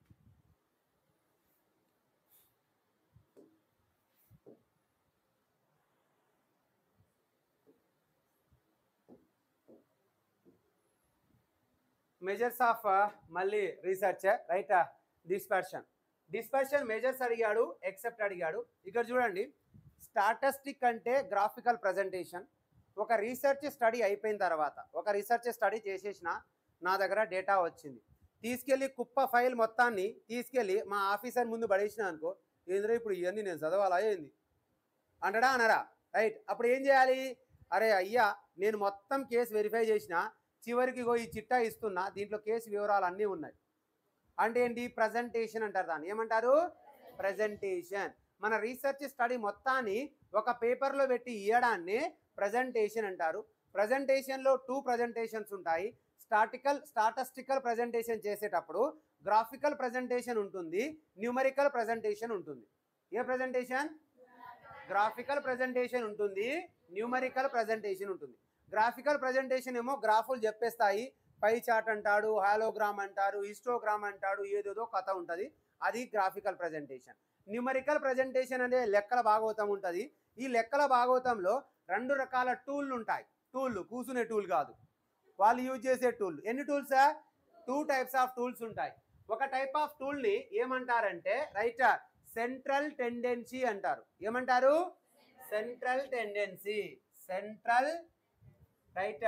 మెజర్స్ ఆఫ్ మళ్ళీ research, right? Dispersion. Dispersion measures అడిగాడు, ఎక్సెప్ట్ అడిగాడు. ఇక్కడ చూడండి, స్టాటిస్టిక్ అంటే గ్రాఫికల్ ప్రజెంటేషన్. ఒక రీసెర్చ్ స్టడీ అయిపోయిన తర్వాత, ఒక రీసెర్చ్ స్టడీ చేసేసిన నా దగ్గర డేటా వచ్చింది, తీసుకెళ్ళి కుప్ప ఫైల్ మొత్తాన్ని తీసుకెళ్ళి మా ఆఫీసర్ ముందు పడేసిన అనుకో, ఏంద్రా ఇప్పుడు ఇవన్నీ నేను చదవాలా ఏంది అంటడా అనరా? రైట్? అప్పుడు ఏం చేయాలి? అరే అయ్యా, నేను మొత్తం కేసు వెరిఫై చేసిన, చివరికి ఈ చిట్టా ఇస్తున్నా, దీంట్లో కేసు వివరాలు అన్నీ ఉన్నాయి అంటే ఏంటి? ప్రజెంటేషన్ అంటారు. దాన్ని ఏమంటారు? ప్రజెంటేషన్. మన రీసెర్చ్ స్టడీ మొత్తాన్ని ఒక పేపర్లో పెట్టి ఇవ్వడాన్ని ప్రజెంటేషన్ అంటారు. ప్రజెంటేషన్లో టూ ప్రజెంటేషన్స్ ఉంటాయి. స్టాటికల్ స్టాటిస్టికల్ ప్రజెంటేషన్ చేసేటప్పుడు గ్రాఫికల్ ప్రజెంటేషన్ ఉంటుంది, న్యూమరికల్ ప్రజెంటేషన్ ఉంటుంది. ఏ ప్రజెంటేషన్? గ్రాఫికల్ ప్రజెంటేషన్ ఉంటుంది, న్యూమరికల్ ప్రజెంటేషన్ ఉంటుంది. గ్రాఫికల్ ప్రజెంటేషన్ ఏమో గ్రాఫులు చెప్పేస్తాయి, పై చార్ట్ అంటాడు, హాలోగ్రామ్ అంటారు, హిస్టోగ్రామ్ అంటాడు, ఏదేదో కథ ఉంటుంది, అది గ్రాఫికల్ ప్రజెంటేషన్. న్యూమరికల్ ప్రజెంటేషన్ అనే లెక్కల భాగవతం ఉంటుంది. ఈ లెక్కల భాగవతంలో రెండు రకాల టూళ్ళు ఉంటాయి. టూళ్ళు కూసునే టూల్ కాదు, వాళ్ళు యూజ్ చేసే టూల్. ఎన్ని tools? Two types of tools ఉంటాయి. ఒక టైప్ ఆఫ్ టూల్ని ఏమంటారంటే, రైట్, సెంట్రల్ టెండెన్సీ అంటారు. ఏమంటారు? Central tendency. Central right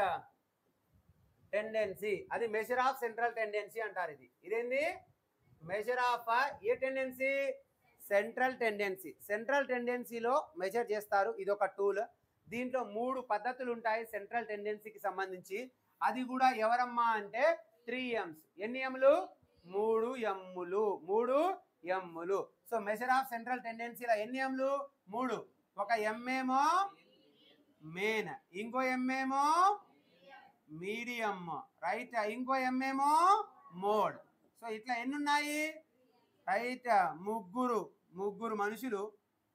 tendency, అది మెజర్ ఆఫ్ సెంట్రల్ టెండెన్సీ అంటారు. ఇది ఇదేంది? మెజర్ ఆఫ్ ఏ టెండెన్సీ? Central tendency. సెంట్రల్ టెండెన్సీలో మెజర్ చేస్తారు. ఇది ఒక టూల్. దీంట్లో మూడు పద్ధతులు ఉంటాయి సెంట్రల్ టెండెన్సీకి సంబంధించి. అది కూడా ఎవరమ్మా అంటే త్రీ ఎమ్స్. ఎన్ని ఎమ్ములు? మూడు ఎమ్ములు. మూడు ఎమ్ములు. సో మెజర్ ఆఫ్ సెంట్రల్ టెండెన్సీలో ఎన్ని ఎమ్ములు? మూడు. ఒక ఎమ్మేమో మెయిన్, ఇంకో ఎమ్మేమో మీడియం, రైట్, ఇంకో ఎమ్మేమో మోడ్. సో ఇట్లా ఎన్ని ఉన్నాయి? రైట్, ముగ్గురు ముగ్గురు మనుషులు.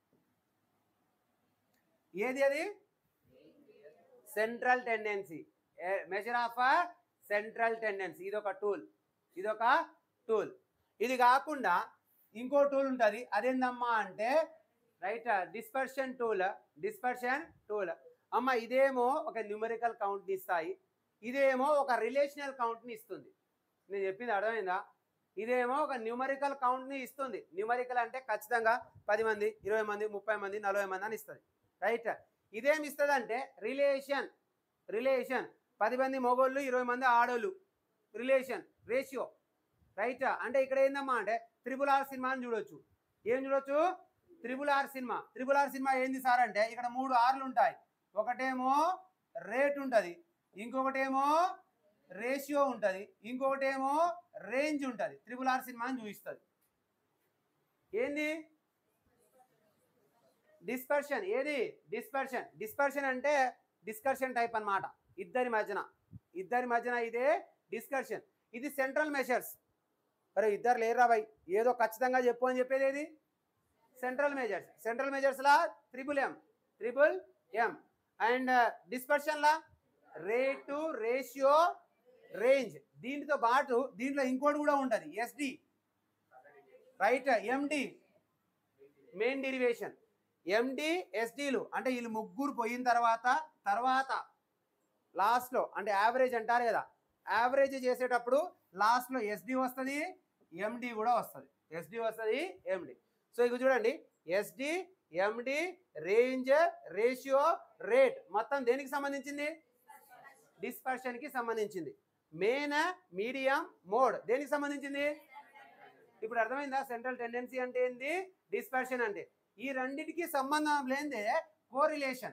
ఏది అది? Central tendency, measure of central tendency. ఇదొక టూల్, ఇదొక టూల్. ఇది కాకుండా ఇంకో టూల్ ఉంటుంది. అదేందమ్మా అంటే right, dispersion tool. Dispersion tool అమ్మ, ఇదేమో ఒక న్యూమరికల్ కౌంట్ని ఇస్తాయి, ఇదేమో ఒక రిలేషనల్ కౌంట్ని ఇస్తుంది. నేను చెప్పింది అర్థమైందా? ఇదేమో ఒక న్యూమరికల్ కౌంట్ని ఇస్తుంది. న్యూమరికల్ అంటే ఖచ్చితంగా పది మంది, ఇరవై మంది, ముప్పై మంది, నలభై మంది అని ఇస్తుంది. రైట్? ఇదేమి ఇస్తుంది అంటే రిలేషన్. రిలేషన్ పది మంది మొగోళ్ళు, ఇరవై మంది ఆడోళ్ళు, రిలేషన్, రేషియో. రైట్? అంటే ఇక్కడ ఏందమ్మా అంటే త్రిబుల్ ఆర్ సినిమా అని చూడొచ్చు. ఏం చూడొచ్చు? Triple R cinema. Triple R cinema ఏంది సార్ అంటే ఇక్కడ మూడు ఆర్లు ఉంటాయి. ఒకటేమో రేట్ ఉంటుంది, ఇంకొకటేమో రేషియో ఉంటుంది, ఇంకొకటేమో రేంజ్ ఉంటుంది. త్రిబుల్ ఆర్ సినిమా అని చూపిస్తుంది. ఏంది? డిస్పర్షన్. ఏది? డిస్పర్షన్. డిస్పర్షన్ అంటే డిస్కర్షన్ టైప్ అన్నమాట. ఇద్దరి మధ్యన ఇద్దరి మధ్యన ఇదే డిస్కర్షన్. ఇది సెంట్రల్ మెషర్స్. అరే ఇద్దరు లేరా బాయ్ ఏదో ఖచ్చితంగా చెప్పు అని చెప్పేది ఏది సెంట్రల్ మెజర్స్ సెంట్రల్ మెజర్స్లా triple M triple M and డిస్పర్షన్లా రేటు రేషియో రేంజ్ దీంతో పాటు దీంట్లో ఇంకోటి కూడా ఉంటుంది SD right MD main derivation MD ఎస్డీలు అంటే వీళ్ళు ముగ్గురు పోయిన తర్వాత తర్వాత లాస్ట్లో అంటే యావరేజ్ అంటారు కదా యావరేజ్ చేసేటప్పుడు లాస్ట్లో ఎస్డి వస్తుంది ఎండి కూడా వస్తుంది ఎస్డి వస్తుంది ఎండి సో ఇక చూడండి SD MD range ratio rate మొత్తం దేనికి సంబంధించింది డిస్పర్షన్కి సంబంధించింది మెయిన్ మీడియం మోడ్ దేనికి సంబంధించింది ఇప్పుడు అర్థమైందా సెంట్రల్ టెండెన్సీ అంటే ఏంది డిస్పర్షన్ అంటే ఈ రెండింటికి సంబంధం లేనిదే correlation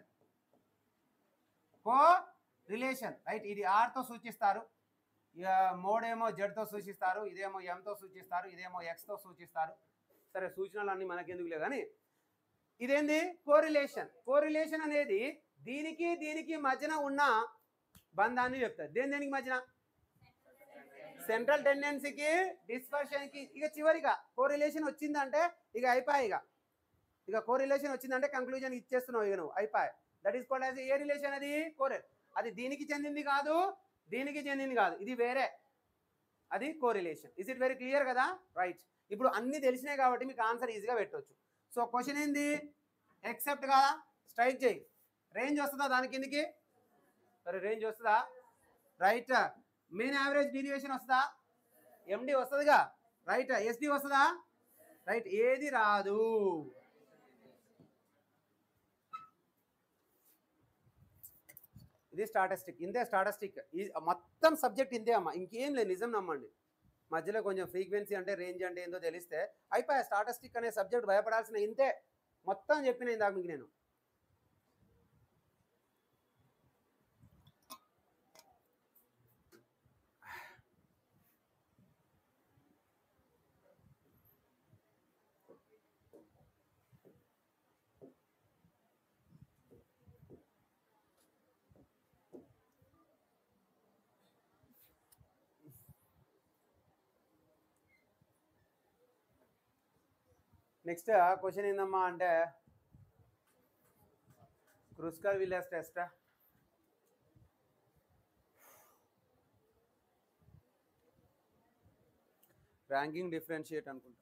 correlation right ఇది ఆర్తో సూచిస్తారు మోడ్ ఏమో జెడ్తో సూచిస్తారు ఇదేమో ఎంతో సూచిస్తారు ఇదేమో ఎక్స్తో సూచిస్తారు సరే సూచనలు అన్నీ మనకెందుకులే కానీ ఇదేంది కోరిలేషన్ కోరిలేషన్ అనేది దీనికి దీనికి మధ్యన ఉన్న బంధాన్ని చెప్తారు దేని దేనికి మధ్యన సెంట్రల్ టెండెన్సీకి డిస్పర్షన్కి ఇక చివరిగా కోరిలేషన్ వచ్చిందంటే ఇక అయిపోయి ఇక ఇక కోరిలేషన్ వచ్చిందంటే కంక్లూజన్ ఇచ్చేస్తున్నావు ఇక నువ్వు అయిపోయి that is called as a relation అది కోరెల్ అది దీనికి చెందింది కాదు దీనికి చెందింది కాదు ఇది వేరే అది correlation is it very clear కదా రైట్ ఇప్పుడు అన్నీ తెలిసినాయి కాబట్టి మీకు ఆన్సర్ ఈజీగా పెట్టవచ్చు సో క్వశ్చన్ ఏంది ఎక్సెప్ట్ కదా స్ట్రైక్ చేయి రేంజ్ వస్తుందా దాని కిందికి సరే రేంజ్ వస్తుందా రైట్ మెయిన్ యావరేజ్ డీవియేషన్ వస్తుందా ఎండి వస్తుందిగా రైట్ ఎస్డి వస్తుందా రైట్ ఏది రాదు ఇది స్టాటిస్టిక్ ఇంతే స్టాటిస్టిక్ ఈ మొత్తం సబ్జెక్ట్ ఇంతే అమ్మ ఇంకేం లేదు నిజం నమ్మండి మధ్యలో కొంచెం ఫ్రీక్వెన్సీ అంటే రేంజ్ అంటే ఏందో తెలిస్తే అయిపోయా స్టాటిస్టిక్ అనే సబ్జెక్ట్ భయపడాల్సిన ఇంతే మొత్తం చెప్పిన ఇందాక మీకు నేను నెక్స్ట్ క్వశ్చన్ ఏందమ్మా అంటే Kruskal Villiers test ranking differentiate అనుకుంటా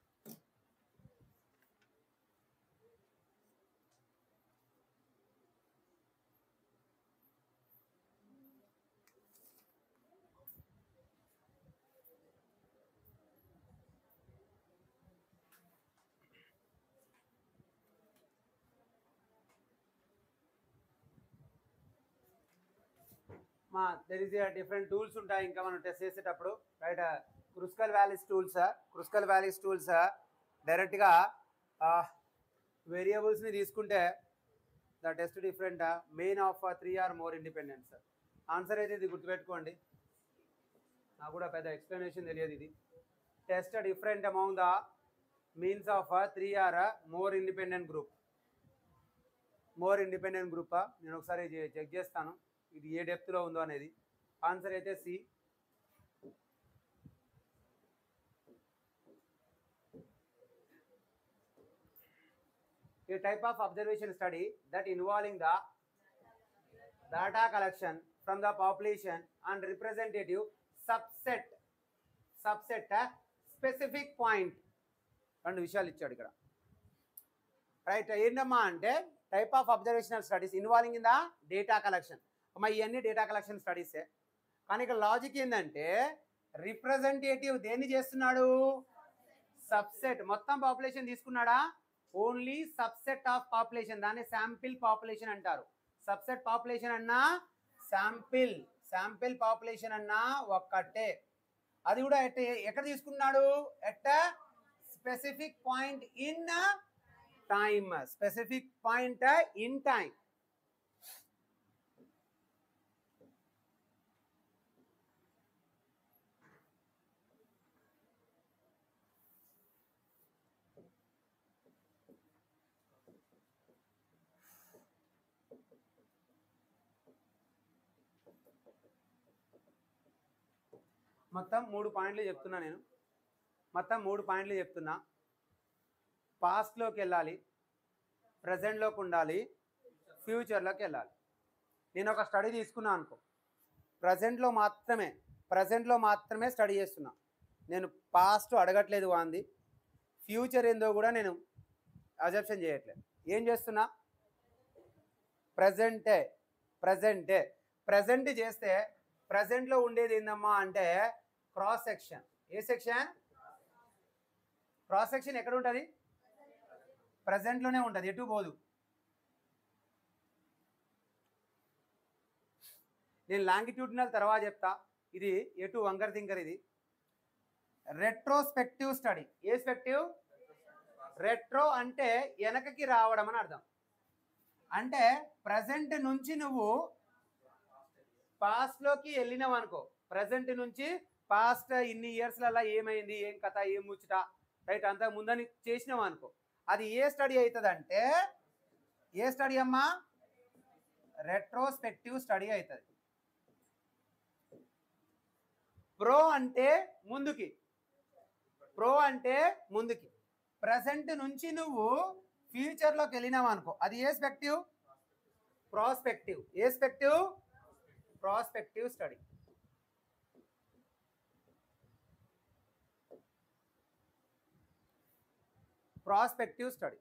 మా దెర్ ఇస్ డిఫరెంట్ టూల్స్ ఉంటాయి ఇంకా మనం టెస్ట్ చేసేటప్పుడు right Kruskal Wallis tools Kruskal Wallis tools డైరెక్ట్గా వేరియబుల్స్ని తీసుకుంటే the test different main of three or more independence answer అయితే ఇది గుర్తుపెట్టుకోండి నాకు కూడా పెద్ద ఎక్స్ప్లెనేషన్ తెలియదు ఇది test different among the means of three or more independent group more independent గ్రూపా నేను ఒకసారి చెక్ చేస్తాను ఇది ఏ డెప్త్లో ఉందో అనేది ఆన్సర్ అయితే C a type of observation study that involving the data collection from the population and representative subset subset specific point రెండు విషయాలు ఇచ్చాడు ఇక్కడ రైట్ ఏంటమ్మా అంటే type of observational studies involving in the data collection అమ్మా ఇవన్నీ data collection స్టడీసే కానీ ఇక్కడ లాజిక్ ఏంటంటే రిప్రజెంటేటివ్ దేన్ని చేస్తున్నాడు సబ్సెట్ మొత్తం పాపులేషన్ తీసుకున్నాడా ఓన్లీ సబ్సెట్ ఆఫ్ పాపులేషన్ దాన్ని శాంపిల్ పాపులేషన్ అంటారు సబ్సెట్ పాపులేషన్ అన్నా శాంపిల్ శాంపిల్ పాపులేషన్ అన్నా ఒక్కటే అది కూడా ఎట్ ఎక్కడ తీసుకున్నాడు at specific point in time specific point in time మొత్తం మూడు పాయింట్లు చెప్తున్నా నేను మొత్తం మూడు పాయింట్లు చెప్తున్నా. పాస్ట్లోకి వెళ్ళాలి, ప్రజెంట్లోకి ఉండాలి, ఫ్యూచర్లోకి వెళ్ళాలి. నేను ఒక స్టడీ తీసుకున్నాను అనుకో, ప్రజెంట్లో మాత్రమే ప్రజెంట్లో మాత్రమే స్టడీ చేస్తున్నా. నేను పాస్ట్ అడగట్లేదు వాంది, ఫ్యూచర్ ఏందో కూడా నేను అజెప్షన్ చేయట్లేదు. ఏం చేస్తున్నా? ప్రజెంటే ప్రజెంటే ప్రజెంట్ చేస్తే ప్రజెంట్లో ఉండేది ఏందమ్మా అంటే క్రాస్ సెక్షన్. ఏ సెక్షన్? క్రాస్ సెక్షన్ ఎక్కడ ఉంటుంది? ప్రజెంట్లోనే ఉంటుంది, ఎటు పోదు. నేను లాంగిట్యూడినల్ తర్వాత చెప్తా, ఇది ఎటు వంకర్ థింకర్. ఇది రెట్రోస్పెక్టివ్ స్టడీ. ఏ స్పెక్టివ్? రెట్రో అంటే వెనకకి రావడం అని అర్థం. అంటే ప్రజెంట్ నుంచి నువ్వు పాస్ట్లోకి వెళ్ళినావు అనుకో, ప్రజెంట్ నుంచి పాస్ట్ ఇన్ని ఇయర్స్లలో ఏమైంది, ఏం కథ, ఏం ముచ్చట, రైట్, అంతకు ముందని చేసినావు అనుకో, అది ఏ స్టడీ అవుతుంది అంటే, ఏ స్టడీ అమ్మా? రెట్రోస్పెక్టివ్ స్టడీ అవుతుంది. ప్రో అంటే ముందుకి, ప్రో అంటే ముందుకి. ప్రజెంట్ నుంచి నువ్వు ఫ్యూచర్లోకి వెళ్ళినావు అనుకో, అది ఏ స్పెక్టివ్? ప్రాస్పెక్టివ్. ఏ స్పెక్టివ్? Prospective study. Prospective study.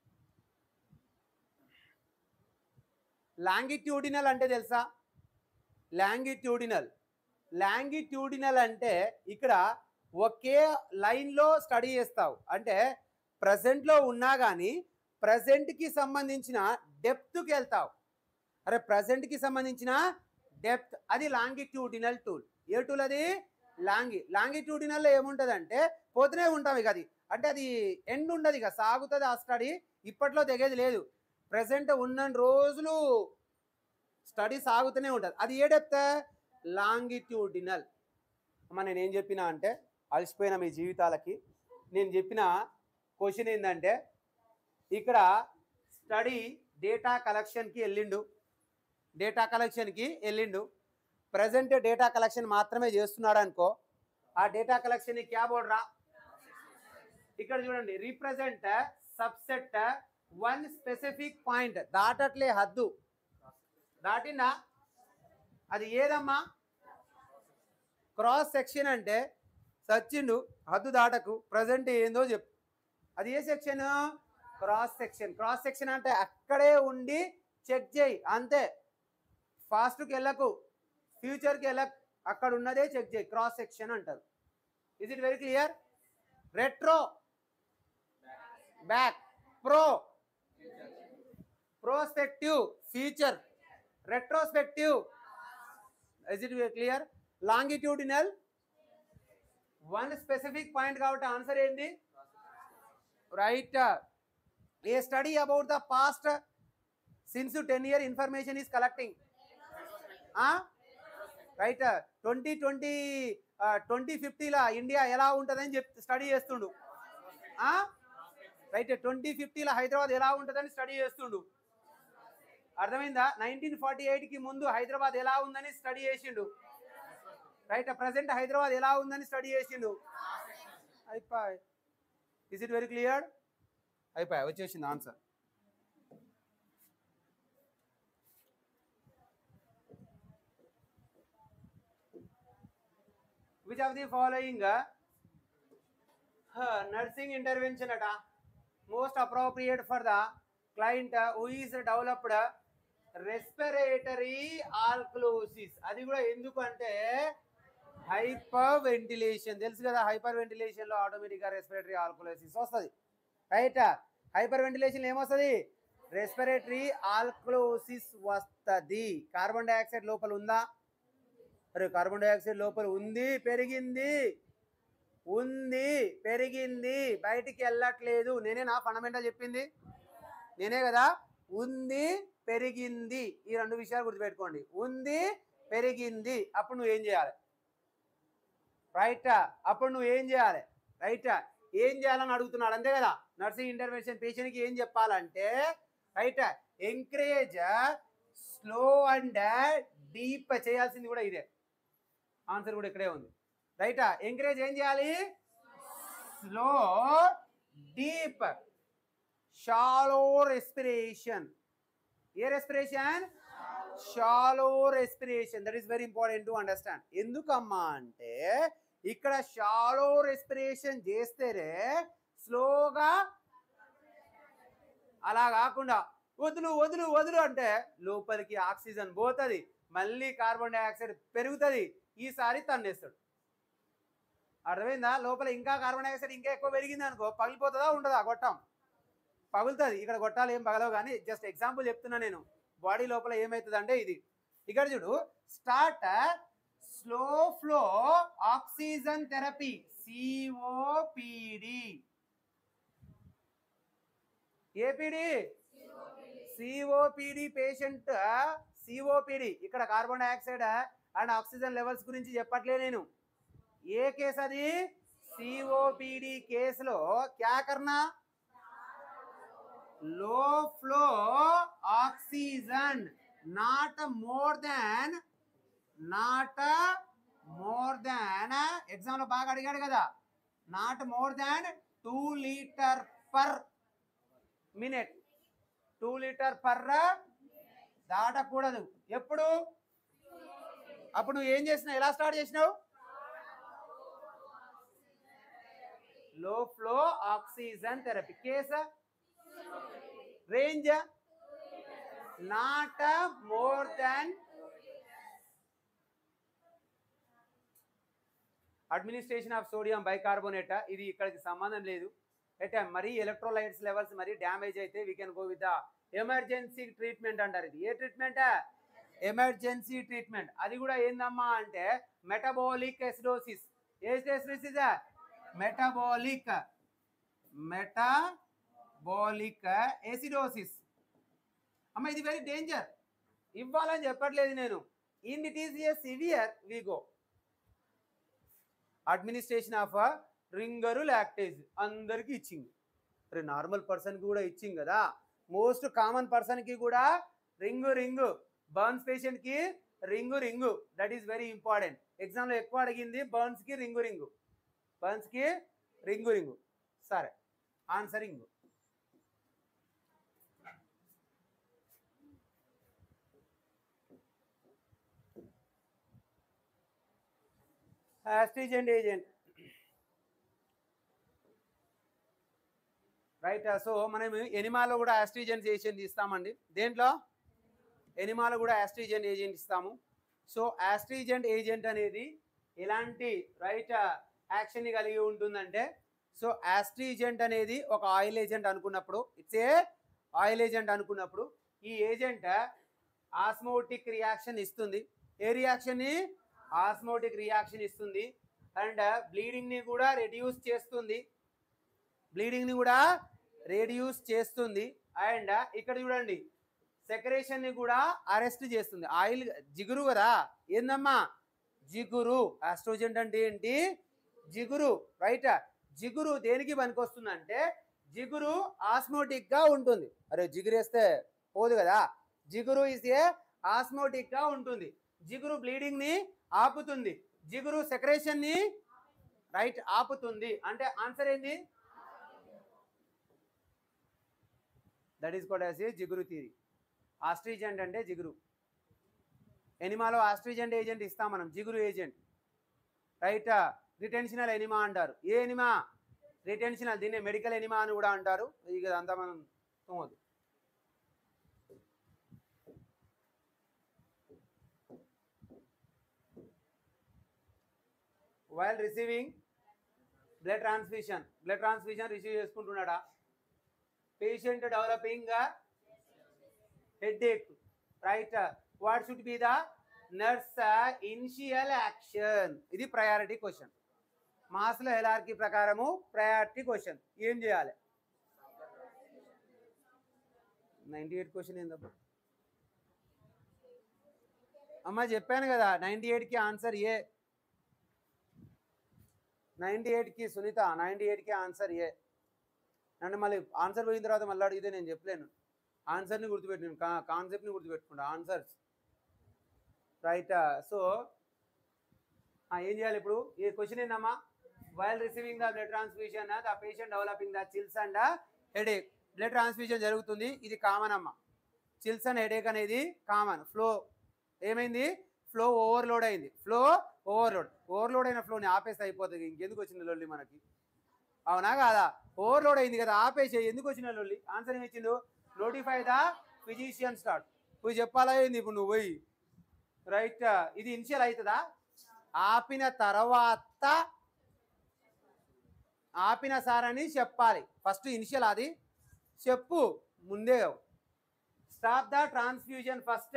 Longitudinal అంటే తెలుసా? లాంగిట్యూడినల్ లాంగిట్యూడినల్ అంటే ఇక్కడ ఒకే లైన్లో స్టడీ చేస్తావు. అంటే ప్రజెంట్లో ఉన్నా కానీ ప్రజెంట్కి సంబంధించిన డెప్త్కి వెళ్తావు. అరే ప్రజెంట్కి సంబంధించిన డెప్త్, అది లాంగిట్యూడినల్ టూల్. ఏ టూల్ అది? లాంగి లాంగిట్యూడినల్లో ఏముంటుంది అంటే పోతూనే ఉంటాం ఇక, అది అంటే అది ఎండ్ ఉండదు, ఇక సాగుతుంది ఆ స్టడీ, ఇప్పట్లో తెగేది లేదు. ప్రజెంట్ ఉన్న రోజులు స్టడీ సాగుతూనే ఉంటుంది. అది ఏ డెప్త్? లాంగిట్యూడినల్. అమ్మ నేనేం చెప్పినా అంటే, అలసిపోయిన మీ జీవితాలకి నేను చెప్పిన క్వశ్చన్ ఏంటంటే, ఇక్కడ స్టడీ డేటా కలెక్షన్కి వెళ్ళిండు, డేటా కలెక్షన్కి వెళ్ళిండు ప్రజెంట్ డేటా కలెక్షన్ మాత్రమే చేస్తున్నాడు అనుకో, ఆ డేటా కలెక్షన్ క్యా బోల్ రా? ఇక్కడ చూడండి, represent subset one specific point. దాటట్లే హద్దు, దాటిందా? అది ఏదమ్మా? Cross section. అంటే సచ్చిండు, హద్దు దాటకు, ప్రజెంట్ ఏందో చెప్పు, అది ఏ section? Cross section. Cross section అంటే అక్కడే ఉండి చెక్ చేయి అంతే, ఫాస్ట్కి వెళ్ళకు, ఫ్యూచర్కి వెళ్ళకు, అక్కడ ఉన్నదే చెక్ చేయి, క్రాస్ సెక్షన్ అంటారు. Is it very clear? Retro back, pro prospective future, retrospective. Is it very clear? Longitudinal one specific point కాబట్టి ఆన్సర్ ఏంది? Right. A study about the past since ten year information is collecting. Right. Twenty twenty twenty ఫిఫ్టీలా India ఎలా ఉంటుందని చెప్పి study చేస్తుండు. Right. Twenty ఫిఫ్టీలో హైదరాబాద్ ఎలా ఉంటుందని స్టడీ చేస్తుండు. అర్థమైందా? నైన్టీన్ ఫార్టీ ఎయిట్కి ముందు హైదరాబాద్ ఎలా ఉందని స్టడీ చేసిండు. రైట్. ప్రజెంట్ హైదరాబాద్ ఎలా ఉందని స్టడీ చేసిండు. అయిపోయి. Is it very clear? అయిపోయి, వచ్చేసింది answer. Which of the following uh, nursing intervention at uh, most appropriate for the client uh, who is developed uh, respiratory alkalosis? అది కూడా ఎందుకు అంటే హైపర్ వెంటిలేషన్. తెలుసు కదా, హైపర్ వెంటిలేషన్ లో ఆటోమేటిక్గా రెస్పిరేటరీ ఆల్కలోసిస్ వస్తుంది. రైట్. హైపర్ వెంటిలేషన్ ఏమొస్తుంది? రెస్పిరేటరీ ఆల్కలోసిస్ వస్తుంది. కార్బన్ డైఆక్సైడ్ లోపల ఉందా? అరే కార్బన్ డైఆక్సైడ్ లోపల ఉంది, పెరిగింది, ఉంది, పెరిగింది, బయటికి వెళ్ళట్లేదు. నేనే నా ఫండమెంటల్ చెప్పింది, నేనే కదా. ఉంది, పెరిగింది, ఈ రెండు విషయాలు గుర్తుపెట్టుకోండి. ఉంది, పెరిగింది. అప్పుడు నువ్వు ఏం చేయాలి? రైట్. అప్పుడు నువ్వు ఏం చేయాలి? రైట్. ఏం చేయాలని అడుగుతున్నాడు, అంతే కదా. నర్సింగ్ ఇంటర్వెన్షన్ పేషెంట్కి ఏం చెప్పాలంటే, right, encourage slow and deep. చేయాల్సింది కూడా ఇదే, ఆన్సర్ కూడా ఇక్కడే ఉంది. రైటా? ఎంకరేజ్ ఏం చేయాలి? Slow deep shallow respiration. ఏ respiration? Shallow respiration. That is very important to understand. ఎందుకమ్మా అంటే ఇక్కడ షాలో రెస్పిరేషన్ చేస్తేనే స్లోగా, అలా కాకుండా వదులు వదులు వదులు అంటే లోపలికి ఆక్సిజన్ పోతుంది, మళ్ళీ కార్బన్ డైఆక్సైడ్ పెరుగుతుంది, ఈసారి తన్నేస్తాడు. అర్థమైందా? లోపల ఇంకా కార్బన్ డైఆక్సైడ్ ఇంకా ఎక్కువ పెరిగింది అనుకో పగిలిపోతుందా ఉండదా? గొట్టం పగులుతుంది. ఇక్కడ గొట్టాలు ఏం పగలవు, కానీ జస్ట్ ఎగ్జాంపుల్ చెప్తున్నా నేను. బాడీ లోపల ఏమవుతుంది అంటే ఇది ఇక్కడ చూడు, start slow flow oxygen therapy COPD. ఏపీడి సిఓపిడి పేషెంట్. సిఓపిడి ఇక్కడ carbon dioxide and oxygen levels గురించి చెప్పట్లే నేను. ఏ కేసు అది? సిఓపిడి కేసులో క్యా కర్నా? Low flow oxygen not more than not more than exam లో బాగా అడిగాడు కదా, not more than two litre per minute. Two litre per దాటకూడదు. ఎప్పుడు? అప్పుడు నువ్వు ఏం చేసినావు? ఎలా స్టార్ట్ చేసినావు? Low flow oxygen therapy. కేసా? Range not more than. Administration of sodium bicarbonate, ఇది ఇక్కడికి సంబంధం లేదు. అయితే మరి ఎలక్ట్రోలైట్స్ లెవెల్స్ మరి డ్యామేజ్ అయితే we can go with the emergency treatment అంటారు. ఇది ఏ ట్రీట్మెంట్? Emergency treatment. అది కూడా ఏందమ్మా అంటే మెటబాలిక్ ఎసిడోసిస్. ఏ ఎసిడోసిస్? Metabolic metabolic acidosis. అమ్మ ఇది వెరీ డేంజర్. ఇవ్వాలని చెప్పట్లేదు నేను. In it is a severe వీగో. అడ్మినిస్ట్రేషన్ ఆఫ్ రింగరు లాక్టేజ్ అందరికి ఇచ్చింది. అరే నార్మల్ పర్సన్కి కూడా ఇచ్చింది కదా, మోస్ట్ కామన్ పర్సన్కి కూడా రింగు రింగు, బర్న్స్ పేషెంట్కి ring ring. That is very important. ఎగ్జామ్లో ఎక్కువ అడిగింది బర్న్స్కి రింగు రింగు, బర్న్స్కి రింగు రింగు. సరే answer ring. astringent agent, right. So మనం ఎనిమాలో కూడా ఆస్ట్రిజెంట్ ఏజెంట్ ఇస్తామండి. దేంట్లో? ఎనిమాలో కూడా ఆస్ట్రిజెంట్ ఏజెంట్ ఇస్తాము. సో ఆస్ట్రిజెంట్ ఏజెంట్ అనేది ఎలాంటి రైట్ యాక్షన్ కలిగి ఉంటుందంటే, సో ఆస్ట్రిజెంట్ అనేది ఒక ఆయిల్ ఏజెంట్ అనుకున్నప్పుడు, ఇట్స్ ఏ ఆయిల్ ఏజెంట్ అనుకున్నప్పుడు ఈ ఏజెంట్ ఆస్మోటిక్ రియాక్షన్ ఇస్తుంది. ఏ రియాక్షన్ని? ఆస్మోటిక్ రియాక్షన్ ఇస్తుంది. అండ్ బ్లీడింగ్ని కూడా రెడ్యూస్ చేస్తుంది. బ్లీడింగ్ని కూడా రెడ్యూస్ చేస్తుంది. అండ్ ఇక్కడ చూడండి సెక్రేషన్ని కూడా అరెస్ట్ చేస్తుంది. ఆయిల్ జిగురు కదా, ఏందమ్మా? జిగురు. ఆస్ట్రోజెంట్ అంటే ఏంటి? జిగురు, రైట్. జిగురు దేనికి పనికొస్తుంది అంటే జిగురు ఆస్మోటిక్ గా ఉంటుంది. అరే జిగురు వేస్తే పోదు కదా, జిగురు ఇస్ ఏ ఆస్మోటిక్ గా ఉంటుంది. జిగురు బ్లీడింగ్ ని ఆపుతుంది, జిగురు సెక్రేషన్ ని రైట్ ఆపుతుంది. అంటే ఆన్సర్ ఏంది? That is called as a జిగురు థియరీ. ఆస్ట్రిజెంట్ అంటే జిగురు. ఎనిమాలో ఆస్ట్రిజెంట్ ఏజెంట్ ఇస్తాం మనం, జిగురు ఏజెంట్, రైట్. రిటెన్షనల్ ఎనిమా అంటారు. ఏ ఎనిమా? రిటెన్షనల్. దీన్ని మెడికల్ ఎనిమా అని కూడా అంటారు. ఇక అంతా మనం తోమదు. While receiving blood transfusion, blood transfusion receive చేసుకుంటున్నాడా? Patient developing headache, right? What should be the nurse initial action? ఇది ప్రయారిటీ క్వశ్చన్. మాస్లో హెరార్కీ ప్రకారము ప్రయారిటీ క్వశ్చన్. ఏం చేయాలి? నైంటీ ఎయిట్ క్వశ్చన్ ఏందబ్బా అమ్మ? చెప్పాను కదా నైంటీ ఎయిట్కి ఆన్సర్ ఏ. నైంటీ ఎయిట్కి సునీత, నైంటీ ఎయిట్కి ఆన్సర్ ఏ. అంటే మళ్ళీ ఆన్సర్ పోయిన తర్వాత మళ్ళీ అడిగితే నేను చెప్పలేను. ఆన్సర్ని గుర్తుపెట్టు, కాన్సెప్ట్ని గుర్తుపెట్టుకుంటా. Answers, right. సో ఏం చేయాలి ఇప్పుడు? ఈ క్వశ్చన్ ఏందమ్మా? while receiving the blood transfusion the patient developing the chills and headache. Blood transfusion జరుగుతుంది, ఇది కామన్ అమ్మ. చిల్స్ అండ్ హెడేక్ అనేది కామన్. ఫ్లో ఏమైంది, ఫ్లో ఓవర్లోడ్ అయింది. ఫ్లో ఓవర్లోడ్ ఓవర్లోడ్ అయిన ఫ్లోని ఆపేస్తే అయిపోతుంది, ఇంకెందుకు వచ్చిన లొల్లి మనకి, అవునా కాదా? ఓవర్లోడ్ అయింది కదా, ఆపేసే, ఎందుకు వచ్చిన లొల్లి? ఆన్సర్ ఏమిచ్చిండు, నోటిఫై ద ఫిజిషియన్ స్టార్ట్. పోయి చెప్పాలా ఏంది ఇప్పుడు నువ్వు పోయి, రైట్? ఇది ఇనిషియల్ అవుతుందా? ఆపిన తర్వాత ఆపిన సారని చెప్పాలి. ఫస్ట్ ఇనిషియల్ అది చెప్పు ముందే. స్టాప్ ద ట్రాన్స్ఫ్యూజన్ ఫస్ట్,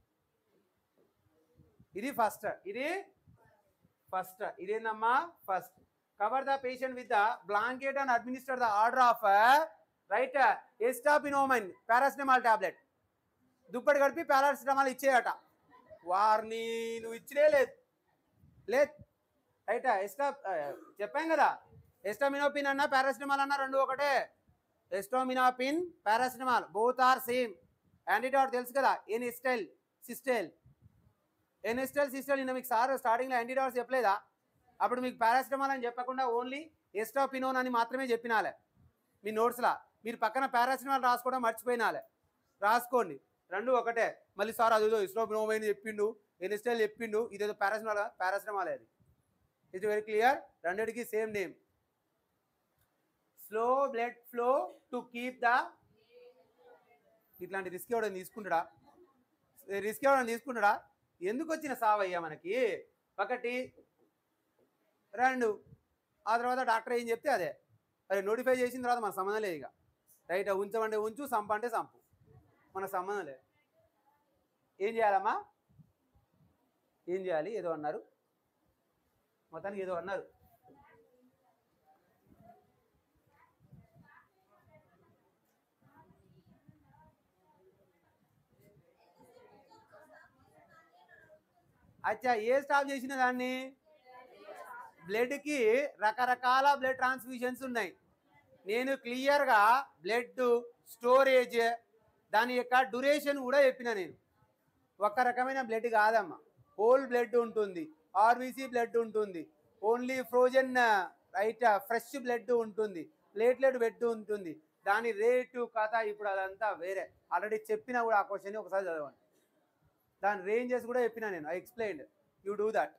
ఇది ఫస్ట్, ఇది ఫస్ట్, ఇదేందమ్మా first. Cover the patient with the blanket and administer the order of right acetaminophen paracetamol tablet. దుప్పటి గడిపి పారాసిటమాల్ ఇచ్చేయట. వారిని నువ్వు ఇచ్చినే లేదు లేదు రైట్. ఎస్టా చెప్పాం కదా, ఎస్టామినోపిన్ అన్న పారాసిటమాల్ అన్న రెండు ఒకటే. Acetaminophen paracetamol both are same. Antidote తెలుసు కదా, ఎనిస్టైల్ సిస్టైల్. ఎనిస్టైల్ సిస్టైల్ నిన్న మీకు సార్ స్టార్టింగ్లో యాంటీడాట్స్ చెప్పలేదా? అప్పుడు మీకు పారాసిటమాల్ అని చెప్పకుండా ఓన్లీ ఎస్టాపినోన్ అని మాత్రమే చెప్పినాలే మీ నోట్స్లా. మీరు పక్కన పారాసిటమాల్ రాసుకోవడం మర్చిపోయినాలే, రాసుకోండి, రెండు ఒకటే. మళ్ళీ సార్ అదేదో ఎస్టాపినోమైన్ చెప్పిండు, ఎనిస్టైల్ చెప్పిండు, ఇదేదో పారాసిటమాల్ పారాసిటమాల్ అది. ఇట్స్ వెరీ క్లియర్, రెండిటికి same name. Slow blood flow to keep the, ఇట్లాంటి రిస్క్ ఎవడని తీసుకుంటాడా? రిస్క్ ఎవడని తీసుకుంటాడా? ఎందుకు వచ్చిన సావయ్యా మనకి? ఒకటి రెండు, ఆ తర్వాత డాక్టర్ ఏం చెప్తే అదే. అరే నోటిఫై చేసిన తర్వాత మన సంబంధం లేదు ఇక, రైట్? ఉంచమంటే ఉంచు, సంప అంటే సంపు, మన సంబంధం లేదు. ఏం చేయాలమ్మా, ఏం చేయాలి? ఏదో అన్నారు, మొత్తానికి ఏదో అన్నారు. అచ్చా, ఏ స్టాప్ చేసిన దాన్ని? బ్లడ్కి రకరకాల బ్లడ్ ట్రాన్స్ఫ్యూషన్స్ ఉన్నాయి. నేను క్లియర్గా బ్లడ్ స్టోరేజ్, దాని యొక్క డ్యూరేషన్ కూడా చెప్పిన. నేను ఒక రకమైన బ్లడ్ కాదమ్మా, హోల్ బ్లడ్ ఉంటుంది, ఆర్బీసీ బ్లడ్ ఉంటుంది, only frozen right fresh blood ఉంటుంది, ప్లేట్లెట్ బ్లడ్ ఉంటుంది. దాని రేటు కథ ఇప్పుడు అదంతా వేరే. ఆల్రెడీ చెప్పినా కూడా ఆ క్వశ్చన్ ఒకసారి చదవండి. దాని రేంజెస్ కూడా చెప్పినా నేను, I explained, you do that.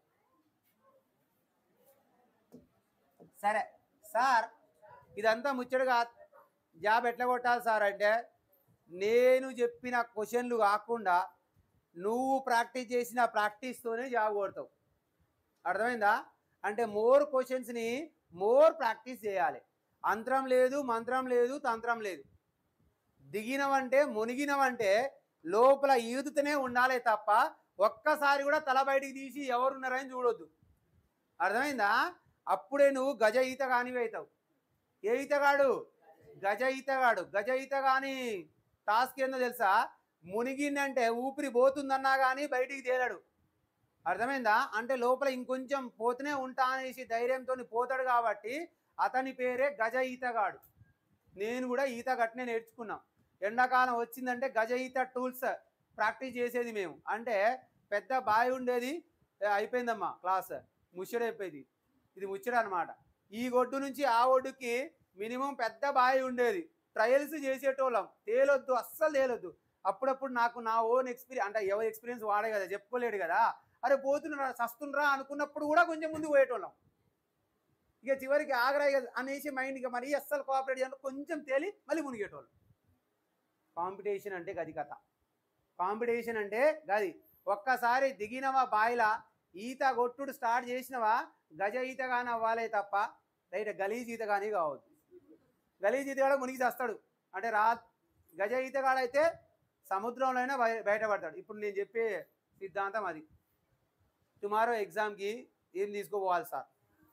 సరే సార్, ఇదంతా ముచ్చటగా జాబ్ ఎట్లా కొట్టాలి సార్ అంటే, నేను చెప్పిన క్వశ్చన్లు కాకుండా నువ్వు ప్రాక్టీస్ చేసిన ప్రాక్టీస్తోనే జాబ్ కొడతావు. అర్థమైందా? అంటే మోర్ క్వశ్చన్స్ని మోర్ ప్రాక్టీస్ చేయాలి. అంతరం లేదు, మంత్రం లేదు, తంత్రం లేదు. దిగినవంటే మునిగినవంటే లోపల ఈదుతూనే ఉండాలి తప్ప ఒక్కసారి కూడా తల బయటికి తీసి ఎవరున్నారని చూడొద్దు. అర్థమైందా? అప్పుడే నువ్వు గజ ఈత కానివి అవుతావు. ఏ ఈతగాడు? గజ ఈతగాడు. గజ ఈత కానీ టాస్క్ ఏందో తెలుసా? మునిగిందంటే ఊపిరి పోతుందన్నా కానీ బయటికి తేలాడు. అర్థమైందా? అంటే లోపల ఇంకొంచెం పోతూనే ఉంటా అనేసి ధైర్యంతో పోతాడు కాబట్టి అతని పేరే గజ ఈతగాడు. నేను కూడా ఈత గట్టినే నేర్చుకున్నాం. ఎండాకాలం వచ్చిందంటే గజ ఈత టూల్స్ ప్రాక్టీస్ చేసేది మేము. అంటే పెద్ద బావి ఉండేది, అయిపోయిందమ్మా క్లాస్, ముచ్చడైపోయింది. ఇది ముచ్చడ అనమాట. ఈ ఒడ్డు నుంచి ఆ ఒడ్డుకి మినిమం పెద్ద బావి ఉండేది. ట్రయల్స్ చేసేటోళ్ళం. తేలొద్దు, అస్సలు తేలొద్దు. అప్పుడప్పుడు నాకు నా ఓన్ ఎక్స్పీరియన్స్, అంటే ఎవరి ఎక్స్పీరియన్స్ వాడే కదా, చెప్పుకోలేడు కదా. అరే పోతున్నా సస్తుండ్రా అనుకున్నప్పుడు కూడా కొంచెం ముందు పోయేటోళ్ళం. ఇక చివరికి ఆగరా అనేసి మైండ్ ఇక మరీ అస్సలు కోఆపరేట్ చేయాలి, కొంచెం తేలి మళ్ళీ మునిగేటోళ్ళు. కాంపిటీషన్ అంటే గది కథ. కాంపిటీషన్ అంటే గది. ఒక్కసారి దిగినవా బాయిలా, ఈత కొట్టుడు స్టార్ట్ చేసినవా గజ ఈత కానీ అవ్వాలే తప్ప రైట్ గలీజ్ ఈత కానీ కావద్దు. గలీజ్ ఈతగాడ మునిగి చేస్తాడు. అంటే రా గజ ఈతగాడైతే సముద్రంలోనే బయటపడతాడు. ఇప్పుడు నేను చెప్పే సిద్ధాంతం అది. టుమారో ఎగ్జామ్కి ఏం తీసుకోపోవాలి సార్?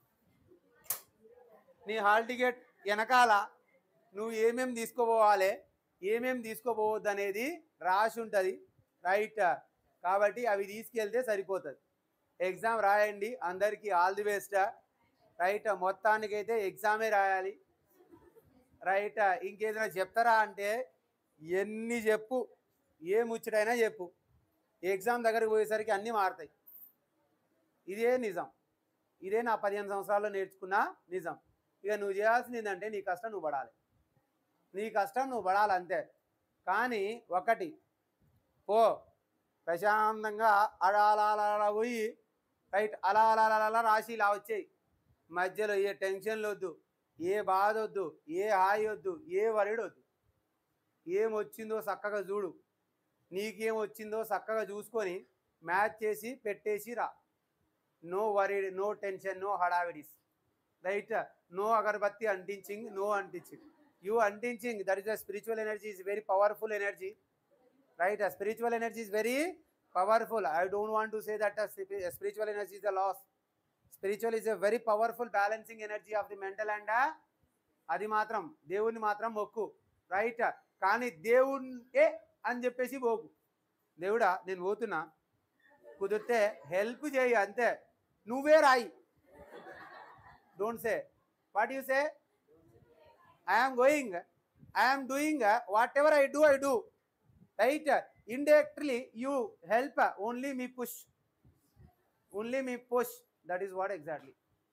నీ హాల్ టికెట్ వెనకాల నువ్వు ఏమేమి తీసుకోపోవాలి, ఏమేమి తీసుకోపోవద్దు అనేది రాసి ఉంటుంది రైట్. కాబట్టి అవి తీసుకెళ్తే సరిపోతుంది. ఎగ్జామ్ రాయండి. అందరికీ ఆల్ ది బెస్ట్ రైట్. మొత్తానికైతే ఎగ్జామే రాయాలి రైట్. ఇంకేదైనా చెప్తారా అంటే ఎన్ని చెప్పు, ఏ ముచ్చటైనా చెప్పు, ఎగ్జామ్ దగ్గరికి పోయేసరికి అన్నీ మారుతాయి. ఇదే నిజం. ఇదే నా పదిహేను సంవత్సరాల్లో నేర్చుకున్న నిజం. ఇక నువ్వు చేయాల్సింది ఏంటంటే నీ కష్టం నువ్వు పడాలి, నీ కష్టం నువ్వు పడాలి అంతే. కానీ ఒకటి పో ప్రశాంతంగా అలా అలా అలా అలా పోయి రైట్ అలా అలా అలా అలా రాసి ఇలా వచ్చేయి. మధ్యలో ఏ టెన్షన్లు వద్దు, ఏ బాధ వద్దు, ఏ హాయి వద్దు, ఏ వరిడు వద్దు. ఏం వచ్చిందో చక్కగా చూడు, నీకేం వచ్చిందో చక్కగా చూసుకొని మ్యాచ్ చేసి పెట్టేసి రా. No worried, no tension, no హడావిడీస్, రైట్. నో అగరబత్తి అంటించింగ్, నో అంటించింగ్. యూ అంటించింగ్, that is the spiritual energy, is very powerful energy, right. A spiritual energy is very powerful. I don't want to say that a spiritual energy is a loss. Spiritual is a very powerful balancing energy of the mental and అది మాత్రం దేవుణ్ణి మాత్రం మొక్కు, right. కానీ దేవుణ్ణే అని చెప్పేసి పోకు. దేవుడా నేను పోతున్నా, కుదిరితే హెల్ప్ చేయి అంతే, నువ్వే రాయి. Don't say what you say, I am going, I am doing whatever I do I do, right. Indirectly you help, only me push, only me push, that is what exactly.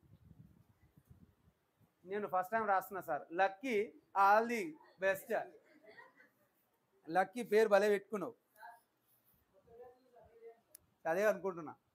నేను first time రాస్తున్నా sir. Lucky, all the best. Lucky పేరు భలే పెట్టుకున్నావు, అదే అనుకుంటున్నా.